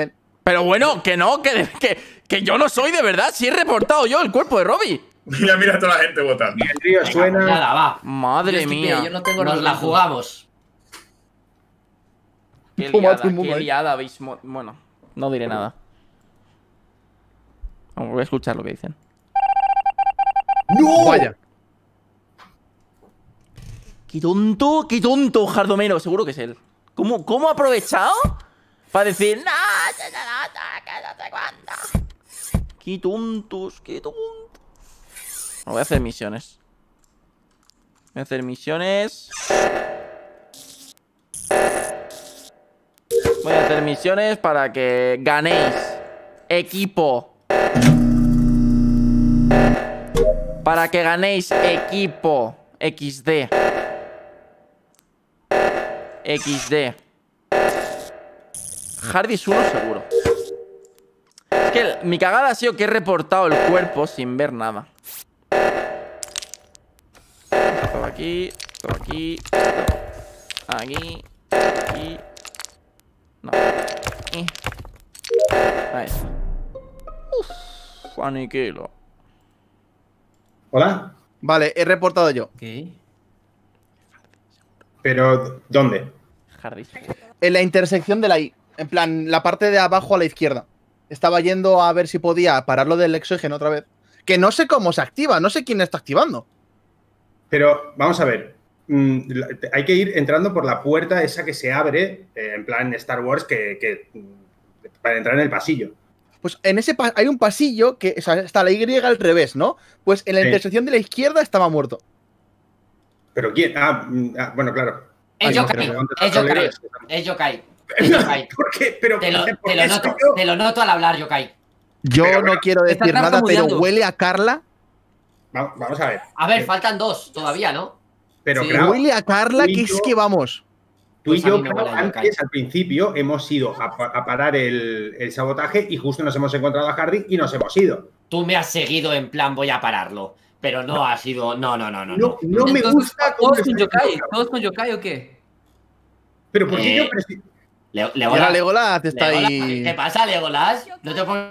Pero bueno, que no, que, que, que yo no soy de verdad. Si he reportado yo el cuerpo de Robbie. Mira, mira a toda la gente votando. El río Venga, suena. pues nada, va. Madre Yo mía. yo no tengo Nos la argumentos. jugamos. Qué Toma, liada, toma, qué ahí. liada habéis... mo- Bueno, no diré nada. Vamos, voy a escuchar lo que dicen. ¡No! Vaya. ¡Qué tonto, qué tonto, Jardomero! Seguro que es él. ¿Cómo, cómo ha aprovechado para decir... "No, no, no, no, que no sé cuándo"? ¡Qué tontos, qué tontos! No, voy a hacer misiones. Voy a hacer misiones. Voy a hacer misiones para que ganéis. Equipo. Para que ganéis equipo. equis de. equis de. Hardy es uno seguro. Es que el- mi cagada ha sido que he reportado el cuerpo sin ver nada. Todo aquí, todo aquí, todo aquí, aquí. No. Eh. Ahí está. Uf, aniquilo. Hola. Vale, he reportado yo. Ok. Pero, ¿dónde? Hardy. En la intersección de la I. En plan, la parte de abajo a la izquierda. Estaba yendo a ver si podía pararlo del oxígeno otra vez. Que no sé cómo se activa, no sé quién está activando. Pero, vamos a ver. Mm, la- te- hay que ir entrando por la puerta esa que se abre, eh, en plan Star Wars, que, que- mm, para entrar en el pasillo. Pues en ese pa- hay un pasillo que o sea, está la Y al revés, ¿no? Pues en la Sí. intersección de la izquierda estaba muerto. ¿Pero quién? Ah, mm, ah, bueno, claro. Es Ay, no, Yokai. pero Es Yokai. Es Yokai. Es Yokai. ¿Por qué? Pero, Te lo, ¿por te qué lo soy noto, yo? te lo noto al hablar, Yokai. Yo Pero, no pero, quiero está decir nada, pero tartamudeando. huele a Carla. Va- Vamos a ver. A ver, Eh, faltan dos todavía, ¿no? Pero, Sí. claro, Huele a Carla, tú y que es yo- que vamos. tú y Pues a yo, mí me claro, huele a antes, Yokai. al principio, hemos ido a, pa- a parar el, el sabotaje y justo nos hemos encontrado a Hardy y nos hemos ido. Tú me has seguido en plan voy a pararlo. Pero no, ha sido. No, no, no, no. No, no me Entonces, gusta cómo ¿todos con estáis Yokai? jugando. ¿Todos con Yokai o qué? Pero ¿por qué Eh, yo presi- Le- Y ahora Legolas, Legolas está Legolas, ahí. ¿qué pasa, Legolas? No te pongo.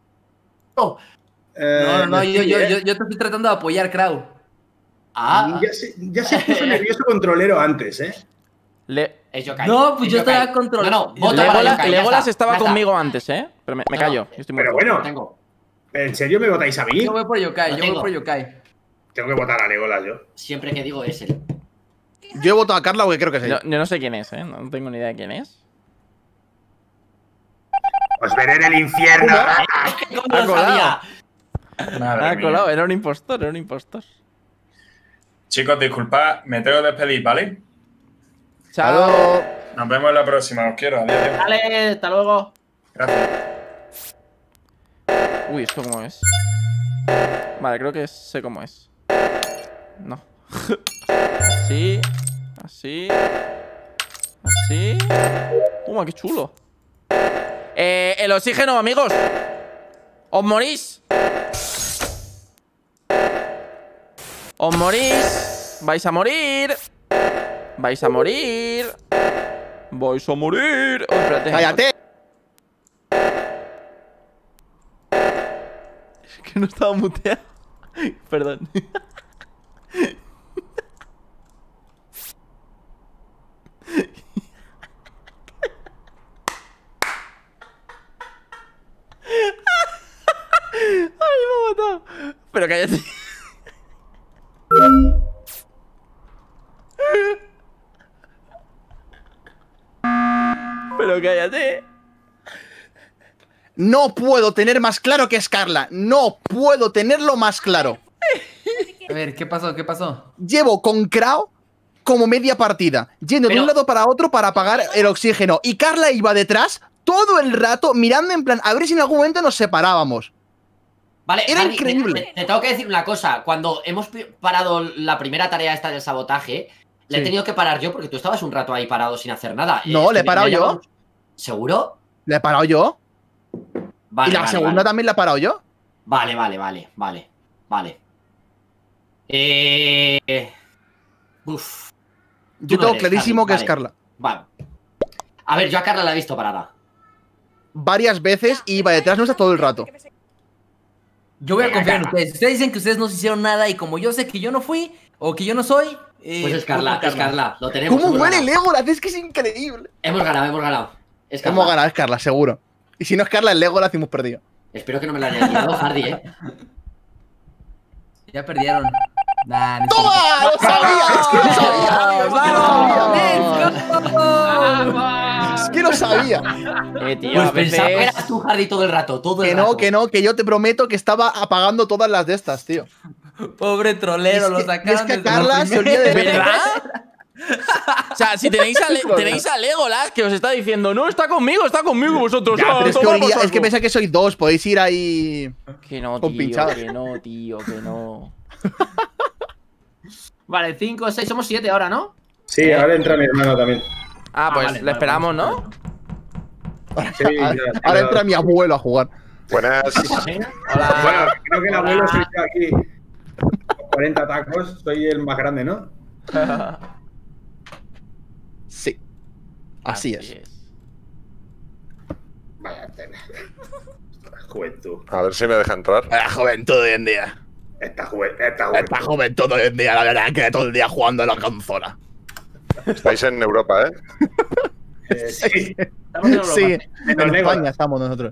Eh, No, no, no, yo, sí, yo, ¿eh? yo, yo te estoy tratando de apoyar, Crow. Ah, Ya se, ya se puso nervioso controlero antes, ¿eh? Le- es Yokai. No, pues es yo Yokai. estaba controlando. No, no, vota para Legolas, Yokai, ya Legolas está, estaba ya está. conmigo antes, ¿eh? Pero me, me No, no. callo. Yo estoy Pero muerto. Lo bueno, tengo. ¿en serio me votáis a mí? Yo voy por Yokai, Lo yo voy tengo. por Yokai. Tengo que votar a Legolas yo. Siempre que digo es él. Yo he votado a Carla porque creo que es ella. Yo, yo no sé quién es, ¿eh? No tengo ni idea de quién es. Os veré en el infierno. ¿Cómo Ha lo colado. sabía? Madre Ah, mía. colado, era un impostor, era un impostor. Chicos, disculpad, me tengo que despedir, ¿vale? Chao. Nos vemos en la próxima, os quiero. Adiós. adiós. Vale, hasta luego. Gracias. Uy, ¿esto cómo es? Vale, creo que sé cómo es. No. Así. Así. Así. Toma, qué chulo. Eh, el oxígeno, amigos. Os morís. Os morís. Vais a morir. Vais a morir. Vais a morir. Oh, espérate. ¡Cállate! Es que no estaba muteado. Perdón. Ay, me ha matado. Pero cállate. Pero cállate. No puedo tener más claro que es Carla. No puedo tenerlo más claro. A ver, ¿qué pasó? ¿Qué pasó? Llevo con Krao como media partida, yendo de Pero- un lado para otro para apagar el oxígeno. Y Carla iba detrás todo el rato mirando en plan a ver si en algún momento nos separábamos. Vale, Era Hardy, increíble. Te, te tengo que decir una cosa. Cuando hemos pi- parado la primera tarea esta del sabotaje, le he Sí. tenido que parar yo porque tú estabas un rato ahí parado sin hacer nada. No, Eh, le he estoy- parado me yo. llaman- ¿Seguro? ¿Le he parado yo? Vale, y la vale, segunda vale. también la he parado yo. Vale, vale, vale, vale. Vale. Eh. Uf. Yo no tengo eres, clarísimo Hardy, que es vale. Carla. Vale. A ver, yo a Carla la he visto parada. varias veces y iba detrás nuestra todo el rato. Yo voy a confiar en ustedes. Ustedes dicen que ustedes no se hicieron nada y como yo sé que yo no fui o que yo no soy. Eh, Pues es Carla, es Carla. Lo tenemos. ¿Cómo hemos huele ganado. Legolas? Es que es increíble. Hemos ganado, hemos ganado. Es Carla. Hemos ganado, es Carla, seguro. Y si no es Carla, el Legolas hemos perdido. Espero que no me la haya quitado Hardy, eh. Ya perdieron. Nah, no ¡Toma! ¡Lo sabía! ¡Es que lo sabía! ¡Vamos! ¡Es que lo sabía! Eh, tío, Pues a veces- pensaba que eras tú, Hardy, todo el rato. Todo el Que rato. no, que no, que yo te prometo que estaba apagando todas las de estas, tío. Pobre trolero, Es lo que- sacaron es que desde Carla la se olvida de primera. ¿Verdad? O sea, si tenéis a, Le- tenéis a Legolas que os está diciendo, no, está conmigo, está conmigo vosotros. Ya, ah, pero es que, toma olía- por es que saco". pensáis que sois dos, podéis ir ahí. Que no, con tío, pinchadas. que no, tío, que no. Vale, cinco, seis, somos siete ahora, ¿no? Sí, ahora entra mi hermano también. Ah, pues vale, le vale, esperamos, vale. ¿no? Sí, Ahora, ya, ahora ya. entra mi abuelo a jugar. Buenas. Hola. Bueno, creo que el abuelo Hola. soy yo aquí. Con cuarenta tacos, soy el más grande, ¿no? Sí. Así es. Vaya pena. Juventud. A ver si me deja entrar. La juventud hoy en día. Esta juventud. Esta juventud. Esta juventud hoy en día, la verdad, que todo el día jugando a la consola. Estáis en Europa, ¿eh? Eh, sí. Estamos en Europa. Sí, Menos en Legolas. España estamos nosotros.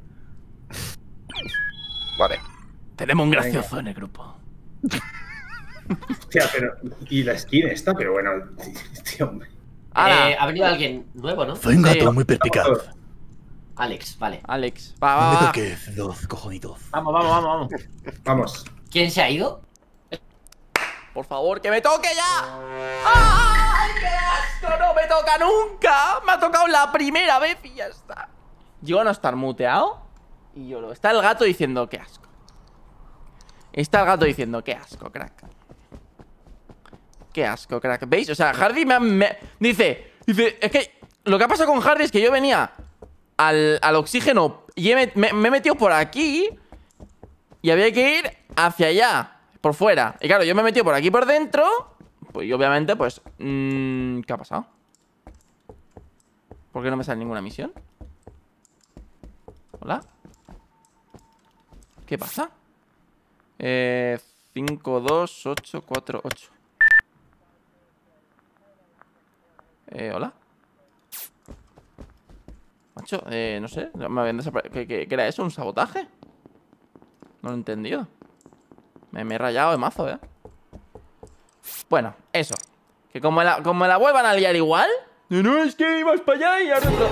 Vale. Tenemos un gracioso en el grupo. Hostia, pero. Y la skin está, pero bueno. Tío, hombre. ¡Hala! Eh, ha venido alguien nuevo, ¿no? Soy un gato muy perspicaz. Alex, vale. Alex, va, va, va. dos cojonitos. Vamos, vamos, vamos, vamos. Vamos. ¿Quién se ha ido? Por favor, que me toque ya. ¡Ay, qué asco! No me toca nunca. Me ha tocado la primera vez y ya está. Yo a no estar muteado y yo lo. Está el gato diciendo qué asco. Está el gato diciendo qué asco, crack. Qué asco, crack. ¿Veis? O sea, Hardy me, ha- me- dice, dice, es que lo que ha pasado con Hardy es que yo venía al, al oxígeno y he met- me, me he metido por aquí y había que ir hacia allá, por fuera. Y claro, yo me he metido por aquí por dentro. Pues y obviamente, pues mmm, ¿qué ha pasado? ¿Por qué no me sale ninguna misión? ¿Hola? ¿Qué pasa? Eh, cinco, dos, ocho, cuatro, ocho. Eh, ¿hola? Macho, eh, no sé, me habían desaparecido. ¿Qué, qué, qué era eso? ¿Un sabotaje? No lo he entendido. Me, me he rayado de mazo, ¿eh? Bueno, eso. Que como me la, como me la vuelvan a liar igual. No, es que ibas para allá y ahora otro.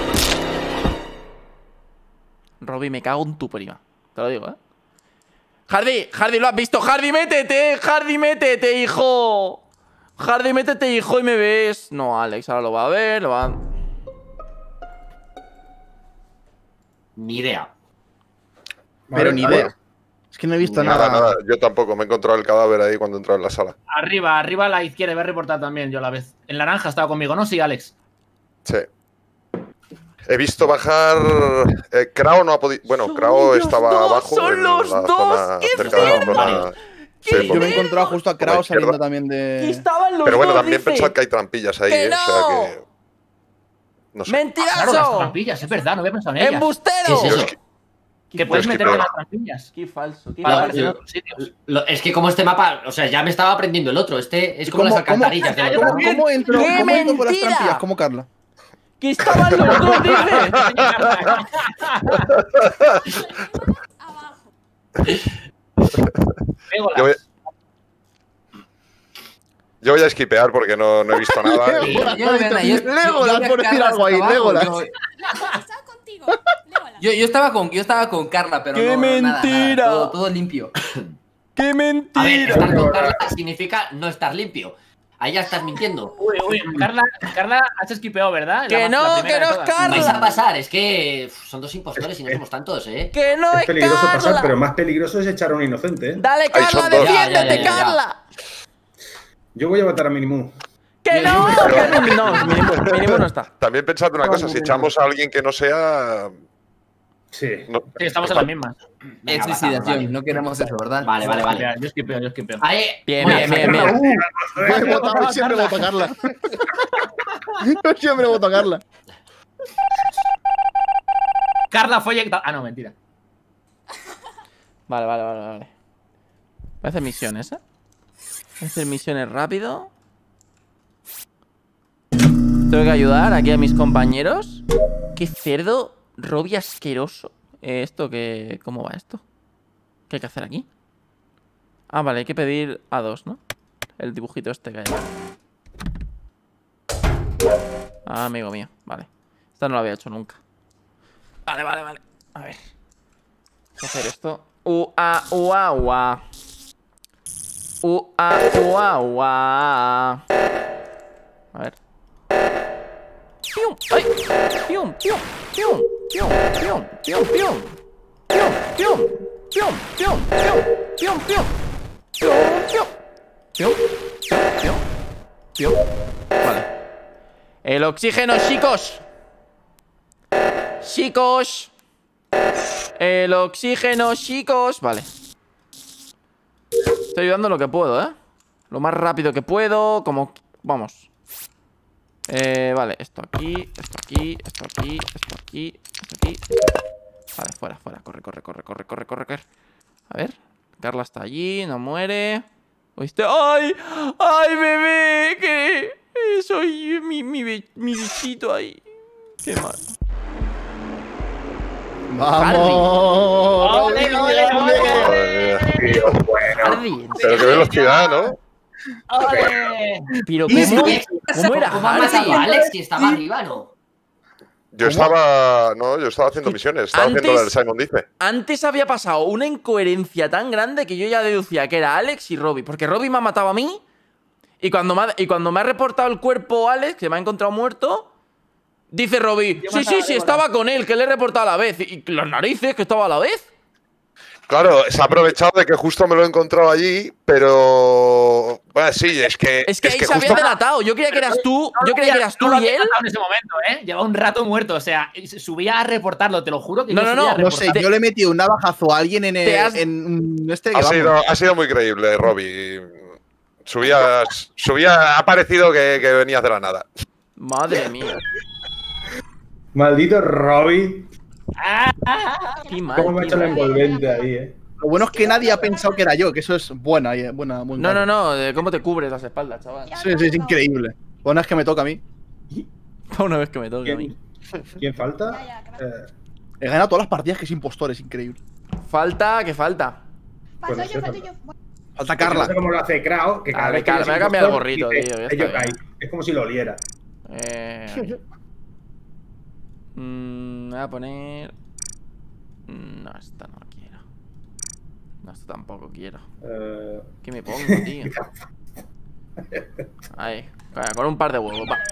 Robby, me cago en tu prima. Te lo digo, ¿eh? Hardy, Hardy, ¿lo has visto? Hardy, métete, Hardy, métete, hijo. Hardy, métete, hijo, y me ves. No, Alex, ahora lo va a ver, lo va a... Ni idea. Pero Vale, ni vale. idea. Es que no he visto Nada, nada. nada. Yo tampoco. Me he encontrado el cadáver ahí cuando he entrado en la sala. Arriba, arriba a la izquierda, voy a reportar también yo a la vez. El naranja estaba conmigo, ¿no? Sí, Alex. Sí. He visto bajar. Eh, Krao no ha podido. Bueno, Son Krao los estaba dos, abajo. son en los la dos, zona ¡qué cerca de la cerdo! zona. ¡Qué Sí, Yo me he por- encontrado justo a por la Krao izquierda. saliendo también Que de. estaban los Pero bueno, dos, también dice. pensad que hay trampillas ahí, ¡Que ¿eh? O sea no! que. No sé. Claro, las ¡Mentiroso! trampillas, es verdad, no había pensado en ellas. ¡Embustero! ¿Qué es eso? Que puedes Pero es que meterte en claro. las trampillas. ¡Qué falso! ¡Qué Para falso! aparecer en otros sitios. Lo- es que como este mapa, o sea, ya me estaba aprendiendo el otro. Este es como ¿Cómo- las alcantarillas de ¿Cómo, la cómo, cómo entro, ¡Qué cómo entro por las mentira! trampillas? ¿Cómo Carla? ¡Que estaban los dos, dice! Legolas. Yo voy, yo voy a esquipear porque no, no he visto nada. y- Yo no veo nada, yo- yo- Legolas, yo vi a por decir Carla algo ahí, hasta abajo, Legolas. yo- Estaba contigo, Legolas. Yo, yo estaba con, yo estaba con Carla, pero ¡Qué no, no, nada, nada, mentira! todo, todo limpio. ¡Qué A ver, mentira! estar con Carla significa no estar limpio. Ahí ya estás mintiendo. Uy, uy, Carla, Carla has esquipeado, ¿verdad? Que La- no, la que primera no de es todas. Carla. Vais a pasar, es que uf, son dos impostores y no somos tantos, ¿eh? ¡Que no Es es peligroso Carla! pasar, pero más peligroso es echar a un inocente, ¿eh? ¡Dale, Ahí Carla, son dos. defiéndete, Ya, ya, ya, ya, ya. Carla! Yo voy a matar a Minimu. ¡Que no! ¡Que Minimu no! Minimu, Minimu no está. También pensad una cosa: si echamos a alguien que no sea. Sí. No, Sí, estamos en las mismas. Venga, Es pasamos, suicidación, vale. no queremos eso, ¿verdad? Vale, vale, vale. Yo esquipeo, yo esquipeo. Ahí, Bien, bueno, bien, bien, bien. Yo he votado- yo siempre voto a Carla. Yo siempre voto a Carla. Carla fue eyectada. Ah, no, mentira. Vale, vale, vale, vale. Voy a hacer misiones, ¿eh? Voy a hacer misiones rápido. Tengo que ayudar aquí a mis compañeros. Qué cerdo, Robbie asqueroso. Eh, ¿Esto qué? ¿Cómo va esto? ¿Qué hay que hacer aquí? Ah, vale, hay que pedir a dos, ¿no? El dibujito este que hay. Ah, amigo mío, vale. Esta no lo había hecho nunca. Vale, vale, vale. A ver. Voy a hacer esto. Ua, ua, ua. Ua, ua, ua. A ver. ¡Pium! ¡Ay! ¡Pium! ¡Pium! ¡Pium! ¡Pium! ¡Pium! ¡Pium! ¡Pium! ¡Pium! ¡Pium! ¡Pium! ¡Pium! ¡Pium! ¡Pium! ¡Pium! ¡Pium! ¡Pium! ¡Pium! ¡Pium! Vale. El oxígeno, chicos. Chicos. El oxígeno, chicos. Vale. Estoy ayudando lo que puedo, ¿eh? Lo más rápido que puedo. Como... Vamos. Eh, vale, esto aquí, esto aquí, esto aquí, esto aquí, esto aquí. Vale, fuera, fuera. Corre, corre, corre, corre, corre, corre, corre. A ver. Carla está allí, no muere. ¿Oíste? ¡Ay! ¡Ay, bebé! Que soy mi, mi, mi bichito ahí. Qué mal. ¡Vamos! ¡Ole, ole, ole! Dios, bueno. Hardy. Pero qué velocidad, ¿no? ¡Ole! Pero Y ¿cómo, sí, ¿cómo era ¿Cómo ha Hardy? matado a Alex si estaba arriba, no? Yo estaba. No, yo estaba haciendo misiones. Estaba Antes- haciendo la del Simon Dice. Antes había pasado una incoherencia tan grande que yo ya deducía que era Alex y Robbie. Porque Robbie me ha matado a mí. Y cuando me ha, y cuando me ha reportado el cuerpo Alex, que me ha encontrado muerto, dice Robbie: Yo Sí, mataba sí, a sí, Legolas. estaba con él, que le he reportado a la vez. Y, y las narices, que estaba a la vez. Claro, se ha aprovechado de que justo me lo he encontrado allí, pero. Bueno, sí, es que. Es que ahí se justo- había delatado. Yo creía que eras tú. Yo creía que eras tú No lo y había él. matado en ese momento, ¿eh? Lleva un rato muerto. O sea, subía a reportarlo, te lo juro que No, yo no, subía no, a No reportarlo. sé, yo le he metido un navajazo a alguien en, Te el, has- en un- este que Ha vamos. sido, ha sido muy creíble, Robbie. Subía, subía, ha parecido que, que venías de la nada. Madre mía. Maldito Robbie. Ah, ah, ah. Qué mal. ¿Cómo me ha qué hecho la mal. envolvente ahí, eh? Lo bueno es que nadie ha pensado que era yo, que eso es buena, eh, buena, buen No, no, dato. no. de ¿Cómo te cubres las espaldas, chaval? Sí, sí, es increíble. Bueno, es que me toca a mí. Una vez que me toque a mí. ¿Quién falta? Ya, ya, que me- Eh, He ganado todas las partidas que es impostor, es increíble. Falta, ¿qué falta? Falto Pues no yo, sé, falto falta. yo. Bueno, Falta porque Carla. No sé cómo lo hace Krao, que cada Dale, vez que Carla, ves me voy a un cambiar el impostor, gorrito, dice, tío, ya "Eh, está Yokai". bien. Es como si lo oliera. Eh... mm, me voy a poner... No, esta no quiero. No, esta tampoco quiero. Eh, ¿Qué me pongo, tío? Ahí, venga, con un par de huevos, va.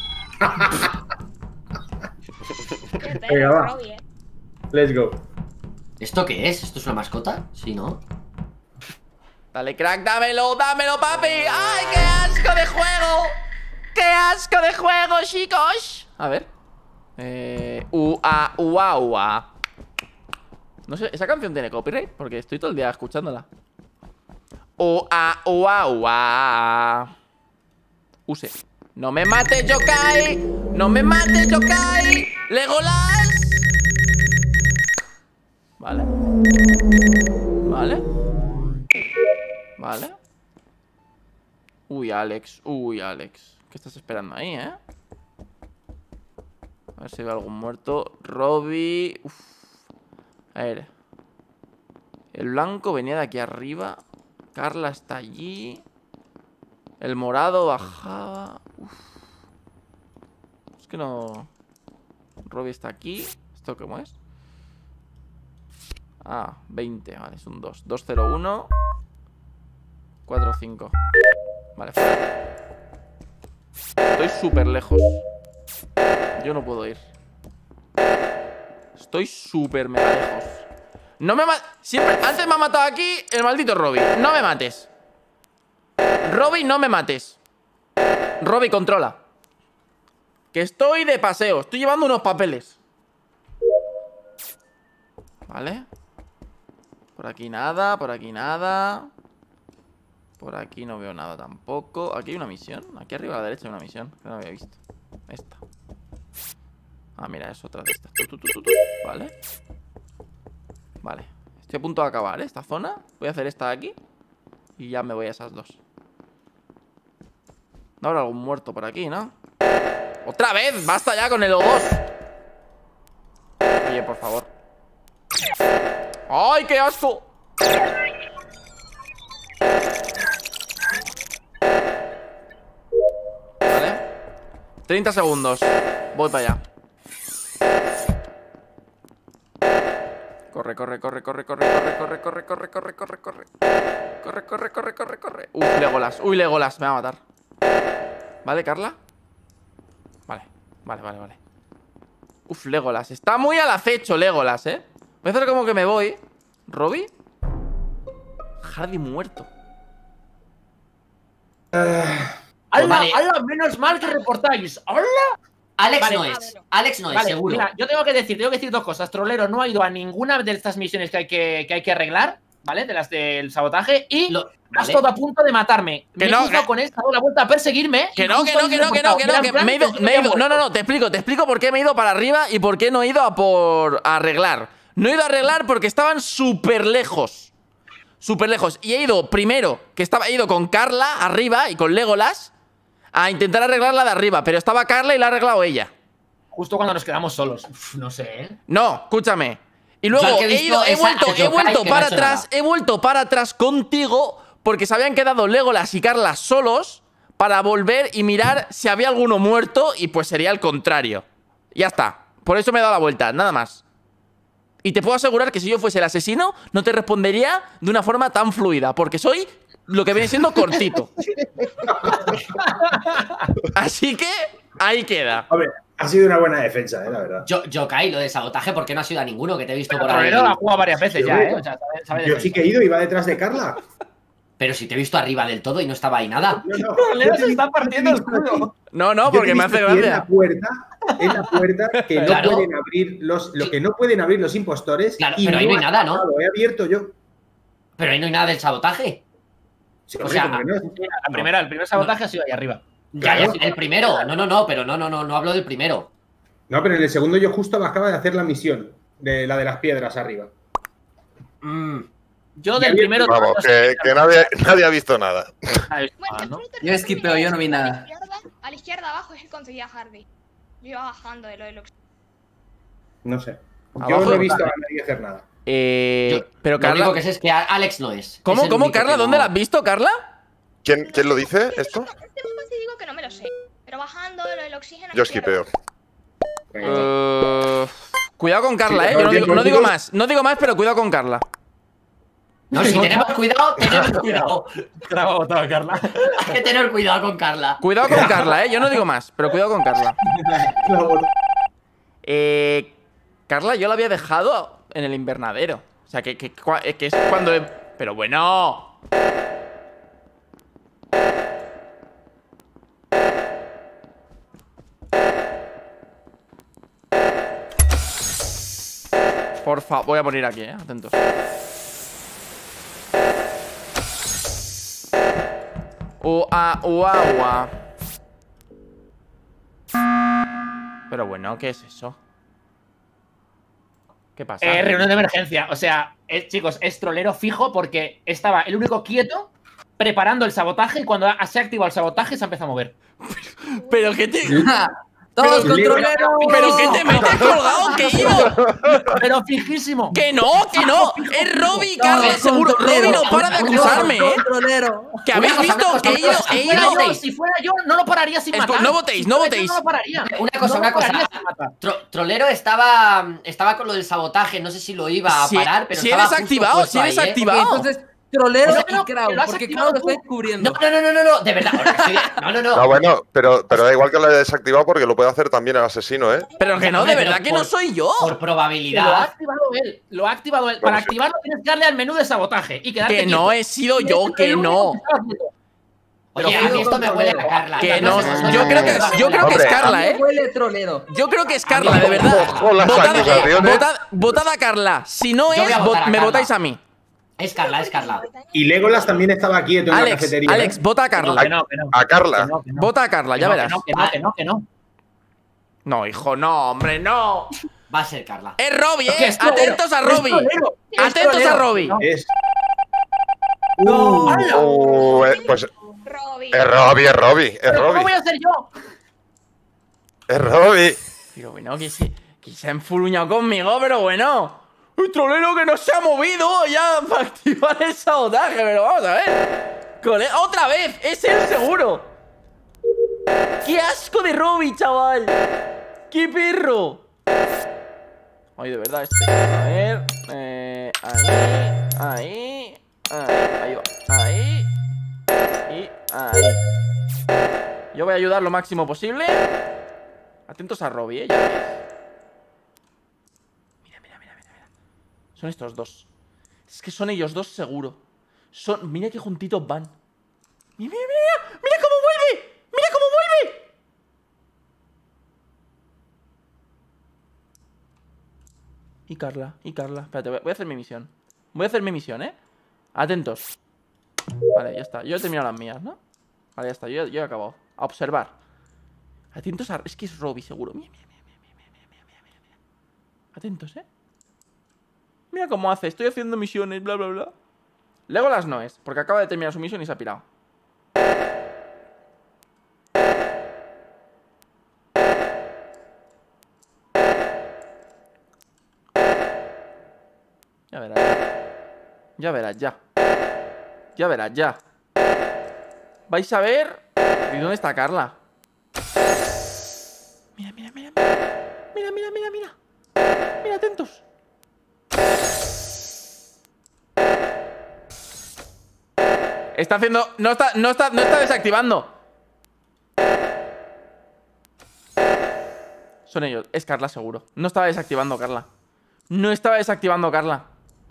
Qué Venga, perro, va. Robbie, eh. let's go. ¿Esto qué es? ¿Esto es una mascota? Sí, ¿no? Dale, crack, dámelo, dámelo, papi. ¡Ay, qué asco de juego! ¡Qué asco de juego, chicos! A ver. Eh... Ua, ua, ua. No sé, ¿esa canción tiene copyright? Porque estoy todo el día escuchándola. Ua, ua, ua. Use. No me mates, Yokai. No me mates, Yokai. Legolas. Vale. Vale. Vale. Uy, Alex. Uy, Alex. ¿Qué estás esperando ahí, eh? A ver si veo algún muerto. Robbie. Uf. A ver. El blanco venía de aquí arriba. Carla está allí. El morado bajaba. Uf. Es que no... Robbie está aquí. ¿Esto cómo es? Ah, veinte. Vale, es un dos. dos cero uno. cuatro cinco. Vale, fuera. Estoy súper lejos. Yo no puedo ir. Estoy súper mega lejos. No me mates. Siempre. Antes me ha matado aquí el maldito Robbie. No me mates. Robbie, no me mates. Robbie, controla. Que estoy de paseo. Estoy llevando unos papeles. Vale. Por aquí nada, por aquí nada. Por aquí no veo nada tampoco. Aquí hay una misión. Aquí arriba a la derecha hay una misión que no había visto. Esta. Ah, mira, es otra de estas. Tu, tu, tu, tu, tu. Vale. Vale. Estoy a punto de acabar, ¿eh? Esta zona. Voy a hacer esta de aquí. Y ya me voy a esas dos. No habrá algún muerto por aquí, ¿no? ¡Otra vez! ¡Basta ya con el O dos! Oye, por favor. ¡Ay, qué asco! Vale. treinta segundos. Voy para allá. Corre, corre, corre, corre, corre, corre, corre, corre, corre, corre, corre, corre. Corre, corre, corre, corre, corre. Uf, Legolas. Uy, Legolas, me va a matar. ¿Vale, Carla? Vale, vale, vale, vale. Uf, Legolas. Está muy al acecho, Legolas, ¿eh? Voy a hacer como que me voy. ¿Robbie? Hardy muerto. ¡Hala! Vale. ¡Hala! Menos mal que reportáis. ¡Hala! Alex Vale, no es. Alex no es, Vale, seguro. mira, yo tengo que decir, tengo que decir dos cosas. Trolero no ha ido a ninguna de estas misiones que hay que, que, hay que arreglar, ¿vale? De las del sabotaje. Y Lo- has vale. todo a punto de matarme. Que Me he no, cruzado que- con él, ha dado la vuelta a perseguirme. Que y no, que justo no, que ahí no, que no, que reportado. no, Era que en plan me he ido, que me he ya ido. No, no, muerto. no, te explico, te explico por qué me he ido para arriba y por qué no he ido a por a arreglar. No he ido a arreglar porque estaban súper lejos. Súper lejos. Y he ido primero, que estaba, he ido con Carla arriba y con Legolas a intentar arreglar la de arriba. Pero estaba Carla y la ha arreglado ella. Justo cuando nos quedamos solos. Uf, no sé, ¿eh? No, escúchame. Y luego Yo el que he he, ido, visto he es a- vuelto, a he Yokai, vuelto que no ha para hecho atrás, nada. he vuelto para atrás contigo porque se habían quedado Legolas y Carla solos para volver y mirar si había alguno muerto y pues sería el contrario. Ya está. Por eso me he dado la vuelta, nada más. Y te puedo asegurar que si yo fuese el asesino, no te respondería de una forma tan fluida, porque soy lo que viene siendo cortito. Así que ahí queda. Hombre, ha sido una buena defensa, eh, la verdad. Yo, Yokai, lo de sabotaje, ¿por qué no ha sido a ninguno que te he visto por ahí? Trolero la ha jugado varias veces ya, ¿eh? O sea, sabe, sabe Yo de sí que he ido y va detrás de Carla. Pero si te he visto arriba del todo y no estaba ahí nada. No, no. Trolero Yo te se he está visto- partiendo el yo te he visto culo. aquí. No, no, Yo te porque he me visto hace aquí En la gracia. puerta, en la puerta que no Claro. pueden abrir los, lo que no pueden abrir los impostores. Claro, y pero ahí no hay has nada, ¿no? pasado, He abierto yo. Pero ahí no hay nada del sabotaje. Sí, O hombre, sea, como que no. La primera, el primer sabotaje ha sido ahí arriba. Ya, Claro. ya, el primero. No, no, no, pero no, no, no, no hablo del primero. No, pero en el segundo yo justo acaba de hacer la misión de la de las piedras arriba. Mm. Yo del Ya primero. Vamos, que, que nadie, nadie ha visto nada. Ah, Bueno, ¿no? tú te Yo esquipeo, yo no vi A nada. la izquierda, a la izquierda abajo es el conseguía Hardy. Yo iba bajando de lo de lo que... No sé. Yo Abajo no he no visto a nadie hacer nada. Eh, Yo- pero Lo Carla. único que sé es que a- Alex no es. ¿Cómo, Es el cómo, único Carla? que ¿Dónde no- la has visto, Carla? ¿Quién, quién lo dice esto? Este mapa sí digo que no me lo sé. Pero bajando lo del oxígeno... Yo estoy arriba. esquipeo. Eh, cuidado con Carla, Sí, eh. Yo no oye, digo, no digo contigo- más. No digo más, pero cuidado con Carla. No, si tenemos cuidado, tenemos cuidado. Graba botado, Carla. Hay que tener cuidado con Carla. Cuidado con Carla, eh. Yo no digo más, pero cuidado con Carla. Eh, Carla, yo la había dejado en el invernadero. O sea, que, que, cua- que es cuando... he- Pero bueno. Por favor, voy a morir aquí, eh. Atentos. Ua, ua, ua. Pero bueno, ¿qué es eso? ¿Qué pasa? Eh, reunión de emergencia. O sea, eh, chicos, es trolero fijo porque estaba el único quieto preparando el sabotaje y cuando ha- se ha activado el sabotaje se ha empezado a mover. Pero que te... ¡Todos Pero- controleros! ¿Pero qué te metes colgado? ¿Qué he ido? Pero fijísimo. ¡Que no! ¡Que no! ¡Es Robby y Carla, Todos seguro! Robby controleros. no para de acusarme, ¿eh? Controlero. Que habéis Una cosa, visto una que he cosa, ido... una cosa. He Si fuera ido... yo, si fuera yo, no lo pararía sin Escu- matar. no votéis, Si no fuera yo, votéis. No lo pararía. Una cosa, No lo una cosa. pararía sin matar. Tro- Trolero estaba, estaba con lo del sabotaje, no sé si lo iba a Si- parar, pero si estaba eres justo activado, puesto si eres ahí, ¿eh? activado. Ok, entonces, trolero No, y no, Crow, que lo has porque activado Crow lo tú. está descubriendo. No, no, no, no, no, de verdad. ahora estoy- No, no, no. No, bueno, pero, pero da igual que lo haya desactivado porque lo puede hacer también el asesino, ¿eh? Pero que no, de verdad que no soy yo. Por Que lo ha probabilidad. activado él. Lo ha activado él. Para Vamos. activarlo tienes que darle al menú de sabotaje y quedarte Que no quieto. he sido Y yo, es que el único no. que estaba quieto. Oye, a mí esto me huele a Carla. Que No no, sé, no yo sé, creo que, no sé, yo creo que es Hombre, Carla, A mí ¿eh? huele trolero. Yo creo que es Carla, de verdad. Ojo, las Votad, acusaciones. votad, votad a Carla. Si no Yo es, voy a votar vot- a me Carla. votáis a mí. Es Carla, es Carla. Y Legolas también estaba quieto en la Alex, cafetería. Alex, ¿eh? vota a Que no, Carla. que no, que no. A Carla. Que no, que no. Vota a Carla, Que ya no, verás. Que no, que no, que no, que no. No, hijo, no, hombre, no. Va a ser Carla. Es Robbie, ¿Qué eh. es trolero? Atentos a Es Robbie. trolero. Es Atentos a trolero. Robbie. No. Es. No. Uh, eh, pues Robin. es Robbie, es Robbie, es ¿Pero ¿Cómo voy Robbie. a ser yo? Es Robbie. Pero bueno, que se, que se ha enfurruñado conmigo, pero bueno. El trolero que no se ha movido ya para activar el sabotaje, pero vamos a ver. Cole- ¡Otra vez! ¡Es él seguro! ¡Qué asco de Robbie, chaval! ¡Qué perro! Ay, de verdad, este. A ver. Eh, ahí. Ahí. Ahí. Ahí va. Ahí. Y ahí. Yo voy a ayudar lo máximo posible. Atentos a Robbie, eh. Ya ves. Mira, mira, mira, mira, mira. Son estos dos. Es que son ellos dos seguro. Son. Mira qué juntitos van. Mira, mira, mira. Mira cómo vuelve. Mira cómo vuelve. Y Carla, y Carla. Espérate, voy a hacer mi misión. Voy a hacer mi misión, ¿eh? Atentos. Vale, ya está. Yo he terminado las mías, ¿no? Vale, ya está. Yo, yo he acabado. A observar. Atentos a... Es que es Robbie, seguro. Mira, mira, mira, mira, mira, mira, mira, mira, mira. Atentos, ¿eh? Mira cómo hace. Estoy haciendo misiones, bla, bla, bla. Legolas no es, porque acaba de terminar su misión y se ha pirado. Ya verás. Ya verás, ya. Ya verás, ya. Vais a ver... ¿Y dónde está Carla? Mira, mira, mira, mira. Mira, mira, mira, mira. Mira, atentos. Está haciendo... No está, no está, no está desactivando. Son ellos. Es Carla seguro. No estaba desactivando Carla. No estaba desactivando Carla.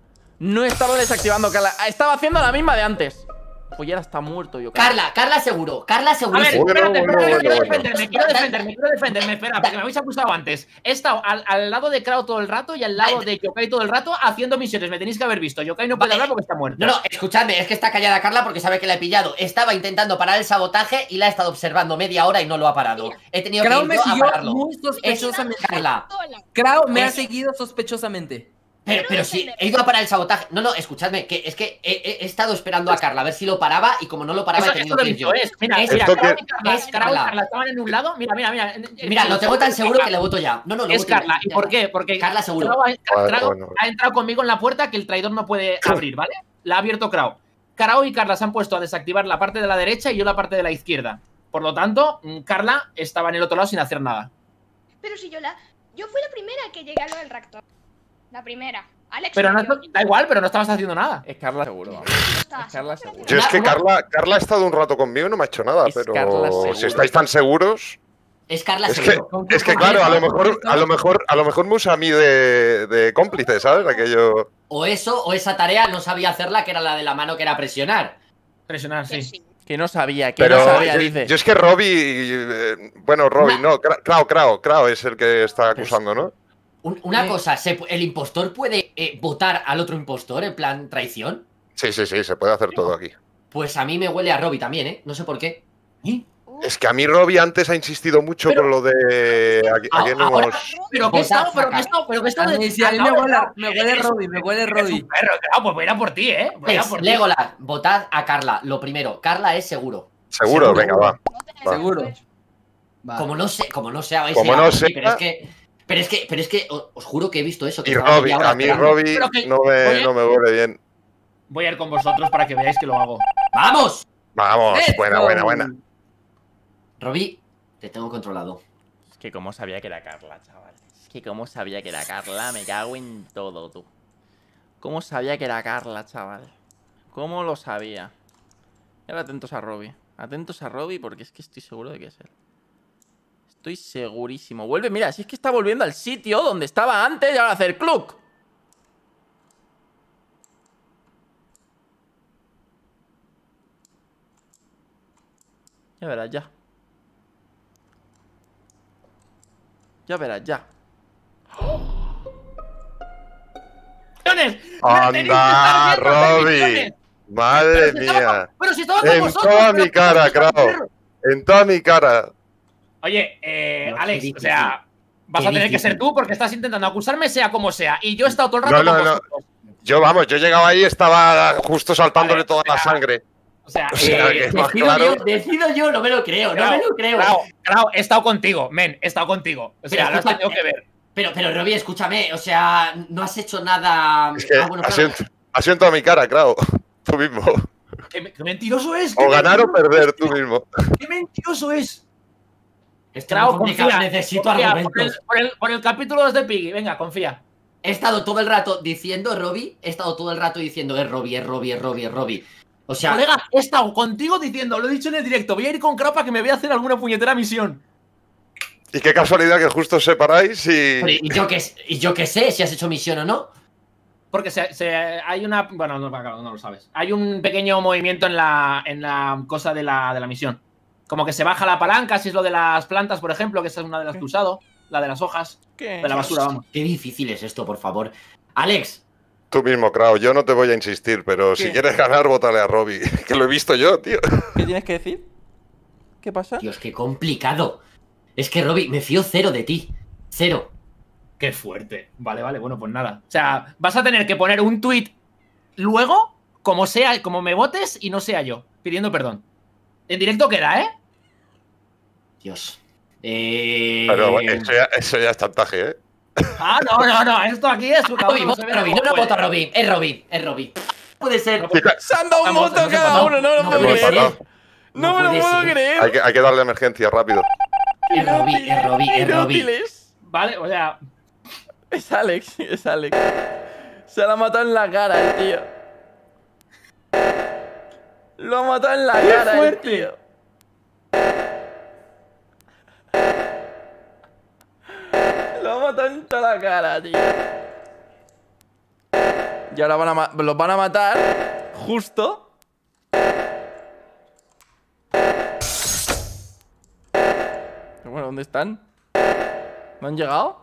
No estaba desactivando Carla. Estaba haciendo la misma de antes. Pues ya está muerto yo. Carla, Carla seguro. Carla seguro. A ver, Bueno, espérate, bueno, espérate, bueno, quiero bueno. defenderme, quiero defenderme, quiero defenderme, espera, porque me habéis acusado antes. He estado al, al lado de Krau todo el rato y al lado de Yokai todo el rato haciendo misiones. Me tenéis que haber visto. Yokai no puede Vale. hablar porque está muerto. No, no, escuchadme, es que está callada Carla porque sabe que la he pillado. Estaba intentando parar el sabotaje y la he estado observando media hora y no lo ha parado. He tenido Krau que ir me yo a siguió pararlo. muy Es sospechosamente. Carla. Sola. Krau me ha Es- seguido sospechosamente. Pero, pero sí, he ido a parar el sabotaje. No, no, escuchadme, que es que he, he- he estado esperando a Carla a ver si lo paraba y como no lo paraba Eso, he eso tenido lo he que ir visto, yo. es. Mira, Es- mira, Esto Krau que- y Carla, es Krau y Carla. Carla estaban en un lado. Mira, mira, mira. Mira, lo tengo tan seguro que le voto ya. No, no, lo Es voto ya. Carla. ¿Y por qué? Porque Carla seguro. Krau ha, Vale, Krau bueno. ha entrado conmigo en la puerta que el traidor no puede abrir, ¿vale? La ha abierto Krau. Krau y Carla se han puesto a desactivar la parte de la derecha y yo la parte de la izquierda. Por lo tanto, mm, Carla estaba en el otro lado sin hacer nada. Pero si yo la. Yo fui la primera que llegué a lo del reactor. La primera. Alex. Pero no, murió. da igual, pero no estabas haciendo nada. Es Carla seguro, vamos. No estabas. Es Carla seguro. Yo es que Una- Carla, Carla ha estado un rato conmigo y no me ha hecho nada, Es pero Carla seguro. si estáis tan seguros. Es Carla Es que, seguro. es que claro, a lo mejor, a lo mejor, a lo mejor me usa a mí de, de cómplice, ¿sabes? Aquello. O eso, o esa tarea no sabía hacerla, que era la de la mano, que era presionar. Presionar, Que sí. sí. Que no sabía, que Pero no sabía, yo, dice. yo es que Robbie, eh, bueno, Robbie, Una- no, Cra- Krao, Krao, Krao es el que está acusando, ¿no? Un- una Sí. cosa, ¿se pu- ¿el impostor puede eh, votar al otro impostor en plan traición? Sí, sí, sí, se puede hacer todo aquí. Pues a mí me huele a Robbie también, ¿eh? No sé por qué. ¿Eh? Uh, Es que a mí Robbie antes ha insistido mucho Pero- con lo de. Aquí, aquí no Ahora- hemos- Pero que he Vota, estado, pero que he saca. estado, pero que he A estado. mí, sí, a mí al me lado de huele, Krau. me huele Eres- Robbie, me huele eres Robbie. un perro, Krau, pues voy a ir a por ti, ¿eh? Voy a ir a Pues, por ti. Legolas, votad a Carla. Lo primero, Carla es seguro. Seguro, Seguro. venga, va. no te- Seguro. Va. Como no sé, como no sea, vais Como a ir a no por mí, sea- pero es que, pero es que, pero es que o- os juro que he visto eso. Que Y estaba Robbie, media hora a mí esperando. Robbie Pero que- no me, oye. no me huele bien. Voy a ir con vosotros para que veáis que lo hago. ¡Vamos! Vamos, Let's buena, go. buena, buena. Robbie, te tengo controlado. Es que cómo sabía que era Carla, chaval. Es que cómo sabía que era Carla, me cago en todo, tú. Cómo sabía que era Carla, chaval. Cómo lo sabía. Y ahora atentos a Robbie. Atentos a Robbie porque es que estoy seguro de que es él. Estoy segurísimo. Vuelve, mira, si es que está volviendo al sitio donde estaba antes y ahora hacer cluck. Ya verás, ya. Ya verás, ya. ¡Misiones! ¡Me tenéis que estar Anda, viendo hacer Robbie. misiones! Madre Pero si estaba mía. con- Pero si estaba con En vosotros. toda pero mi cara, ¿cómo estás, Krao. perro? En toda mi cara. Oye, Oye, eh, No, qué Alex, o difícil. sea, vas Qué a tener que difícil. ser tú porque estás intentando acusarme sea como sea. Y yo he estado todo el rato No, no, con no. vosotros. Yo, vamos, yo llegaba ahí y estaba justo saltándole Vale, toda la o sea, sangre. O sea, O sea, eh, que más Decido, claro. yo, decido yo, no me lo creo, no Claro, me lo creo. Claro, claro, he estado contigo, men, he estado contigo. O sea, Pero lo has escucha- tenido que ver. Pero, pero, Robbie, escúchame, o sea, no has hecho nada. Es que Ah, bueno, claro. asiento, asiento a mi cara, claro. Tú mismo. ¿Qué, qué mentiroso es? O qué ganar o mentiroso perder, es, tú mismo. ¡Qué mentiroso es! Esto Claro, es complicado, confía, necesito confía, por, el, argumentos. por, el, por el capítulo dos de Piggy, venga, confía. He estado todo el rato diciendo Robbie, he estado todo el rato diciendo es Robbie, es Robbie, es Robbie, es Robbie. O sea, Colega, he estado contigo diciendo, lo he dicho en el directo, voy a ir con Krao para que me vea hacer alguna puñetera misión. Y qué casualidad que justo os separáis y. pero ¿y yo qué, y yo qué sé si has hecho misión o no? Porque se, se- hay una. Bueno, no, claro, no lo sabes. Hay un pequeño movimiento en la, en la cosa de la, de la misión. Como que se baja la palanca, si es lo de las plantas, por ejemplo, que esa es una de las que he usado. La de las hojas. ¿Qué? De la basura, vamos. Qué difícil es esto, por favor. Alex, Tú mismo, Krao. Yo no te voy a insistir, pero si ¿Qué? quieres ganar, vótale a Robbie. Que lo he visto yo, tío. ¿Qué tienes que decir? ¿Qué pasa? Dios, qué complicado. Es que Robbie, me fío cero de ti. Cero. Qué fuerte. Vale, vale, bueno, pues nada. O sea, vas a tener que poner un tweet luego, como sea, como me votes y no sea yo, pidiendo perdón. En directo queda, ¿eh? Dios. Eh... Pero eso ya, eso ya es chantaje, ¿eh? Ah, no, no, no. Esto aquí es. Robbie, vota a Robbie, no lo vota a Robbie. Es Robbie, es Robbie. Puede ser. Se han dado un Vamos, voto hemos cada empatado. uno, no lo No puedo puede creer. ser. No me lo puede puedo ser. creer. Hay que, hay que darle emergencia rápido. Es Robbie, es Robbie, es Robbie. Inútiles. Vale, o sea. Es Alex, es Alex. Se la ha matado en la cara el tío. Lo ha matado en la ¡Qué cara el fuerte! tío. Lo ha matado en toda la cara, tío. Y ahora van a ma- los van a matar justo. Pero bueno, ¿dónde están? ¿No han llegado?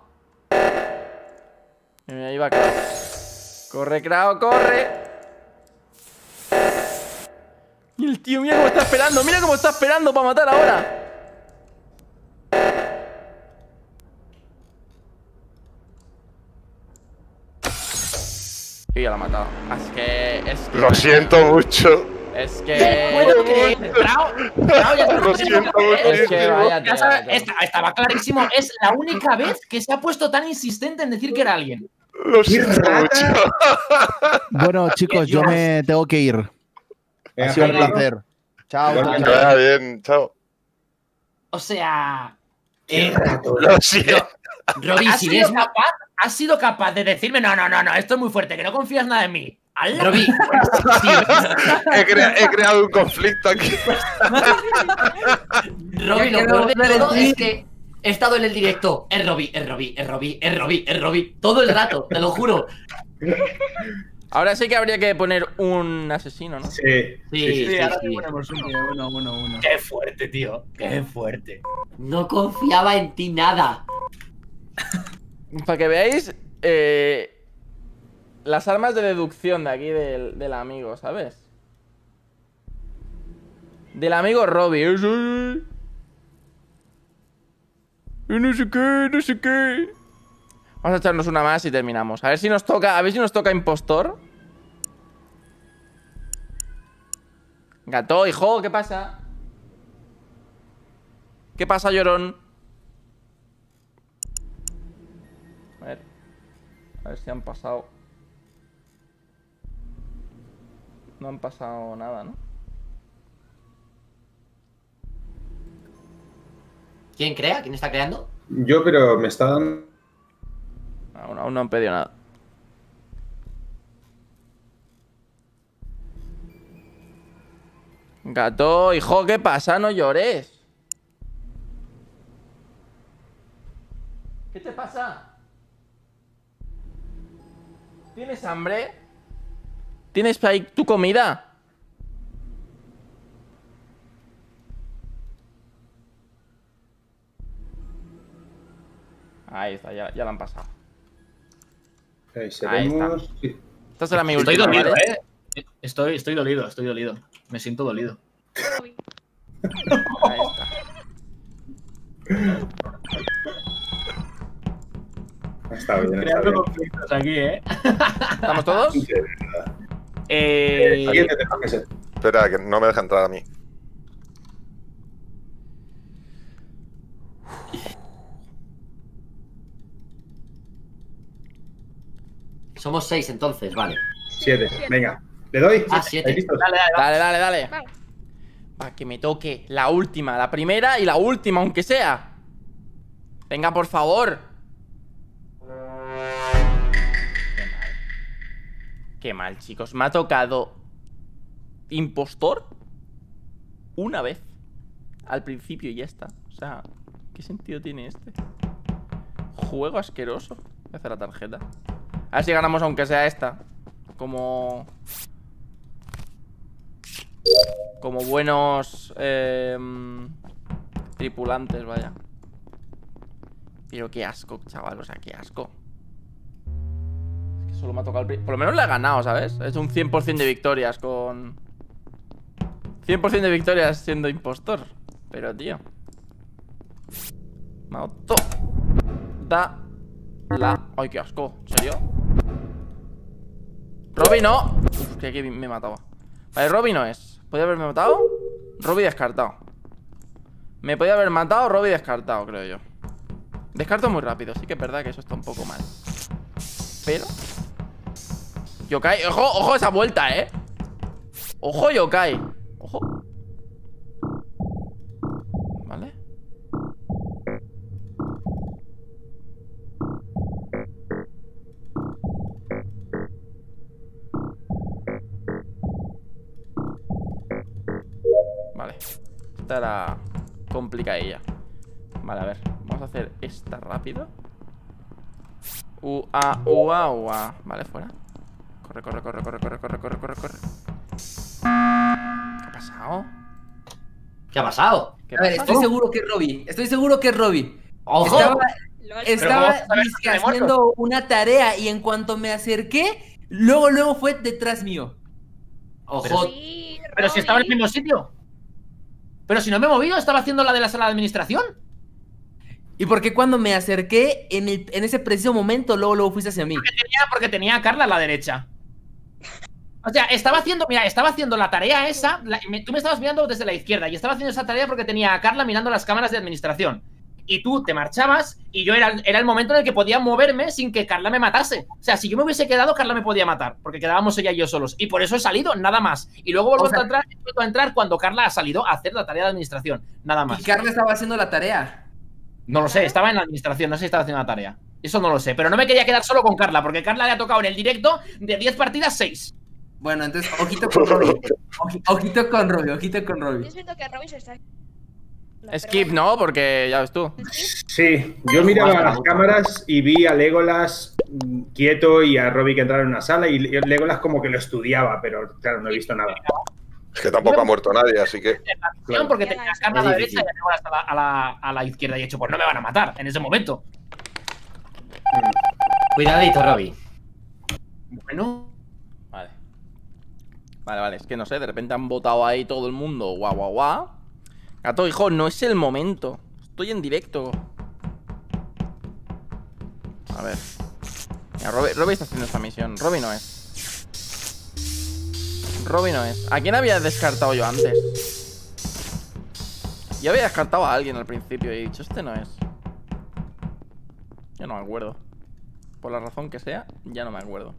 Mira, ahí va Krao. Corre, Krao, corre. Y el tío, mira cómo está esperando. Mira cómo está esperando para matar ahora. Y ya la ha matado. Es que. Es que. Lo siento mucho. Es No que. puedo creer. Krao, Krao, ya está Lo siento mucho. Es que vaya Ya sabes, tela, esta- estaba clarísimo. Es la única vez que se ha puesto tan insistente en decir que era alguien. Lo siento mucho. Bueno, chicos, yo me tengo que ir. Ha Venga, sido un Carlos. placer. Chao. Igualmente. Que vaya bien, chao. O sea. Qué rato. Lo siento. Robbie, ¿Has si sido, ves. capaz, has sido capaz de decirme, no, no, no, no, esto es muy fuerte, que no confías nada en mí. ¡Hala! Robbie, si He, crea- he creado un conflicto aquí. Robbie, Ya lo peor de queremos ver el todo tweet. es que he estado en el directo. Es Robbie, es Robbie, es Robbie, es Robbie, es Robbie. Todo el rato, te lo juro. Ahora sí que habría que poner un asesino, ¿no? Sí, Sí, sí, sí, ahora sí. te ponemos uno. Bueno, bueno, bueno. Qué fuerte, tío. Qué fuerte. No confiaba en ti nada. Para que veáis eh, las armas de deducción de aquí del, del amigo, ¿sabes? Del amigo Robbie. Eso es. Y no sé qué, no sé qué. Vamos a echarnos una más y terminamos. A ver si nos toca. A ver si nos toca impostor. Gato, hijo, ¿qué pasa? ¿Qué pasa, llorón? A ver. A ver si han pasado. No han pasado nada, ¿no? ¿Quién crea? ¿Quién está creando? Yo, pero me está dando. Aún, aún no han pedido nada. Gato, hijo, ¿qué pasa? No llores. ¿Qué te pasa? ¿Tienes hambre? ¿Tienes ahí tu comida? Ahí está, ya, ya la han pasado. Ahí seremos. Sí. Esta será mi Estoy última, dolido, ¿vale? eh. Estoy, estoy dolido, estoy dolido. Me siento dolido. Ahí está. Está bien, está Creando bien. conflictos aquí, ¿eh? ¿Estamos todos? Eh, Siguiente tema, que se- Espera, que no me deja entrar a mí. Somos seis entonces, vale. Siete. Venga, ¿le doy? Ah, siete. ¿Estáis listos? dale, dale, va. Dale, dale, dale. Vamos. Para que me toque la última, la primera y la última, aunque sea. Venga, por favor. Qué mal. Qué mal, chicos. Me ha tocado impostor una vez. Al principio y ya está. O sea, ¿qué sentido tiene este? Juego asqueroso. Voy a hacer la tarjeta. A ver si ganamos aunque sea esta. Como... Como buenos eh, tripulantes, vaya. Pero qué asco, chaval, o sea, qué asco. Es que solo me ha tocado el... pri- Por lo menos le he ganado, ¿sabes? Es un cien por cien de victorias con... cien por cien de victorias siendo impostor. Pero, tío, me ha dado todo. Da la... Ay, qué asco, ¿en serio? Robby no. Uf, que aquí me mataba. Vale, Robby no es. ¿Podría haberme matado? Robby descartado. Me podía haber matado, Robby descartado, creo yo. Descarto muy rápido, sí que es verdad que eso está un poco mal. Pero Yokai, ojo, ojo esa vuelta, eh. Ojo Yokai. Ojo. Vale. Vale. Esta era complicadilla. Vale, a ver. Vamos a hacer esta rápido. Ua, ua, ua. Vale, fuera. Corre, corre, corre, corre, corre, corre, corre, corre, corre. ¿Qué ha pasado? ¿Qué ha pasado? ¿Qué A ver, pasa? estoy seguro que es Robby. Estoy seguro que es Robby. ¡Ojo! Estaba, Lol. estaba ¿cómo vas a saber dizque que me he muerto? haciendo una tarea y en cuanto me acerqué, luego, luego fue detrás mío. Ojo. Sí, Pero si estaba en el Robby. mismo sitio. Pero si no me he movido, estaba haciendo la de la sala de administración. ¿Y por qué cuando me acerqué, en, el- en ese preciso momento, luego, luego fuiste hacia mí? Porque tenía, porque tenía a Carla a la derecha. O sea, estaba haciendo, mira, estaba haciendo la tarea esa. la- me- tú me estabas mirando desde la izquierda y estaba haciendo esa tarea porque tenía a Carla mirando las cámaras de administración. Y tú te marchabas y yo era, era el momento en el que podía moverme sin que Carla me matase. O sea, si yo me hubiese quedado, Carla me podía matar, porque quedábamos ella y yo solos. Y por eso he salido, nada más. Y luego vuelvo O sea- a, entrar, he vuelto a entrar cuando Carla ha salido a hacer la tarea de administración. Nada más. Y Carla estaba haciendo la tarea. No lo sé, estaba en la administración, no sé si estaba haciendo la tarea. Eso no lo sé, pero no me quería quedar solo con Carla, porque Carla le ha tocado en el directo de diez partidas, seis. Bueno, entonces, ojito con Robby. Oji- Ojito con Robby, ojito con Yo Robby. siento que Robby se está... Skip, ¿no? Porque ya ves tú. Sí, yo miraba las cámaras y vi a Legolas mm, quieto y a Robby que entraba en una sala y Le- Legolas como que lo estudiaba, pero claro, no he visto nada. Es que tampoco ha muerto nadie, así que. Claro. Porque tenía a Carla a la Es derecha y a Legolas a la, a, la, a la izquierda. Y he dicho, pues no me van a matar en ese momento. Cuidadito, Robby. Bueno, Vale. Vale, vale, es que no sé, de repente han votado ahí todo el mundo. Guau, guau, guau. Gato, hijo, no es el momento. Estoy en directo. A ver. Mira, Robby, Robby está haciendo esta misión. Robby no es. Robby no es. ¿A quién había descartado yo antes? Yo había descartado a alguien al principio y he dicho, este no es. Yo no me acuerdo. Por la razón que sea, ya no me acuerdo.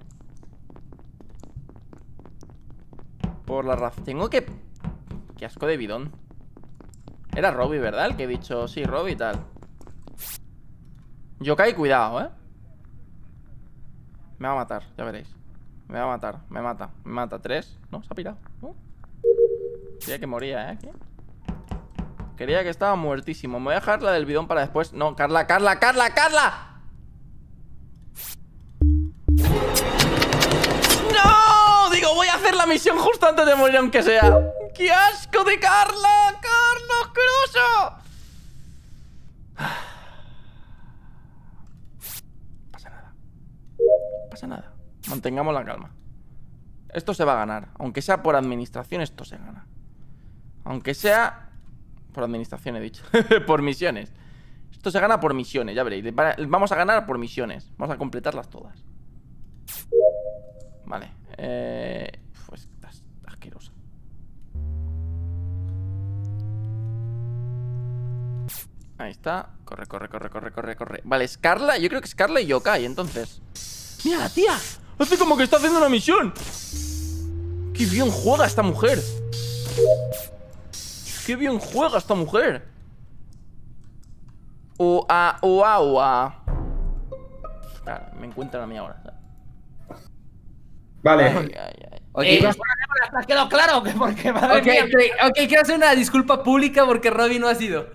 Por la razón... Tengo que... Qué asco de bidón. Era Robby, ¿verdad? El que he dicho, sí, Robby y tal. Yokai, cuidado, ¿eh? Me va a matar, ya veréis. Me va a matar, me mata, me mata. Tres, ¿no? Se ha pirado, ¿no? Creía que moría, ¿eh? ¿Qué? Creía que estaba muertísimo. Me voy a dejar la del bidón para después. No, Carla, Carla, Carla, Carla. ¡No! Digo, voy a hacer la misión justo antes de morir, aunque sea. ¡Qué asco de Carla! ¡Carlos Crusoe! No pasa nada. No pasa nada. Mantengamos la calma. Esto se va a ganar. Aunque sea por administración, esto se gana. Aunque sea Por administración he dicho. Por misiones. Esto se gana por misiones, ya veréis. Vamos a ganar por misiones. Vamos a completarlas todas. Vale. Eh... Pues estás asquerosa. Ahí está. Corre, corre, corre, corre, corre, corre. Vale, Scarla, yo creo que Scarla y Yokai, entonces. ¡Mira la tía! Hace como que está haciendo una misión. ¡Qué bien juega esta mujer! ¡Qué bien juega esta mujer! Ua, ua, ua. Claro, me encuentran a mí ahora. Vale. Ay, ay, ay. Okay. Eh, ¿Te ha quedado claro? Que porque, madre Okay, mía, okay, ok, quiero hacer una disculpa pública porque Robby no ha sido.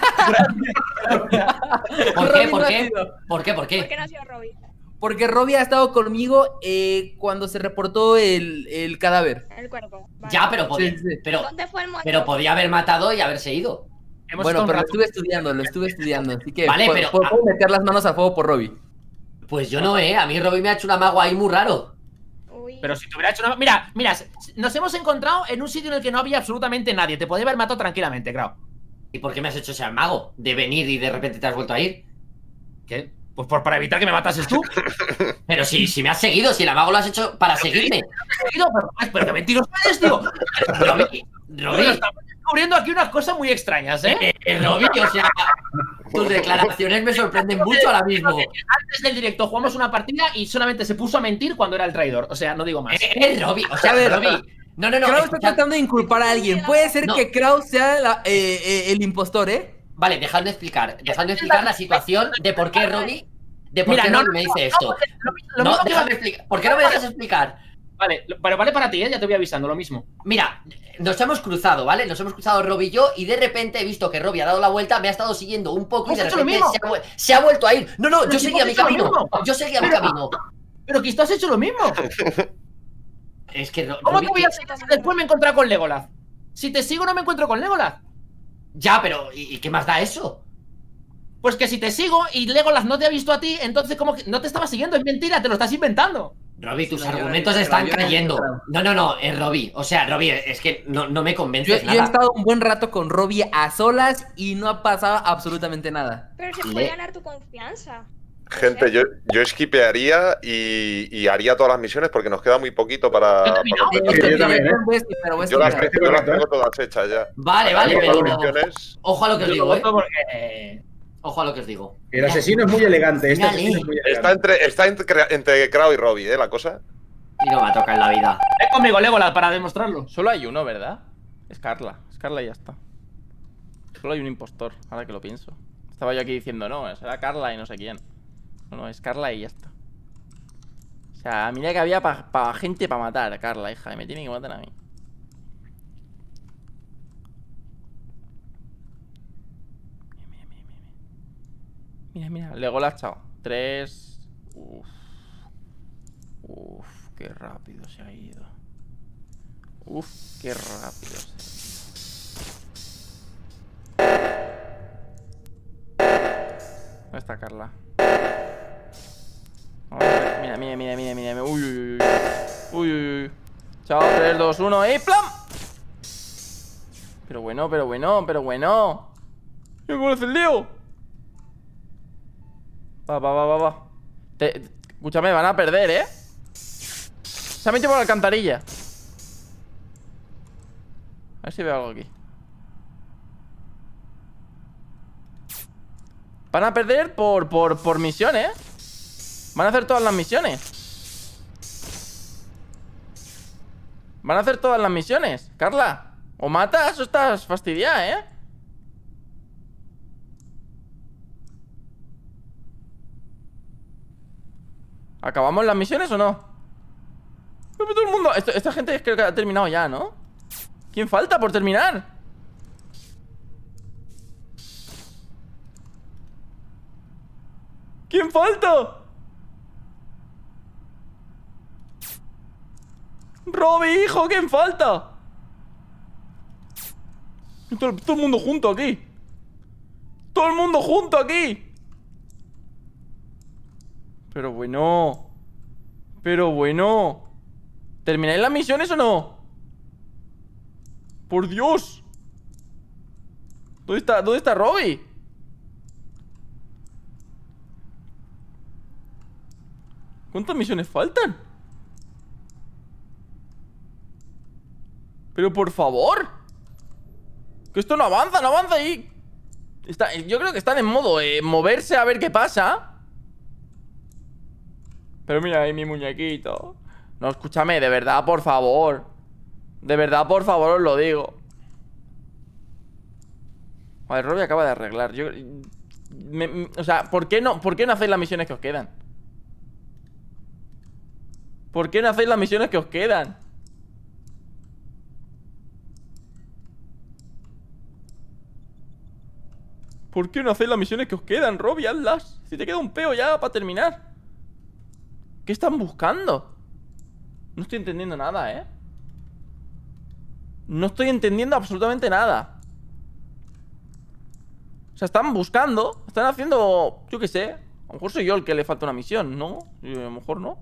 ¿Por qué? Robby ¿Por no ha qué? sido. ¿Por qué? ¿Por ¿Por qué qué? no ha sido Robby? Porque Robby ha estado conmigo eh, cuando se reportó el, el cadáver. El cuerpo. Vale. Ya, pero podía, Sí, sí. pero, ¿Dónde fue el muerto? pero podía haber matado y haberse ido. hemos Bueno, estado un pero lo rato- estuve estudiando, lo estuve estudiando. Así que Vale, pu- pero- pu- puedo meter las manos al fuego por Robby. Pues yo no, eh. A mí Robin me ha hecho un amago ahí muy raro. Uy. Pero si te hubiera hecho una... Mira, mira, nos hemos encontrado en un sitio en el que no había absolutamente nadie. Te podía haber matado tranquilamente, creo. ¿Y por qué me has hecho ese amago? De venir y de repente te has vuelto a ir. ¿Qué? Pues por, para evitar que me matases tú. Pero si, si me has seguido, si el amago lo has hecho para seguirme. Tío, pero, ay, pero qué mentiroso eres, tío. Robin, Robin, Estamos descubriendo aquí unas cosas muy extrañas, ¿eh? eh, eh, Robin, o sea, tus declaraciones me sorprenden mucho ahora mismo. Antes del directo jugamos una partida y solamente se puso a mentir cuando era el traidor. O sea, no digo más. Eh, eh, Robin, o sea, A ver, Robin. No, no, no. Kraus está escuchad. tratando de inculpar a alguien. Puede ser No. que Kraus sea la- eh, eh, el impostor, ¿eh? Vale, dejadme explicar. Dejadme explicar la situación de por qué Robin. De por Mira, qué no, Robin me dice esto. Lo, lo No, mismo que- déjame explicar. ¿Por qué no me dejas explicar? Vale, lo- pero vale para ti, ¿eh? Ya te voy avisando, lo mismo. Mira, nos hemos cruzado, ¿vale? Nos hemos cruzado Robbie y yo y de repente he visto que Robbie ha dado la vuelta, me ha estado siguiendo un poco y ¿Has de hecho lo repente mismo? se ha, vuel- se ha vuelto a ir. No, no, Pero yo si seguía hemos mi hecho lo camino. mismo. Yo seguía mi Pero- camino. Pero que tú has hecho lo mismo. Es que Ro- ¿Cómo Robbie te voy que- a seguir si después me he encontrado con Legolas? Si te sigo no me encuentro con Legolas. Ya, pero ¿y, y qué más da eso? Pues que si te sigo y Legolas no te ha visto a ti, entonces como que no te estaba siguiendo, es mentira, te lo estás inventando. Robbie, tus No, yo no- argumentos pero están yo no he cayendo. encontrado. No, no, no, es Robbie. O sea, Robbie, es que no, no me Yo, convences yo he nada. estado un buen rato con Robby a solas y no ha pasado absolutamente nada. Pero se Le- puede ganar tu confianza. Gente, yo, yo esquipearía y, y haría todas las misiones porque nos queda muy poquito para. Yo también, para ¿no? completar. yo también, ¿eh? Pero voy a Yo las, estudiar. yo las tengo todas hechas ya. Vale, vale, Haría pero todas las misiones. ojo a lo que os Yo lo digo, eh. voto porque... Ojo a lo que os digo. El asesino es muy elegante. Este Dale. asesino es muy Está elegante. entre, está entre, entre Crow y Robbie, ¿eh? La cosa. Y no me toca en la vida. Ven conmigo, Legolas, para demostrarlo. Solo hay uno, ¿verdad? Es Carla. Es Carla y ya está. Solo hay un impostor, ahora que lo pienso. Estaba yo aquí diciendo, no, será Carla y no sé quién. No, no, es Carla y ya está. O sea, mira que había pa, pa gente para matar a Carla, hija. Y me tiene que matar a mí. Mira, mira, mira, mira. Mira, mira, Legolas, chao. Tres. Uf. Uf, qué rápido se ha ido. Uf, qué rápido se ha ido. ¿Dónde está Carla? Vamos a ver. Mira, mira, mira, mira, mira. Uy, uy, uy. Uy, uy, uy. Chao, tres, dos, uno. ¡Eh, plam! Pero bueno, pero bueno, pero bueno. ¿Qué conoce el lío? Va, va, va, va, va. Te- te- escúchame, van a perder, ¿eh? Se ha metido por la alcantarilla. A ver si veo algo aquí. Van a perder por, por, por misión, ¿eh? Van a hacer todas las misiones. Van a hacer todas las misiones. Carla, o matas o estás fastidiada, ¿eh? ¿Acabamos las misiones o no? Pero todo el mundo... Esta, esta gente es que ha terminado ya, ¿no? ¿Quién falta por terminar? ¿Quién falta? Robbie, hijo, ¿quién falta? Todo, todo el mundo junto aquí. Todo el mundo junto aquí. Pero bueno. Pero bueno. ¿Termináis las misiones o no? Por Dios. ¿Dónde está, ¿dónde está Robbie? ¿Cuántas misiones faltan? Pero por favor. Que esto no avanza, no avanza ahí. Está, yo creo que están en modo eh, moverse a ver qué pasa. Pero mira ahí mi muñequito. No, escúchame, de verdad, por favor. De verdad, por favor, os lo digo. A ver, Robbie acaba de arreglar. Yo, me, me, o sea, ¿por qué no, ¿por qué no hacéis las misiones que os quedan? ¿Por qué no hacéis las misiones que os quedan? ¿Por qué no hacéis las misiones que os quedan, Robbie? Hazlas. Si te queda un peo ya para terminar. ¿Qué están buscando? No estoy entendiendo nada, ¿eh? No estoy entendiendo absolutamente nada. O sea, están buscando. Están haciendo... Yo qué sé. A lo mejor soy yo el que le falta una misión, ¿no? Y a lo mejor no.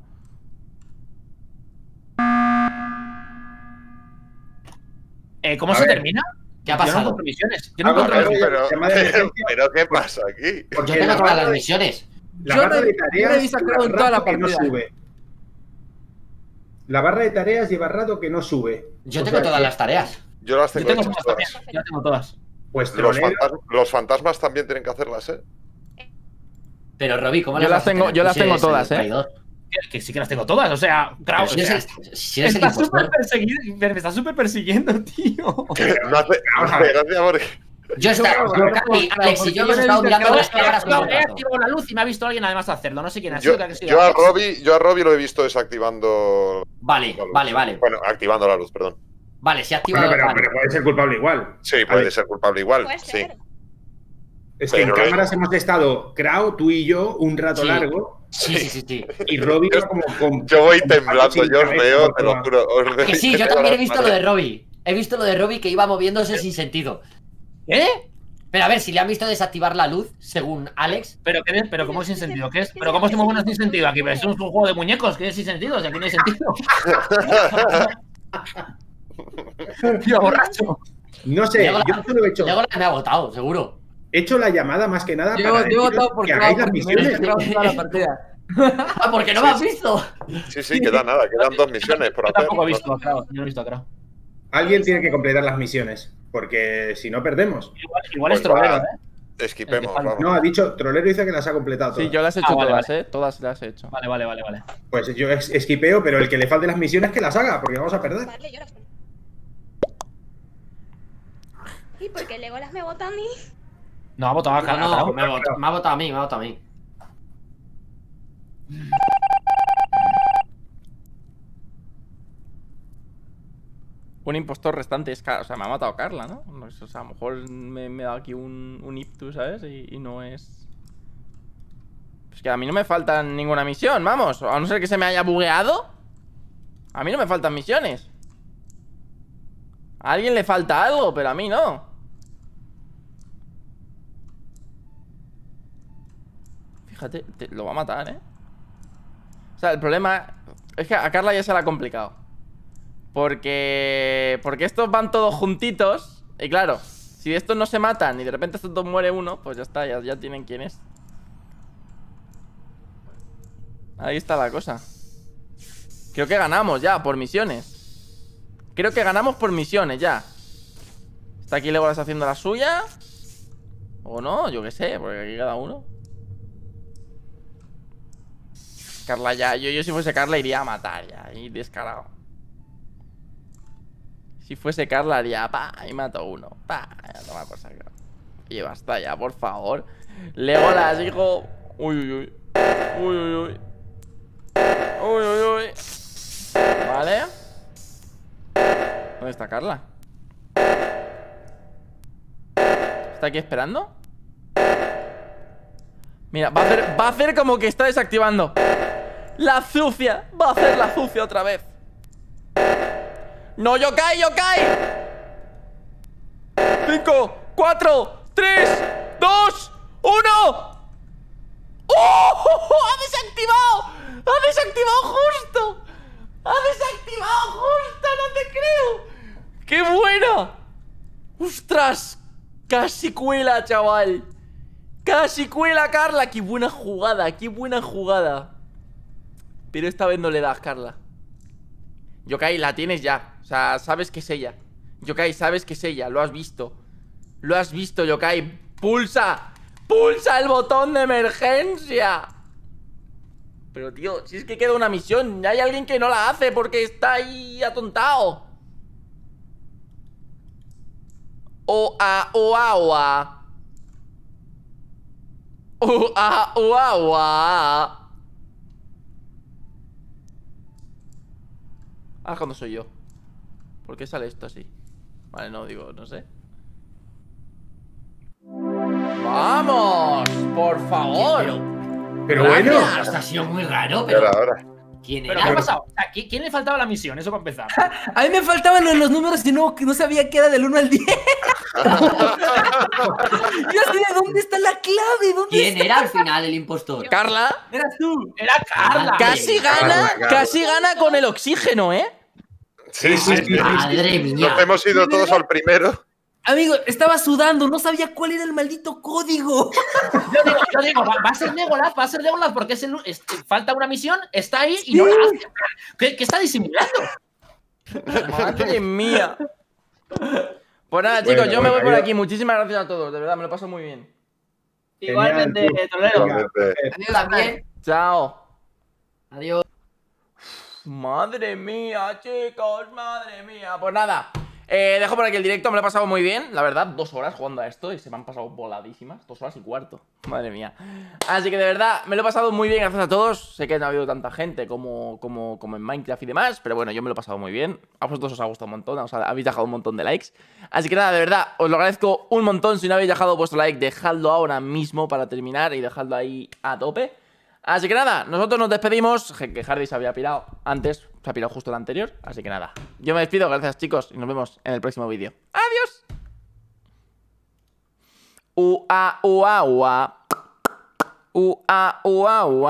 Eh, ¿Cómo A se ver. termina? ¿Qué ha Yo no pasado? encuentro misiones. Yo no Ah, encuentro bueno, misiones. Pero, Tema de emergencia. pero ¿qué pasa aquí? Porque Yo tengo la todas barra las de- misiones. La Yo barra no- de yo no he tareas visto lleva creo en toda la rato que no partida. sube. La barra de tareas lleva rato que no sube. Yo O tengo sea todas que, las tareas. Yo las Yo tengo tengo hechas todas también. todas. Yo tengo todas. Pues Los, trolero, fantas- los fantasmas también tienen que hacerlas, ¿eh? Pero, Robbie, ¿cómo Yo las las vas a tengo- tener? yo Tú las si tengo eres el todas, ¿eh? traidor. Que, que sí que las tengo todas. O sea, Krau, Pero si o sea, eres el, si eres el está súper impostor. perseguido. Me está súper persiguiendo, tío. No hace, no hace gracia porque... Yo estaba. Yo- yo, yo- Cali, yo- Alex y porque yo yo hemos no he estado visto mirando que- las cámaras todo No, el he rato. activado la luz y me ha visto alguien además hacerlo. No sé quién ha Yo, sido. que ha sido yo a Alex. Robbie, yo a Robbie lo he visto desactivando Vale, la luz. vale, vale. Bueno, activando la luz, perdón. Vale, se ha activado. Bueno, pero, vale. pero puede ser culpable igual. Sí, A puede ver. ser culpable igual, Puede sí. ser. Es que en Pero- cámaras hemos estado Krau, tú y yo, un rato Sí. largo, Sí, sí, sí, sí. y Robbie va como con. Yo voy con temblando, palos sin yo os cabeza veo, por te lo toda- juro. os veo Que sí, y yo tengo también he las visto lo manos. de Robbie. He visto lo de Robbie que iba moviéndose sin sentido. ¿Eh? Pero a ver, si le han visto desactivar la luz, según Alex. ¿Pero qué? ¿Pero cómo es sin sentido? ¿Qué es? ¿Pero cómo se mueve uno sin sentido aquí? ¿Pero es un juego de muñecos? ¿Qué es sin sentido? O sea, aquí no hay sentido. Tío, borracho. No sé, Luego la- yo solo he hecho, Luego me ha votado, seguro. he hecho la llamada más que nada Yo, para yo he deciros votado por que Clau, hagáis las porque me he misiones. visto Clau toda la partida. Ah, porque no me has visto. Sí, sí, queda nada, quedan dos misiones por Yo hacer. tampoco he visto a Krau. Yo no he visto a Krau. Alguien tiene que completar las misiones, porque si no perdemos. Igual, igual es Pues va. trolero, ¿eh? Esquipemos, El que vamos. No, ha dicho, Trolero dice que las ha completado todas. Sí, yo las he hecho Ah, vale, todas, vale. ¿eh? Todas las he hecho. Vale, vale, vale, vale. Pues yo es- esquipeo, pero el que le falte las misiones que las haga, porque vamos a perder. Vale, yo las pongo. ¿Y por qué Legolas me vota a mí? No, ha votado a No, Krau. no, me ha votado, me ha votado a mí, me ha votado a mí. Un impostor restante es Carla. O sea, me ha matado Carla, ¿no? No es- O sea, a lo mejor me, me da aquí un, un iptus, ¿sabes? Y, y no es... Pues que a mí no me faltan ninguna misión, vamos. A no ser que se me haya bugueado. A mí no me faltan misiones. A alguien le falta algo, pero a mí no. Fíjate, te- lo va a matar, ¿eh? O sea, el problema es que a Carla ya se la ha complicado. Porque... Porque estos van todos juntitos. Y claro, si estos no se matan y de repente estos dos muere uno, pues ya está, ya, ya tienen quién es. Ahí está la cosa. Creo que ganamos ya, por misiones. Creo que ganamos por misiones ya. Está aquí Legolas haciendo la suya. O no, yo qué sé, porque aquí cada uno. Carla ya, yo, yo si fuese Carla iría a matar ya, ahí descarado. Si fuese Carla haría, pa, y mato uno. Pa, ya toma por saco. Y basta ya, por favor. Legolas, hijo. Uy, uy, uy. Uy, uy, uy. Uy, uy, uy. Vale. ¿Dónde está Carla? ¿Está aquí esperando? Mira, va a hacer, va a hacer como que está desactivando. La sucia. Va a hacer la sucia otra vez. ¡No, Yokai, Yokai! Cinco, cuatro, tres, dos, uno. ¡Oh! ¡Ha desactivado! ¡Ha desactivado justo! ¡Ha desactivado justo! ¡No te creo! ¡Qué buena! ¡Ostras! Casi cuela, chaval. Casi cuela, Carla. Qué buena jugada, qué buena jugada. Pero esta vez no le das, Carla. Yokai, la tienes ya. O sea, sabes que es ella. Yokai, sabes que es ella, lo has visto. Lo has visto, Yokai. ¡Pulsa! ¡Pulsa el botón de emergencia! Pero, tío, si es que queda una misión, hay alguien que no la hace porque está ahí atontado. O a o agua. O a o agua. Ah, cuando soy yo. ¿Por qué sale esto así? Vale, no, digo, no sé. ¡Vamos! ¡Por favor! Pero, pero bueno. Esto ha sido muy raro, pero. Ahora, ahora. ¿Quién ¿Pero era? qué ha pasado? O sea, ¿qui- ¿quién le faltaba la misión? Eso para empezar. A mí me faltaban los, los números y no, no sabía que era del uno al diez. Yo así de dónde está la clave, ¿dónde ¿Quién está? era al final el impostor? Carla. Eras tú. Era Carla. Casi gana, Carla, Carla. casi gana con el oxígeno, ¿eh? Sí, sí, sí. Madre mía. Nos hemos ido todos al primero. Amigo, estaba sudando, no sabía cuál era el maldito código. Yo digo, yo digo va, va a ser Legolas, va a ser Legolas porque es el, es- falta una misión, está ahí y no la hace. ¿Qué, qué está disimulando? Madre mía. Pues nada, chicos, Bueno, yo me bueno, voy por yo- aquí. Muchísimas gracias a todos, de verdad, me lo paso muy bien. Igualmente, Genial, Toledo. Igualmente. Adiós también. Chao. Adiós. Madre mía, chicos, madre mía. Pues nada, eh, dejo por aquí el directo, me lo he pasado muy bien. La verdad, dos horas jugando a esto y se me han pasado voladísimas. Dos horas y cuarto, madre mía. Así que de verdad, me lo he pasado muy bien, gracias a todos. Sé que no ha habido tanta gente como, como, como en Minecraft y demás, pero bueno, yo me lo he pasado muy bien. A vosotros os ha gustado un montón, os ha- habéis dejado un montón de likes. Así que nada, de verdad, os lo agradezco un montón. Si no habéis dejado vuestro like, dejadlo ahora mismo para terminar y dejadlo ahí a tope. Así que nada, nosotros nos despedimos. Je- Que Hardy se había pirado antes, se ha pirado justo el anterior. Así que nada, yo me despido, gracias chicos, y nos vemos en el próximo vídeo. ¡Adiós! Ua, ua, ua. Ua, ua, ua.